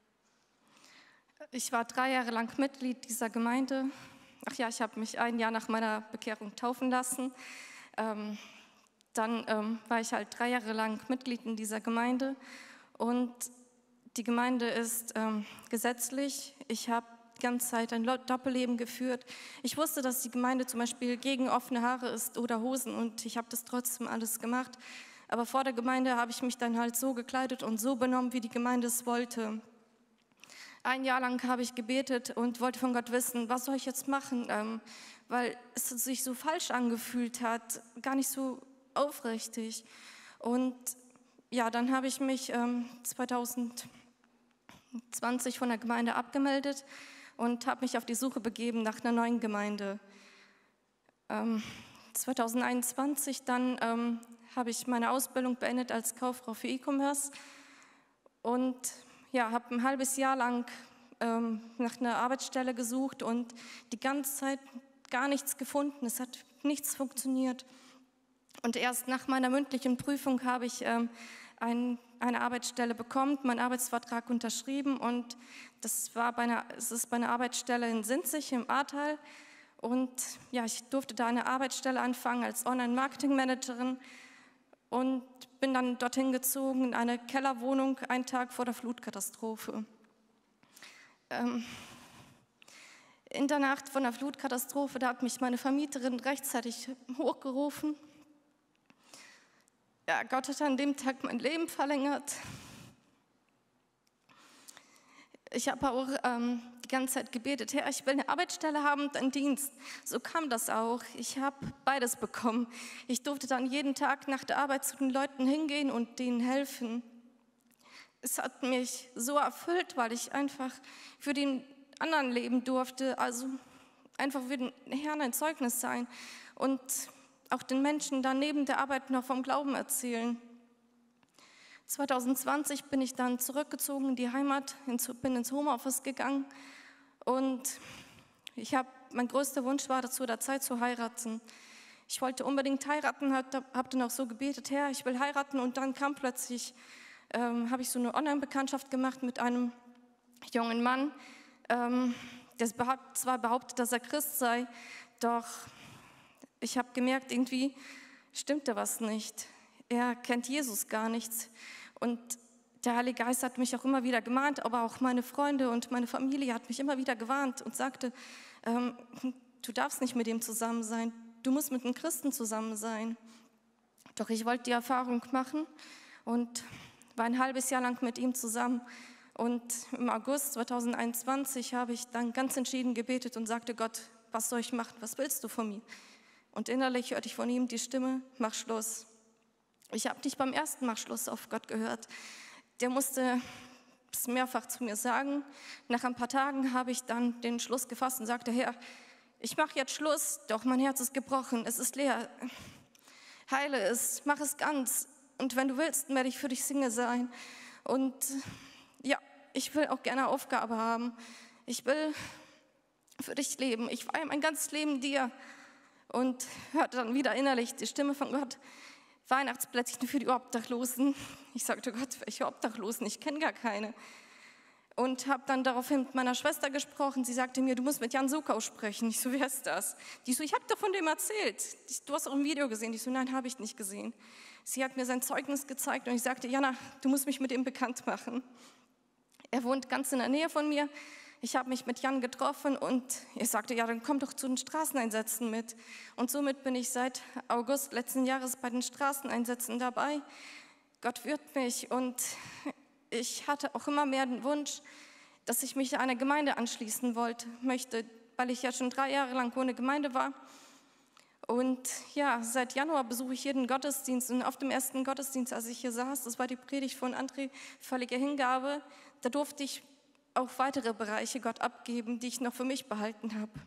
Ich war drei Jahre lang Mitglied dieser Gemeinde. Ach ja, ich habe mich ein Jahr nach meiner Bekehrung taufen lassen. Ähm, dann ähm, war ich halt drei Jahre lang Mitglied in dieser Gemeinde. Und die Gemeinde ist ähm, gesetzlich. Ich habe die ganze Zeit ein Doppelleben geführt. Ich wusste, dass die Gemeinde zum Beispiel gegen offene Haare ist oder Hosen und ich habe das trotzdem alles gemacht. Aber vor der Gemeinde habe ich mich dann halt so gekleidet und so benommen, wie die Gemeinde es wollte. ein Jahr lang habe ich gebetet und wollte von Gott wissen, was soll ich jetzt machen, ähm, weil es sich so falsch angefühlt hat, gar nicht so aufrichtig. Und ja, dann habe ich mich ähm, zweitausendzwanzig von der Gemeinde abgemeldet und habe mich auf die Suche begeben nach einer neuen Gemeinde. Ähm, zweitausendeinundzwanzig dann ähm, habe ich meine Ausbildung beendet als Kauffrau für E-Commerce und ja, habe ein halbes Jahr lang ähm, nach einer Arbeitsstelle gesucht und die ganze Zeit gar nichts gefunden. Es hat nichts funktioniert. Und erst nach meiner mündlichen Prüfung habe ich ähm, ein, eine Arbeitsstelle bekommen, meinen Arbeitsvertrag unterschrieben und das war bei einer, es ist bei einer Arbeitsstelle in Sinzig im Ahrtal. Und ja, ich durfte da eine Arbeitsstelle anfangen als Online-Marketing-Managerin und bin dann dorthin gezogen in eine Kellerwohnung, einen Tag vor der Flutkatastrophe. Ähm, in der Nacht von der Flutkatastrophe, da hat mich meine Vermieterin rechtzeitig hochgerufen. Ja, Gott hat an dem Tag mein Leben verlängert. Ich habe auch ähm, die ganze Zeit gebetet, Herr, ich will eine Arbeitsstelle haben und einen Dienst. So kam das auch. Ich habe beides bekommen. Ich durfte dann jeden Tag nach der Arbeit zu den Leuten hingehen und denen helfen. Es hat mich so erfüllt, weil ich einfach für den anderen leben durfte, also einfach für den Herrn ein Zeugnis sein und auch den Menschen dann neben der Arbeit noch vom Glauben erzählen. zweitausendzwanzig bin ich dann zurückgezogen in die Heimat, bin ins Homeoffice gegangen und ich habe, mein größter Wunsch war, zu der Zeit zu heiraten. Ich wollte unbedingt heiraten, habe dann auch so gebetet, Herr, ich will heiraten und dann kam plötzlich, ähm, habe ich so eine Online-Bekanntschaft gemacht mit einem jungen Mann, ähm, der zwar behauptet, dass er Christ sei, doch ich habe gemerkt, irgendwie stimmte was nicht. Er kennt Jesus gar nichts. Und der Heilige Geist hat mich auch immer wieder gemahnt, aber auch meine Freunde und meine Familie hat mich immer wieder gewarnt und sagte, ähm, du darfst nicht mit ihm zusammen sein, du musst mit einem Christen zusammen sein. Doch ich wollte die Erfahrung machen und war ein halbes Jahr lang mit ihm zusammen. Und im August zweitausendeinundzwanzig habe ich dann ganz entschieden gebetet und sagte, Gott, was soll ich machen, was willst du von mir? Und innerlich hörte ich von ihm die Stimme, mach Schluss. Ich habe nicht beim ersten Mal Schluss auf Gott gehört. Der musste es mehrfach zu mir sagen. Nach ein paar Tagen habe ich dann den Schluss gefasst und sagte, Herr, ich mache jetzt Schluss, doch mein Herz ist gebrochen, es ist leer. Heile es, mach es ganz. Und wenn du willst, werde ich für dich Single sein. Und ja, ich will auch gerne Aufgabe haben. Ich will für dich leben. Ich weihe mein ganzes Leben dir. Und hörte dann wieder innerlich die Stimme von Gott, Weihnachtsplätzchen für die Obdachlosen. Ich sagte, Gott, welche Obdachlosen? Ich kenne gar keine. Und habe dann daraufhin mit meiner Schwester gesprochen. Sie sagte mir, du musst mit Jan Sukau sprechen. Ich so, wer ist das? Die so, ich habe doch von dem erzählt. Du hast auch ein Video gesehen. Ich so, nein, habe ich nicht gesehen. Sie hat mir sein Zeugnis gezeigt und ich sagte, Jana, du musst mich mit ihm bekannt machen. Er wohnt ganz in der Nähe von mir. Ich habe mich mit Jan getroffen und er sagte, ja, dann komm doch zu den Straßeneinsätzen mit. Und somit bin ich seit August letzten Jahres bei den Straßeneinsätzen dabei. Gott führt mich und ich hatte auch immer mehr den Wunsch, dass ich mich einer Gemeinde anschließen wollte, möchte, weil ich ja schon drei Jahre lang ohne Gemeinde war. Und ja, seit Januar besuche ich jeden Gottesdienst und auf dem ersten Gottesdienst, als ich hier saß, das war die Predigt von André, völlige Hingabe, da durfte ich auch weitere Bereiche Gott abgeben, die ich noch für mich behalten habe.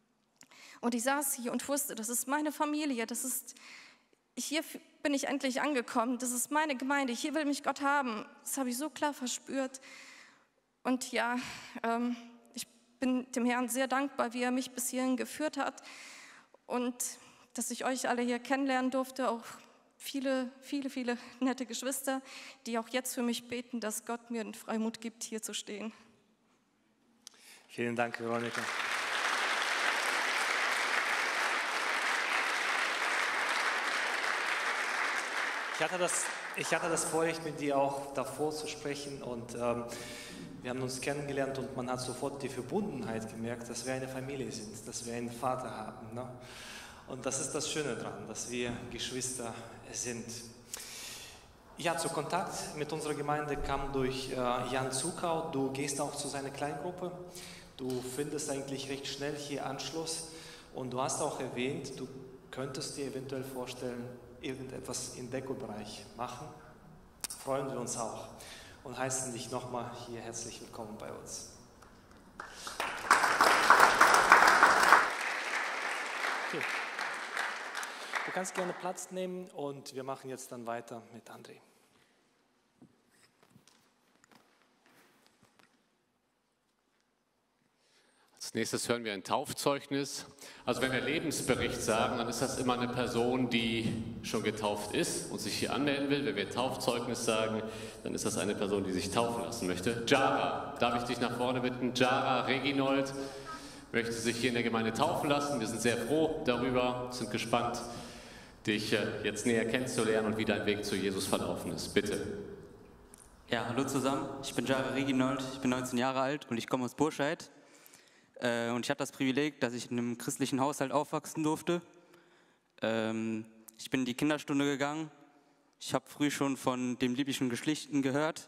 Und ich saß hier und wusste, das ist meine Familie, das ist, hier bin ich endlich angekommen, das ist meine Gemeinde, hier will mich Gott haben. Das habe ich so klar verspürt. Und ja, ähm, ich bin dem Herrn sehr dankbar, wie er mich bis hierhin geführt hat und dass ich euch alle hier kennenlernen durfte, auch viele, viele, viele nette Geschwister, die auch jetzt für mich beten, dass Gott mir den Freimut gibt, hier zu stehen. Vielen Dank, Veronika. Ich hatte das, ich hatte das Vorrecht, mit dir auch davor zu sprechen und ähm, wir haben uns kennengelernt und man hat sofort die Verbundenheit gemerkt, dass wir eine Familie sind, dass wir einen Vater haben. Ne? Und das ist das Schöne daran, dass wir Geschwister sind. Ja, zu Kontakt mit unserer Gemeinde kam durch äh, Jan Zukau. Du gehst auch zu seiner Kleingruppe. Du findest eigentlich recht schnell hier Anschluss. Und du hast auch erwähnt, du könntest dir eventuell vorstellen, irgendetwas im Deko-Bereich machen. Freuen wir uns auch und heißen dich nochmal hier herzlich willkommen bei uns. Okay. Du kannst gerne Platz nehmen und wir machen jetzt dann weiter mit André. Als nächstes hören wir ein Taufzeugnis. Also wenn wir Lebensbericht sagen, dann ist das immer eine Person, die schon getauft ist und sich hier anmelden will. Wenn wir Taufzeugnis sagen, dann ist das eine Person, die sich taufen lassen möchte. Jara, darf ich dich nach vorne bitten? Jara Reginold möchte sich hier in der Gemeinde taufen lassen. Wir sind sehr froh darüber, sind gespannt, dich jetzt näher kennenzulernen und wie dein Weg zu Jesus verlaufen ist. Bitte. Ja, hallo zusammen. Ich bin Jara Reginold, ich bin neunzehn Jahre alt und ich komme aus Burscheid. Und ich hatte das Privileg, dass ich in einem christlichen Haushalt aufwachsen durfte. Ich bin in die Kinderstunde gegangen. Ich habe früh schon von dem lieblichen Geschlechten gehört,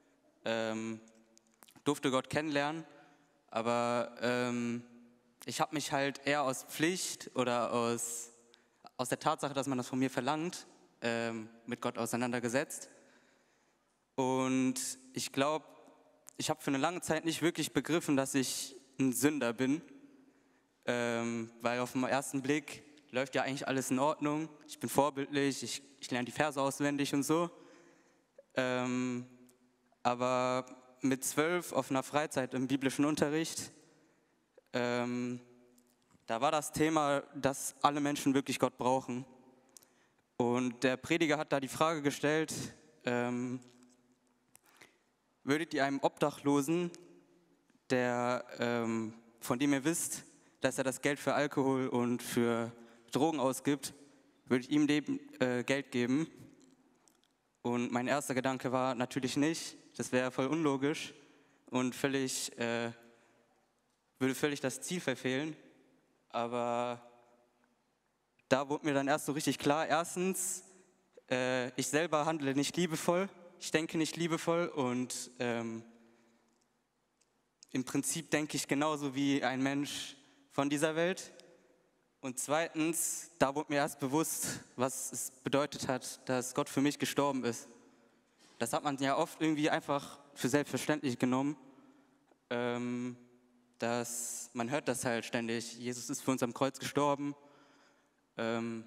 durfte Gott kennenlernen, aber ich habe mich halt eher aus Pflicht oder aus, aus der Tatsache, dass man das von mir verlangt, mit Gott auseinandergesetzt. Und ich glaube, ich habe für eine lange Zeit nicht wirklich begriffen, dass ich ein Sünder bin, ähm, weil auf den ersten Blick läuft ja eigentlich alles in Ordnung. Ich bin vorbildlich, ich, ich lerne die Verse auswendig und so. Ähm, aber mit zwölf auf einer Freizeit im biblischen Unterricht, ähm, da war das Thema, dass alle Menschen wirklich Gott brauchen. Und der Prediger hat da die Frage gestellt, ähm, würdet ihr einem Obdachlosen, der, ähm, von dem ihr wisst, dass er das Geld für Alkohol und für Drogen ausgibt, würde ich ihm dem, äh, Geld geben? Und mein erster Gedanke war natürlich nicht, das wäre voll unlogisch und völlig, äh, würde völlig das Ziel verfehlen. Aber da wurde mir dann erst so richtig klar, erstens, äh, ich selber handle nicht liebevoll, ich denke nicht liebevoll und ähm, im Prinzip denke ich genauso wie ein Mensch von dieser Welt. Und zweitens, da wurde mir erst bewusst, was es bedeutet hat, dass Gott für mich gestorben ist. Das hat man ja oft irgendwie einfach für selbstverständlich genommen. Ähm, dass man hört das halt ständig, Jesus ist für uns am Kreuz gestorben. Ähm,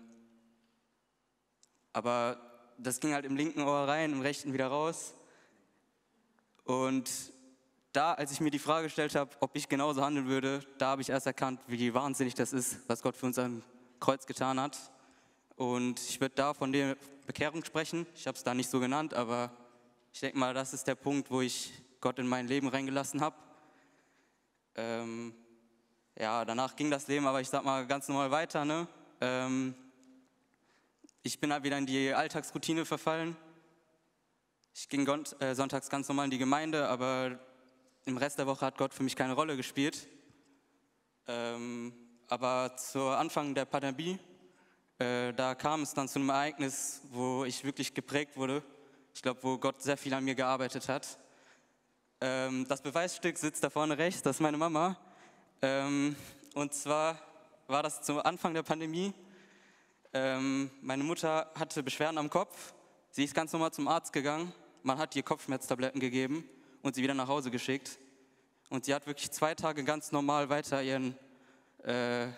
aber das ging halt im linken Ohr rein, im rechten wieder raus. Und da, als ich mir die Frage gestellt habe, ob ich genauso handeln würde, da habe ich erst erkannt, wie wahnsinnig das ist, was Gott für uns am Kreuz getan hat. Und ich würde da von der Bekehrung sprechen. Ich habe es da nicht so genannt, aber ich denke mal, das ist der Punkt, wo ich Gott in mein Leben reingelassen habe. Ähm, ja, danach ging das Leben, aber ich sag mal ganz normal weiter. Ne? Ähm, ich bin halt wieder in die Alltagsroutine verfallen. Ich ging äh, sonntags ganz normal in die Gemeinde, aber im Rest der Woche hat Gott für mich keine Rolle gespielt. Ähm, aber zu Anfang der Pandemie, äh, da kam es dann zu einem Ereignis, wo ich wirklich geprägt wurde. Ich glaube, wo Gott sehr viel an mir gearbeitet hat. Ähm, das Beweisstück sitzt da vorne rechts, das ist meine Mama. Ähm, und zwar war das zu Anfang der Pandemie. Ähm, meine Mutter hatte Beschwerden am Kopf. Sie ist ganz normal zum Arzt gegangen. Man hat ihr Kopfschmerztabletten gegeben und sie wieder nach Hause geschickt. Und sie hat wirklich zwei Tage ganz normal weiter ihren, äh,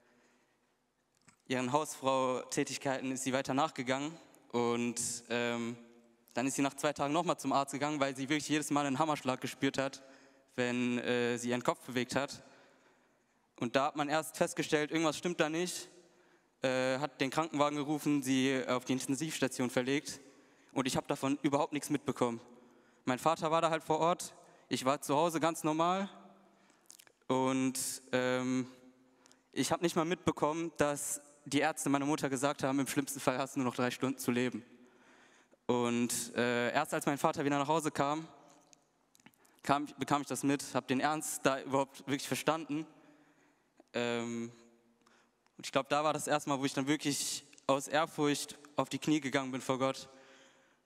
ihren Hausfrau-Tätigkeiten ist sie weiter nachgegangen. Und ähm, dann ist sie nach zwei Tagen nochmal zum Arzt gegangen, weil sie wirklich jedes Mal einen Hammerschlag gespürt hat, wenn äh, sie ihren Kopf bewegt hat. Und da hat man erst festgestellt, irgendwas stimmt da nicht, äh, hat den Krankenwagen gerufen, sie auf die Intensivstation verlegt. Und ich habe davon überhaupt nichts mitbekommen. Mein Vater war da halt vor Ort, ich war zu Hause ganz normal und ähm, ich habe nicht mal mitbekommen, dass die Ärzte meiner Mutter gesagt haben, im schlimmsten Fall hast du nur noch drei Stunden zu leben. Und äh, erst als mein Vater wieder nach Hause kam, kam bekam ich das mit, habe den Ernst da überhaupt wirklich verstanden. Ähm, und ich glaube, da war das erste Mal, wo ich dann wirklich aus Ehrfurcht auf die Knie gegangen bin vor Gott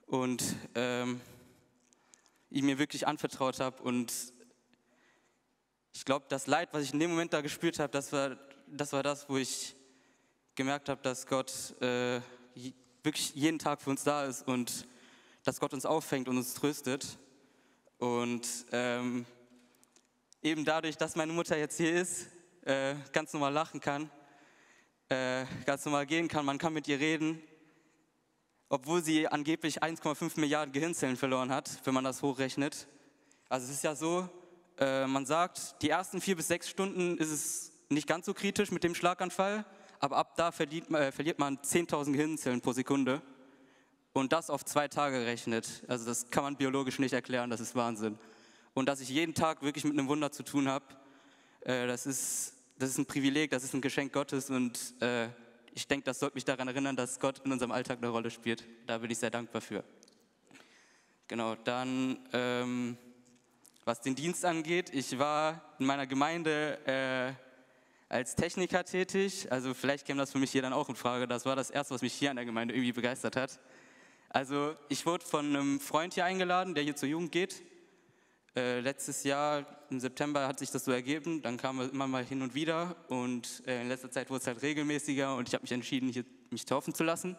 und ähm, ihm mir wirklich anvertraut habe. Und ich glaube, das Leid, was ich in dem Moment da gespürt habe, das war, das war das, wo ich gemerkt habe, dass Gott äh, wirklich jeden Tag für uns da ist und dass Gott uns auffängt und uns tröstet. Und ähm, eben dadurch, dass meine Mutter jetzt hier ist, äh, ganz normal lachen kann, äh, ganz normal gehen kann, man kann mit ihr reden, obwohl sie angeblich eins Komma fünf Milliarden Gehirnzellen verloren hat, wenn man das hochrechnet. Also es ist ja so, äh, man sagt, die ersten vier bis sechs Stunden ist es nicht ganz so kritisch mit dem Schlaganfall, aber ab da verliert, äh, verliert man zehntausend Gehirnzellen pro Sekunde und das auf zwei Tage rechnet. Also das kann man biologisch nicht erklären, das ist Wahnsinn. Und dass ich jeden Tag wirklich mit einem Wunder zu tun habe, äh, das ist, das ist ein Privileg, das ist ein Geschenk Gottes und äh, ich denke, das sollte mich daran erinnern, dass Gott in unserem Alltag eine Rolle spielt. Da bin ich sehr dankbar für. Genau, dann, ähm, was den Dienst angeht, ich war in meiner Gemeinde äh, als Techniker tätig. Also vielleicht käme das für mich hier dann auch in Frage. Das war das Erste, was mich hier an der Gemeinde irgendwie begeistert hat. Also ich wurde von einem Freund hier eingeladen, der hier zur Jugend geht. Äh, letztes Jahr im September hat sich das so ergeben, dann kamen wir immer mal hin und wieder und äh, in letzter Zeit wurde es halt regelmäßiger und ich habe mich entschieden, hier, mich taufen zu lassen.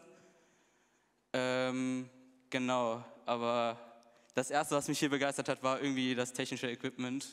Ähm, genau, aber das Erste, was mich hier begeistert hat, war irgendwie das technische Equipment.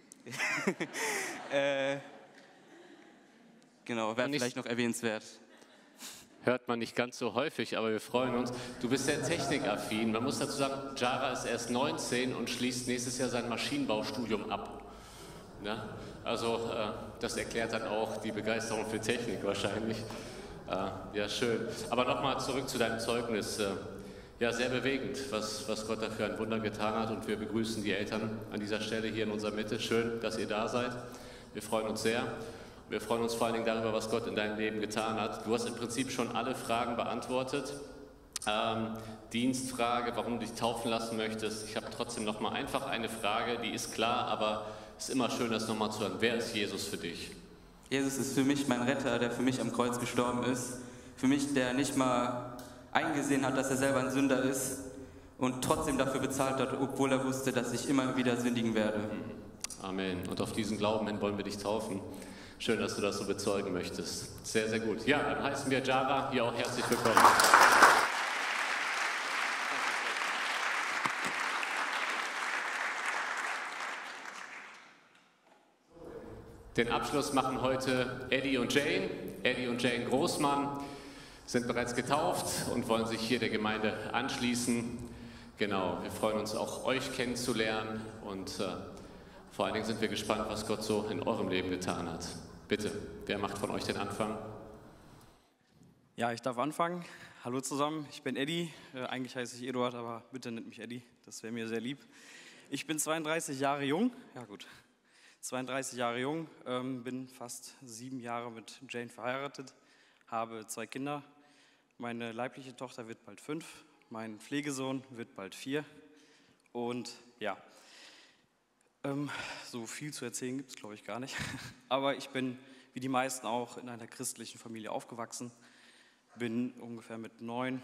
äh, genau, wäre vielleicht noch erwähnenswert. Hört man nicht ganz so häufig, aber wir freuen uns. Du bist sehr technikaffin. Man muss dazu sagen, Jara ist erst neunzehn und schließt nächstes Jahr sein Maschinenbaustudium ab. Ja? Also äh, das erklärt dann auch die Begeisterung für Technik wahrscheinlich. Äh, ja, schön. Aber nochmal zurück zu deinem Zeugnis. Äh, ja, sehr bewegend, was, was Gott dafür ein Wunder getan hat. Und wir begrüßen die Eltern an dieser Stelle hier in unserer Mitte. Schön, dass ihr da seid. Wir freuen uns sehr. Wir freuen uns vor allen Dingen darüber, was Gott in deinem Leben getan hat. Du hast im Prinzip schon alle Fragen beantwortet. Ähm, Dienstfrage, warum du dich taufen lassen möchtest. Ich habe trotzdem noch mal einfach eine Frage, die ist klar, aber es ist immer schön, das nochmal zu hören. Wer ist Jesus für dich? Jesus ist für mich mein Retter, der für mich am Kreuz gestorben ist. Für mich, der nicht mal eingesehen hat, dass er selber ein Sünder ist und trotzdem dafür bezahlt hat, obwohl er wusste, dass ich immer wieder sündigen werde. Amen. Und auf diesen Glauben hin wollen wir dich taufen. Schön, dass du das so bezeugen möchtest. Sehr, sehr gut. Ja, dann heißen wir Jara hier auch herzlich willkommen. Den Abschluss machen heute Eddie und Jane. Eddie und Jane Großmann sind bereits getauft und wollen sich hier der Gemeinde anschließen. Genau, wir freuen uns auch, euch kennenzulernen und äh, vor allen Dingen sind wir gespannt, was Gott so in eurem Leben getan hat. Bitte, wer macht von euch den Anfang? Ja, ich darf anfangen. Hallo zusammen, ich bin Eddie. Äh, eigentlich heiße ich Eduard, aber bitte nennt mich Eddie. Das wäre mir sehr lieb. Ich bin zweiunddreißig Jahre jung. Ja gut, zweiunddreißig Jahre jung. Ähm, bin fast sieben Jahre mit Jane verheiratet. Habe zwei Kinder. Meine leibliche Tochter wird bald fünf. Mein Pflegesohn wird bald vier. Und ja, Ähm, so viel zu erzählen gibt es, glaube ich, gar nicht. Aber ich bin, wie die meisten auch, in einer christlichen Familie aufgewachsen. Bin ungefähr mit neun,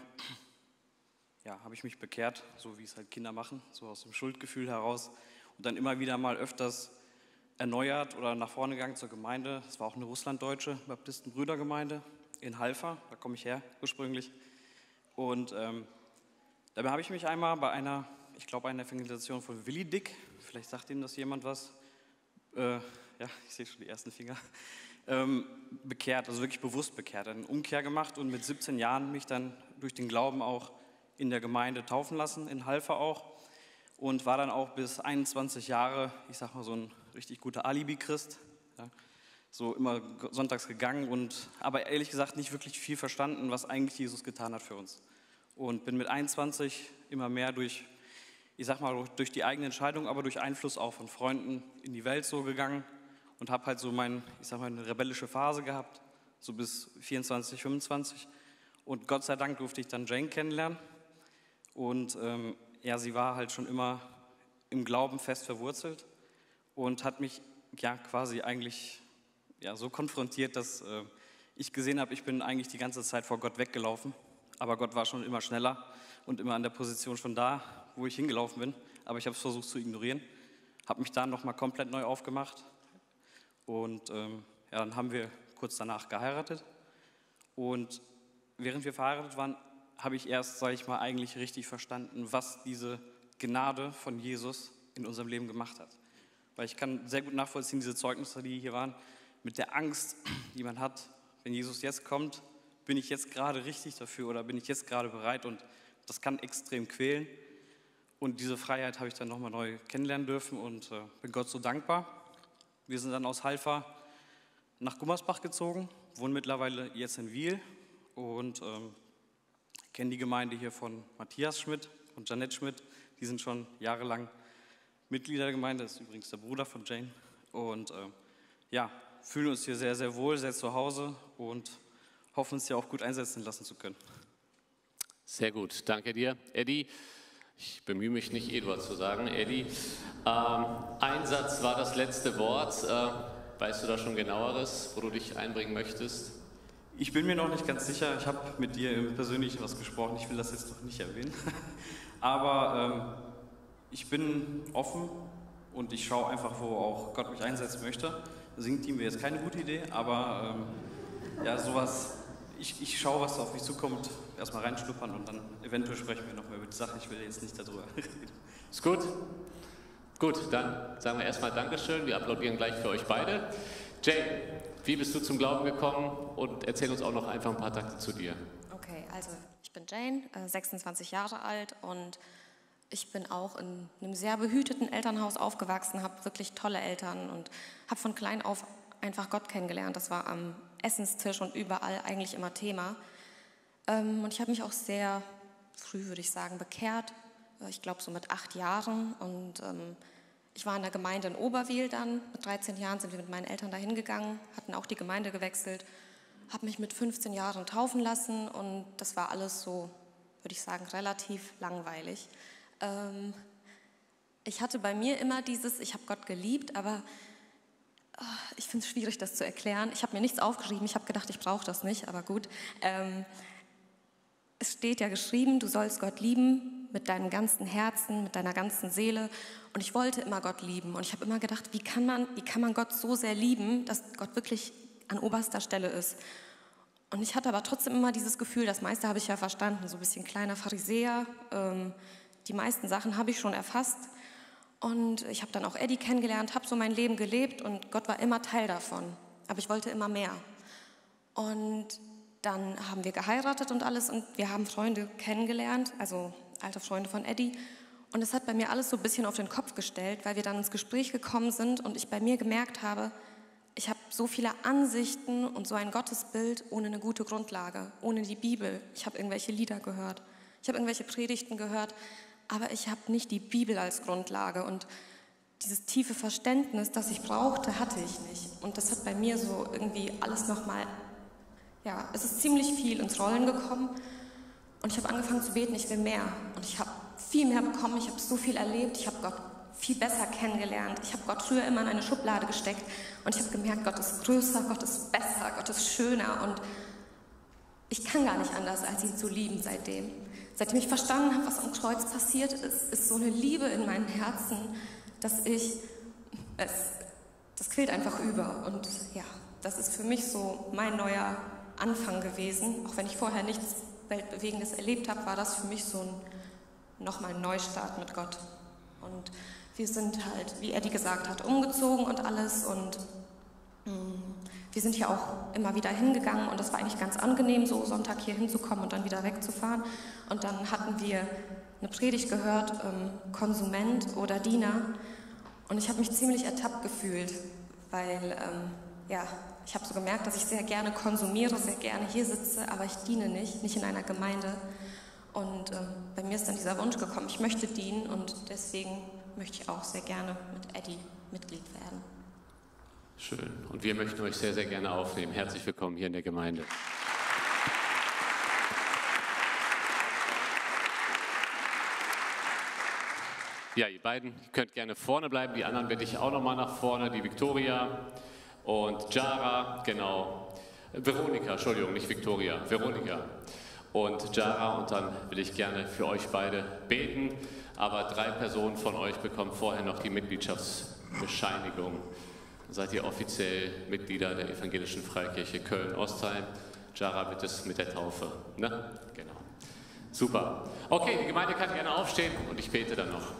ja, habe ich mich bekehrt, so wie es halt Kinder machen, so aus dem Schuldgefühl heraus. Und dann immer wieder mal öfters erneuert oder nach vorne gegangen zur Gemeinde. Es war auch eine russlanddeutsche Baptistenbrüdergemeinde in Halver, da komme ich her ursprünglich. Und ähm, dabei habe ich mich einmal bei einer, ich glaube, einer Evangelisation von Willi Dick, vielleicht sagt Ihnen das jemand was, äh, ja, ich sehe schon die ersten Finger, ähm, bekehrt, also wirklich bewusst bekehrt, eine Umkehr gemacht und mit siebzehn Jahren mich dann durch den Glauben auch in der Gemeinde taufen lassen, in Halver auch, und war dann auch bis einundzwanzig Jahre, ich sag mal, so ein richtig guter Alibi-Christ, ja, so immer sonntags gegangen und aber ehrlich gesagt nicht wirklich viel verstanden, was eigentlich Jesus getan hat für uns. Und bin mit einundzwanzig immer mehr durch, ich sag mal, durch die eigene Entscheidung, aber durch Einfluss auch von Freunden in die Welt so gegangen und habe halt so mein, ich sag mal, eine rebellische Phase gehabt, so bis vierundzwanzig, fünfundzwanzig. Und Gott sei Dank durfte ich dann Jane kennenlernen. Und ähm, ja, sie war halt schon immer im Glauben fest verwurzelt und hat mich ja quasi eigentlich ja, so konfrontiert, dass äh, ich gesehen habe, ich bin eigentlich die ganze Zeit vor Gott weggelaufen. aber Gott war schon immer schneller und immer an der Position schon da, wo ich hingelaufen bin. Aber ich habe es versucht zu ignorieren, habe mich dann nochmal komplett neu aufgemacht. Und ähm, ja, dann haben wir kurz danach geheiratet. Und während wir verheiratet waren, habe ich erst, sage ich mal, eigentlich richtig verstanden, was diese Gnade von Jesus in unserem Leben gemacht hat. Weil ich kann sehr gut nachvollziehen, diese Zeugnisse, die hier waren, mit der Angst, die man hat, wenn Jesus jetzt kommt, bin ich jetzt gerade richtig dafür oder bin ich jetzt gerade bereit, und das kann extrem quälen. Und diese Freiheit habe ich dann nochmal neu kennenlernen dürfen und äh, bin Gott so dankbar. Wir sind dann aus Halver nach Gummersbach gezogen, wohnen mittlerweile jetzt in Wiel und ähm, kennen die Gemeinde hier von Matthias Schmidt und Janette Schmidt. Die sind schon jahrelang Mitglieder der Gemeinde, das ist übrigens der Bruder von Jane. Und äh, ja, fühlen uns hier sehr, sehr wohl, sehr zu Hause und hoffen, uns hier auch gut einsetzen lassen zu können. Sehr gut, danke dir. Eddie, ich bemühe mich nicht, Eduard zu sagen. Eddie, ähm, Einsatz war das letzte Wort. Äh, weißt du da schon genaueres, wo du dich einbringen möchtest? Ich bin mir noch nicht ganz sicher. Ich habe mit dir im Persönlichen was gesprochen. Ich will das jetzt noch nicht erwähnen. Aber ähm, ich bin offen und ich schaue einfach, wo auch Gott mich einsetzen möchte. Singteam wäre jetzt keine gute Idee, aber ähm, ja, sowas, ich, ich schaue, was auf mich zukommt, erstmal reinschnuppern und dann eventuell sprechen wir noch mal über die Sache. Ich will jetzt nicht darüber reden. Ist gut? Gut, dann sagen wir erstmal Dankeschön. Wir applaudieren gleich für euch beide. Jane, wie bist du zum Glauben gekommen? Und erzähl uns auch noch einfach ein paar Takte zu dir. Okay, also ich bin Jane, sechsundzwanzig Jahre alt und ich bin auch in einem sehr behüteten Elternhaus aufgewachsen, habe wirklich tolle Eltern und habe von klein auf einfach Gott kennengelernt. Das war am Essenstisch und überall eigentlich immer Thema. Und ich habe mich auch sehr früh, würde ich sagen, bekehrt. Ich glaube so mit acht Jahren. Und ich war in der Gemeinde in Oberwil dann. Mit dreizehn Jahren sind wir mit meinen Eltern dahin gegangen, hatten auch die Gemeinde gewechselt, habe mich mit fünfzehn Jahren taufen lassen und das war alles so, würde ich sagen, relativ langweilig. Ähm, ich hatte bei mir immer dieses, ich habe Gott geliebt, aber oh, ich finde es schwierig, das zu erklären. Ich habe mir nichts aufgeschrieben, ich habe gedacht, ich brauche das nicht, aber gut. Ähm, es steht ja geschrieben, du sollst Gott lieben mit deinem ganzen Herzen, mit deiner ganzen Seele. Und ich wollte immer Gott lieben. Und ich habe immer gedacht, wie kann man, wie kann man Gott so sehr lieben, dass Gott wirklich an oberster Stelle ist. Und ich hatte aber trotzdem immer dieses Gefühl, das meiste habe ich ja verstanden, so ein bisschen kleiner Pharisäer, ähm, die meisten Sachen habe ich schon erfasst und ich habe dann auch Eddie kennengelernt, habe so mein Leben gelebt und Gott war immer Teil davon, aber ich wollte immer mehr. Und dann haben wir geheiratet und alles und wir haben Freunde kennengelernt, also alte Freunde von Eddie, und es hat bei mir alles so ein bisschen auf den Kopf gestellt, weil wir dann ins Gespräch gekommen sind und ich bei mir gemerkt habe, ich habe so viele Ansichten und so ein Gottesbild ohne eine gute Grundlage, ohne die Bibel. Ich habe irgendwelche Lieder gehört, ich habe irgendwelche Predigten gehört, aber ich habe nicht die Bibel als Grundlage und dieses tiefe Verständnis, das ich brauchte, hatte ich nicht. Und das hat bei mir so irgendwie alles nochmal, ja, es ist ziemlich viel ins Rollen gekommen und ich habe angefangen zu beten, ich will mehr. Und ich habe viel mehr bekommen, ich habe so viel erlebt, ich habe Gott viel besser kennengelernt. Ich habe Gott früher immer in eine Schublade gesteckt und ich habe gemerkt, Gott ist größer, Gott ist besser, Gott ist schöner und ich kann gar nicht anders, als ihn zu lieben seitdem. Seitdem ich verstanden habe, was am Kreuz passiert ist, ist so eine Liebe in meinem Herzen, dass ich, es, das quillt einfach über. Und ja, das ist für mich so mein neuer Anfang gewesen. Auch wenn ich vorher nichts Weltbewegendes erlebt habe, war das für mich so ein, nochmal ein Neustart mit Gott. Und wir sind halt, wie Eddie gesagt hat, umgezogen und alles und mh, wir sind hier auch immer wieder hingegangen und das war eigentlich ganz angenehm, so Sonntag hier hinzukommen und dann wieder wegzufahren. Und dann hatten wir eine Predigt gehört, ähm, Konsument oder Diener. Und ich habe mich ziemlich ertappt gefühlt, weil ähm, ja, ich habe so gemerkt, dass ich sehr gerne konsumiere, sehr gerne hier sitze, aber ich diene nicht, nicht in einer Gemeinde. Und ähm, bei mir ist dann dieser Wunsch gekommen, ich möchte dienen und deswegen möchte ich auch sehr gerne mit Eddie Mitglied werden. Schön. Und wir möchten euch sehr, sehr gerne aufnehmen. Herzlich willkommen hier in der Gemeinde. Ja, ihr beiden könnt gerne vorne bleiben. Die anderen bitte ich auch nochmal nach vorne. Die Victoria und Jara, genau. Veronika, Entschuldigung, nicht Victoria. Veronika. und Jara, und dann will ich gerne für euch beide beten, aber drei Personen von euch bekommen vorher noch die Mitgliedschaftsbescheinigung. Dann seid ihr offiziell Mitglieder der Evangelischen Freikirche Köln-Ostheim. Jara wird es mit der Taufe, ne? Genau. Super. Okay, die Gemeinde kann gerne aufstehen und ich bete dann noch.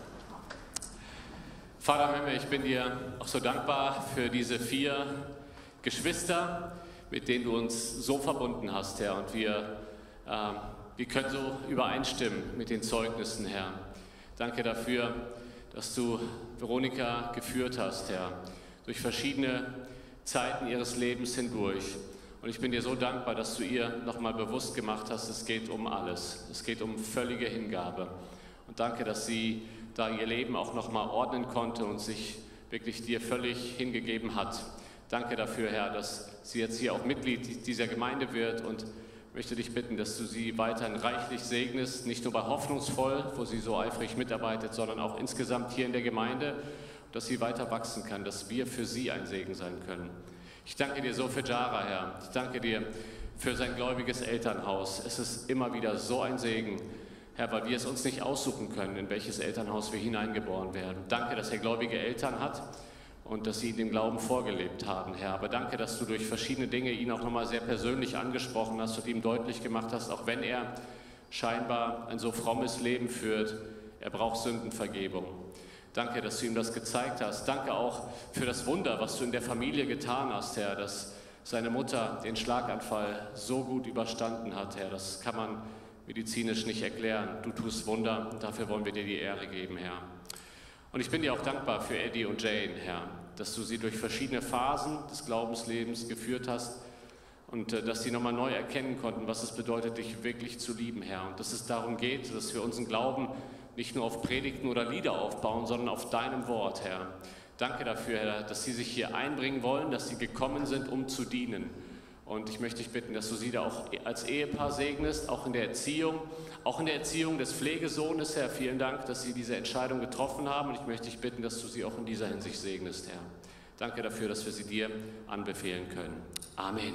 Vater im Himmel, ich bin dir auch so dankbar für diese vier Geschwister, mit denen du uns so verbunden hast, Herr. Und wir, äh, wir können so übereinstimmen mit den Zeugnissen, Herr. Danke dafür, dass du Veronika geführt hast, Herr, durch verschiedene Zeiten ihres Lebens hindurch. Und ich bin dir so dankbar, dass du ihr nochmal bewusst gemacht hast, es geht um alles. Es geht um völlige Hingabe. Und danke, dass sie da ihr Leben auch nochmal ordnen konnte und sich wirklich dir völlig hingegeben hat. Danke dafür, Herr, dass sie jetzt hier auch Mitglied dieser Gemeinde wird, und möchte dich bitten, dass du sie weiterhin reichlich segnest, nicht nur bei Hoffnungsvoll, wo sie so eifrig mitarbeitet, sondern auch insgesamt hier in der Gemeinde, dass sie weiter wachsen kann, dass wir für sie ein Segen sein können. Ich danke dir so für Jara, Herr. Ich danke dir für sein gläubiges Elternhaus. Es ist immer wieder so ein Segen, Herr, weil wir es uns nicht aussuchen können, in welches Elternhaus wir hineingeboren werden. Danke, dass er gläubige Eltern hat und dass sie ihm den Glauben vorgelebt haben, Herr. Aber danke, dass du durch verschiedene Dinge ihn auch nochmal sehr persönlich angesprochen hast und ihm deutlich gemacht hast, auch wenn er scheinbar ein so frommes Leben führt, er braucht Sündenvergebung. Danke, dass du ihm das gezeigt hast. Danke auch für das Wunder, was du in der Familie getan hast, Herr, dass seine Mutter den Schlaganfall so gut überstanden hat, Herr. Das kann man medizinisch nicht erklären. Du tust Wunder und dafür wollen wir dir die Ehre geben, Herr. Und ich bin dir auch dankbar für Eddie und Jane, Herr, dass du sie durch verschiedene Phasen des Glaubenslebens geführt hast und äh, dass sie nochmal neu erkennen konnten, was es bedeutet, dich wirklich zu lieben, Herr. Und dass es darum geht, dass wir unseren Glauben nicht nur auf Predigten oder Lieder aufbauen, sondern auf deinem Wort, Herr. Danke dafür, Herr, dass sie sich hier einbringen wollen, dass sie gekommen sind, um zu dienen. Und ich möchte dich bitten, dass du sie da auch als Ehepaar segnest, auch in der Erziehung, auch in der Erziehung des Pflegesohnes, Herr. Vielen Dank, dass sie diese Entscheidung getroffen haben. Und ich möchte dich bitten, dass du sie auch in dieser Hinsicht segnest, Herr. Danke dafür, dass wir sie dir anbefehlen können. Amen.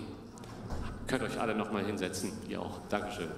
Ihr könnt euch alle noch mal hinsetzen, ihr auch. Dankeschön.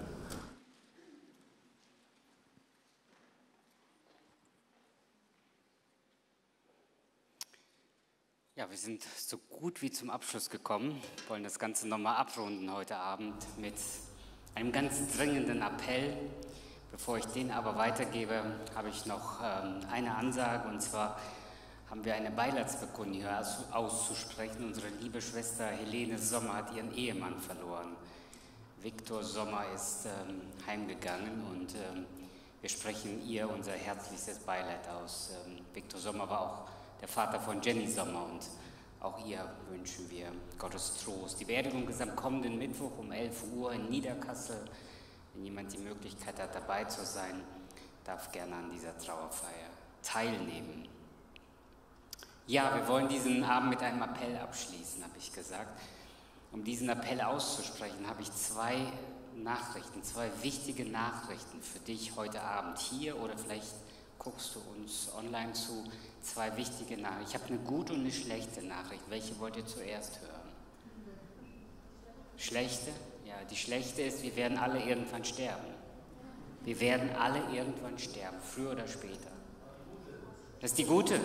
Ja, wir sind so gut wie zum Abschluss gekommen, wollen das Ganze nochmal abrunden heute Abend mit einem ganz dringenden Appell. Bevor ich den aber weitergebe, habe ich noch ähm, eine Ansage, und zwar haben wir eine Beileidsbekundung hier auszusprechen. Unsere liebe Schwester Helene Sommer hat ihren Ehemann verloren. Viktor Sommer ist ähm, heimgegangen, und ähm, wir sprechen ihr unser herzlichstes Beileid aus. Ähm, Viktor Sommer war auch der Vater von Jenny Sommer, und auch ihr wünschen wir Gottes Trost. Die Beerdigung ist am kommenden Mittwoch um elf Uhr in Niederkassel. Wenn jemand die Möglichkeit hat, dabei zu sein, darf gerne an dieser Trauerfeier teilnehmen. Ja, wir wollen diesen Abend mit einem Appell abschließen, habe ich gesagt. Um diesen Appell auszusprechen, habe ich zwei Nachrichten, zwei wichtige Nachrichten für dich heute Abend hier, oder vielleicht guckst du uns online zu. Zwei wichtige Nachrichten. Ich habe eine gute und eine schlechte Nachricht. Welche wollt ihr zuerst hören? Schlechte? Ja, die schlechte ist, wir werden alle irgendwann sterben. Wir werden alle irgendwann sterben, früher oder später. Das ist die gute.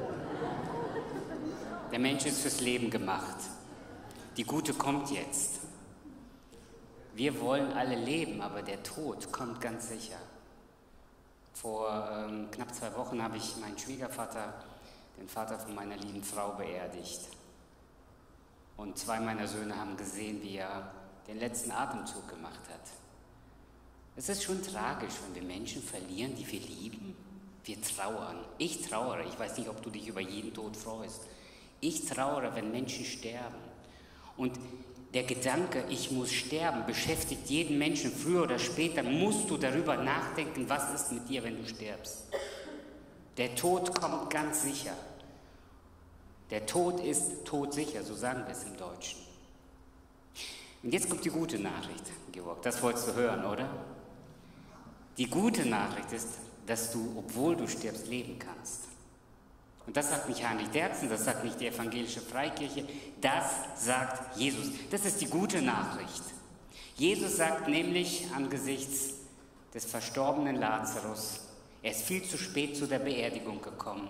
Der Mensch ist fürs Leben gemacht. Die gute kommt jetzt. Wir wollen alle leben, aber der Tod kommt ganz sicher. Vor ähm, knapp zwei Wochen habe ich meinen Schwiegervater, den Vater von meiner lieben Frau, beerdigt. Und zwei meiner Söhne haben gesehen, wie er den letzten Atemzug gemacht hat. Es ist schon tragisch, wenn wir Menschen verlieren, die wir lieben. Wir trauern. Ich trauere. Ich weiß nicht, ob du dich über jeden Tod freust. Ich trauere, wenn Menschen sterben. Und der Gedanke, ich muss sterben, beschäftigt jeden Menschen. Früher oder später musst du darüber nachdenken, was ist mit dir, wenn du stirbst. Der Tod kommt ganz sicher. Der Tod ist todsicher, so sagen wir es im Deutschen. Und jetzt kommt die gute Nachricht, Georg. Das wolltest du hören, oder? Die gute Nachricht ist, dass du, obwohl du stirbst, leben kannst. Und das sagt nicht Heinrich Derzen, das sagt nicht die evangelische Freikirche, das sagt Jesus. Das ist die gute Nachricht. Jesus sagt nämlich angesichts des verstorbenen Lazarus, er ist viel zu spät zu der Beerdigung gekommen.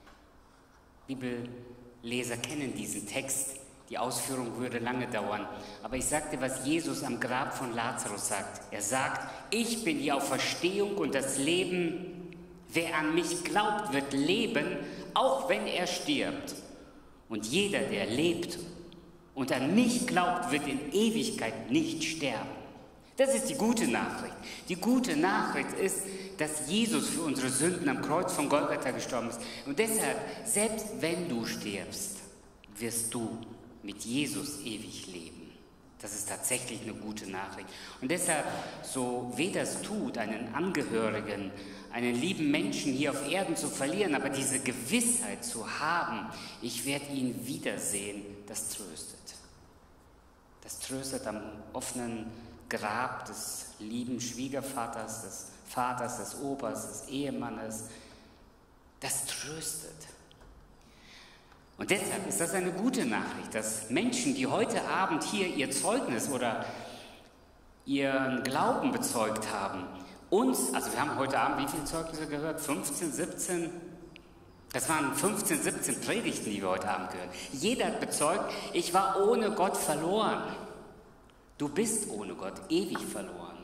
Bibelleser kennen diesen Text, die Ausführung würde lange dauern. Aber ich sagte, was Jesus am Grab von Lazarus sagt. Er sagt, ich bin die Auferstehung und das Leben. Wer an mich glaubt, wird leben, auch wenn er stirbt. Und jeder, der lebt und an mich glaubt, wird in Ewigkeit nicht sterben. Das ist die gute Nachricht. Die gute Nachricht ist, dass Jesus für unsere Sünden am Kreuz von Golgatha gestorben ist. Und deshalb, selbst wenn du stirbst, wirst du mit Jesus ewig leben. Das ist tatsächlich eine gute Nachricht. Und deshalb, so weh das tut, einen Angehörigen, einen lieben Menschen hier auf Erden zu verlieren, aber diese Gewissheit zu haben, ich werde ihn wiedersehen, das tröstet. Das tröstet am offenen Grab des lieben Schwiegervaters, des Vaters, des Opas, des Ehemannes. Das tröstet. Und deshalb ist das eine gute Nachricht, dass Menschen, die heute Abend hier ihr Zeugnis oder ihren Glauben bezeugt haben, uns, also wir haben heute Abend wie viele Zeugnisse gehört? fünfzehn, siebzehn? Das waren fünfzehn, siebzehn Predigten, die wir heute Abend gehört. Jeder hat bezeugt, ich war ohne Gott verloren. Du bist ohne Gott ewig verloren.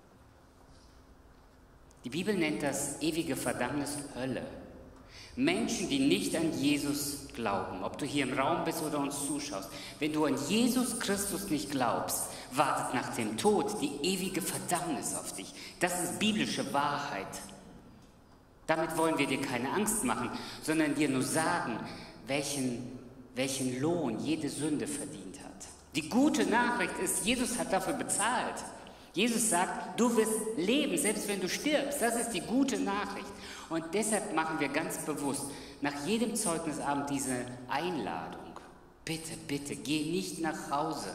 Die Bibel nennt das ewige Verdammnis Hölle. Menschen, die nicht an Jesus glauben, ob du hier im Raum bist oder uns zuschaust, wenn du an Jesus Christus nicht glaubst, wartet nach dem Tod die ewige Verdammnis auf dich. Das ist biblische Wahrheit. Damit wollen wir dir keine Angst machen, sondern dir nur sagen, welchen, welchen Lohn jede Sünde verdient hat. Die gute Nachricht ist, Jesus hat dafür bezahlt. Jesus sagt, du wirst leben, selbst wenn du stirbst. Das ist die gute Nachricht. Und deshalb machen wir ganz bewusst nach jedem Zeugnisabend diese Einladung. Bitte, bitte, geh nicht nach Hause,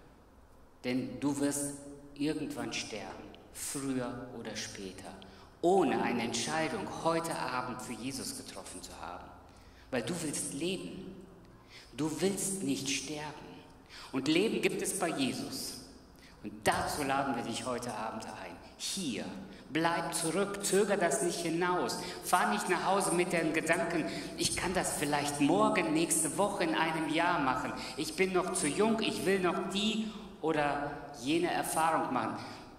denn du wirst irgendwann sterben, früher oder später, ohne eine Entscheidung heute Abend für Jesus getroffen zu haben. Weil du willst leben. Du willst nicht sterben. Und Leben gibt es bei Jesus. Und dazu laden wir dich heute Abend ein. Hier, bleib zurück, zöger das nicht hinaus. Fahr nicht nach Hause mit den Gedanken, ich kann das vielleicht morgen, nächste Woche, in einem Jahr machen. Ich bin noch zu jung, ich will noch die oder jene Erfahrung machen.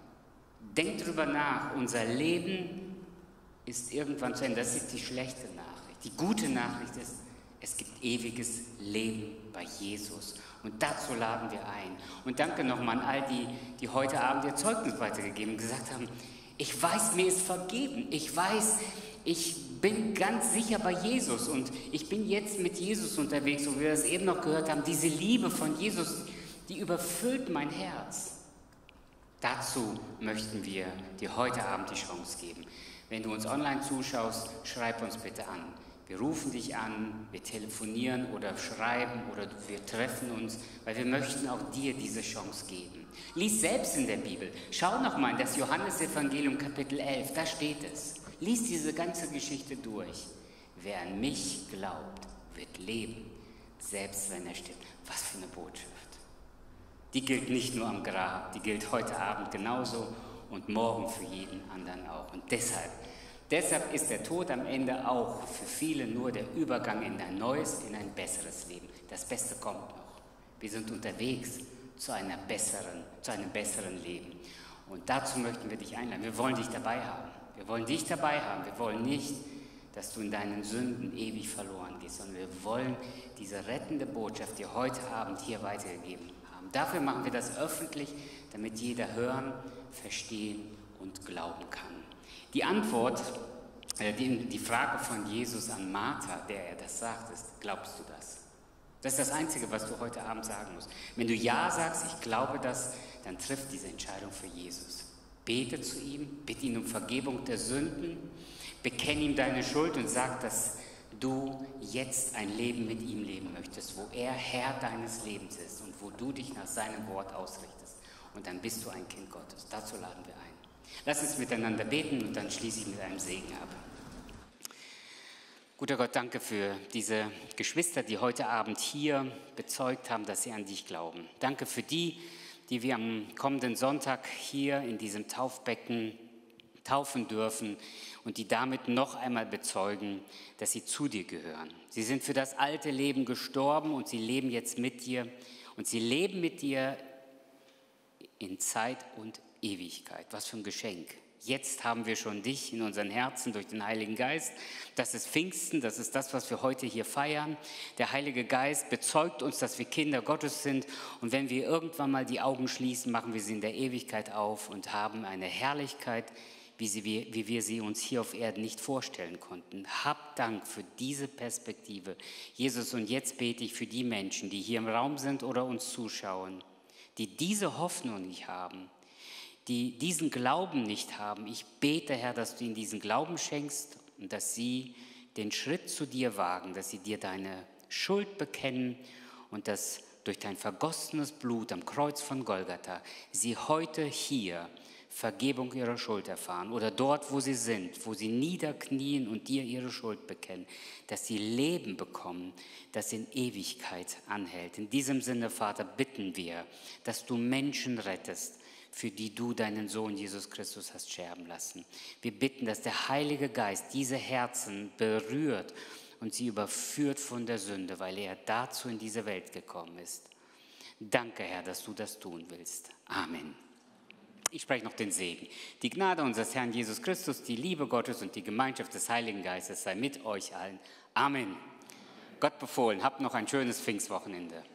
Denk drüber nach, unser Leben ist irgendwann zu Ende. Das ist die schlechte Nachricht. Die gute Nachricht ist, es gibt ewiges Leben bei Jesus. Und dazu laden wir ein. Und danke nochmal an all die, die heute Abend ihr Zeugnis weitergegeben und gesagt haben, ich weiß, mir ist vergeben. Ich weiß, ich bin ganz sicher bei Jesus und ich bin jetzt mit Jesus unterwegs. Und wie wir das eben noch gehört haben, diese Liebe von Jesus, die überfüllt mein Herz. Dazu möchten wir dir heute Abend die Chance geben. Wenn du uns online zuschaust, schreib uns bitte an. Wir rufen dich an, wir telefonieren oder schreiben oder wir treffen uns, weil wir möchten auch dir diese Chance geben. Lies selbst in der Bibel. Schau nochmal in das Johannesevangelium Kapitel elf, da steht es. Lies diese ganze Geschichte durch. Wer an mich glaubt, wird leben, selbst wenn er stirbt. Was für eine Botschaft. Die gilt nicht nur am Grab, die gilt heute Abend genauso und morgen für jeden anderen auch. Und deshalb Deshalb ist der Tod am Ende auch für viele nur der Übergang in ein neues, in ein besseres Leben. Das Beste kommt noch. Wir sind unterwegs zu einer besseren, zu einem besseren Leben. Und dazu möchten wir dich einladen. Wir wollen dich dabei haben. Wir wollen dich dabei haben. Wir wollen nicht, dass du in deinen Sünden ewig verloren gehst, sondern wir wollen diese rettende Botschaft dir heute Abend hier weitergegeben haben. Dafür machen wir das öffentlich, damit jeder hören, verstehen und glauben kann. Die Antwort, äh, die, die Frage von Jesus an Martha, der er das sagt, ist, glaubst du das? Das ist das Einzige, was du heute Abend sagen musst. Wenn du Ja sagst, ich glaube das, dann triff diese Entscheidung für Jesus. Bete zu ihm, bitte ihn um Vergebung der Sünden, bekenn ihm deine Schuld und sag, dass du jetzt ein Leben mit ihm leben möchtest, wo er Herr deines Lebens ist und wo du dich nach seinem Wort ausrichtest. Und dann bist du ein Kind Gottes. Dazu laden wir ein. Lass uns miteinander beten und dann schließe ich mit einem Segen ab. Guter Gott, danke für diese Geschwister, die heute Abend hier bezeugt haben, dass sie an dich glauben. Danke für die, die wir am kommenden Sonntag hier in diesem Taufbecken taufen dürfen und die damit noch einmal bezeugen, dass sie zu dir gehören. Sie sind für das alte Leben gestorben und sie leben jetzt mit dir und sie leben mit dir in Zeit und Ewigkeit. Was für ein Geschenk. Jetzt haben wir schon dich in unseren Herzen durch den Heiligen Geist. Das ist Pfingsten, das ist das, was wir heute hier feiern. Der Heilige Geist bezeugt uns, dass wir Kinder Gottes sind. Und wenn wir irgendwann mal die Augen schließen, machen wir sie in der Ewigkeit auf und haben eine Herrlichkeit, wie, sie, wie wir sie uns hier auf Erden nicht vorstellen konnten. Hab Dank für diese Perspektive, Jesus. Und jetzt bete ich für die Menschen, die hier im Raum sind oder uns zuschauen, die diese Hoffnung nicht haben, die diesen Glauben nicht haben. Ich bete, Herr, dass du ihnen diesen Glauben schenkst und dass sie den Schritt zu dir wagen, dass sie dir deine Schuld bekennen und dass durch dein vergossenes Blut am Kreuz von Golgatha sie heute hier Vergebung ihrer Schuld erfahren oder dort, wo sie sind, wo sie niederknien und dir ihre Schuld bekennen, dass sie Leben bekommen, das in Ewigkeit anhält. In diesem Sinne, Vater, bitten wir, dass du Menschen rettest, für die du deinen Sohn Jesus Christus hast sterben lassen. Wir bitten, dass der Heilige Geist diese Herzen berührt und sie überführt von der Sünde, weil er dazu in diese Welt gekommen ist. Danke, Herr, dass du das tun willst. Amen. Ich spreche noch den Segen. Die Gnade unseres Herrn Jesus Christus, die Liebe Gottes und die Gemeinschaft des Heiligen Geistes sei mit euch allen. Amen. Gott befohlen, habt noch ein schönes Pfingstwochenende.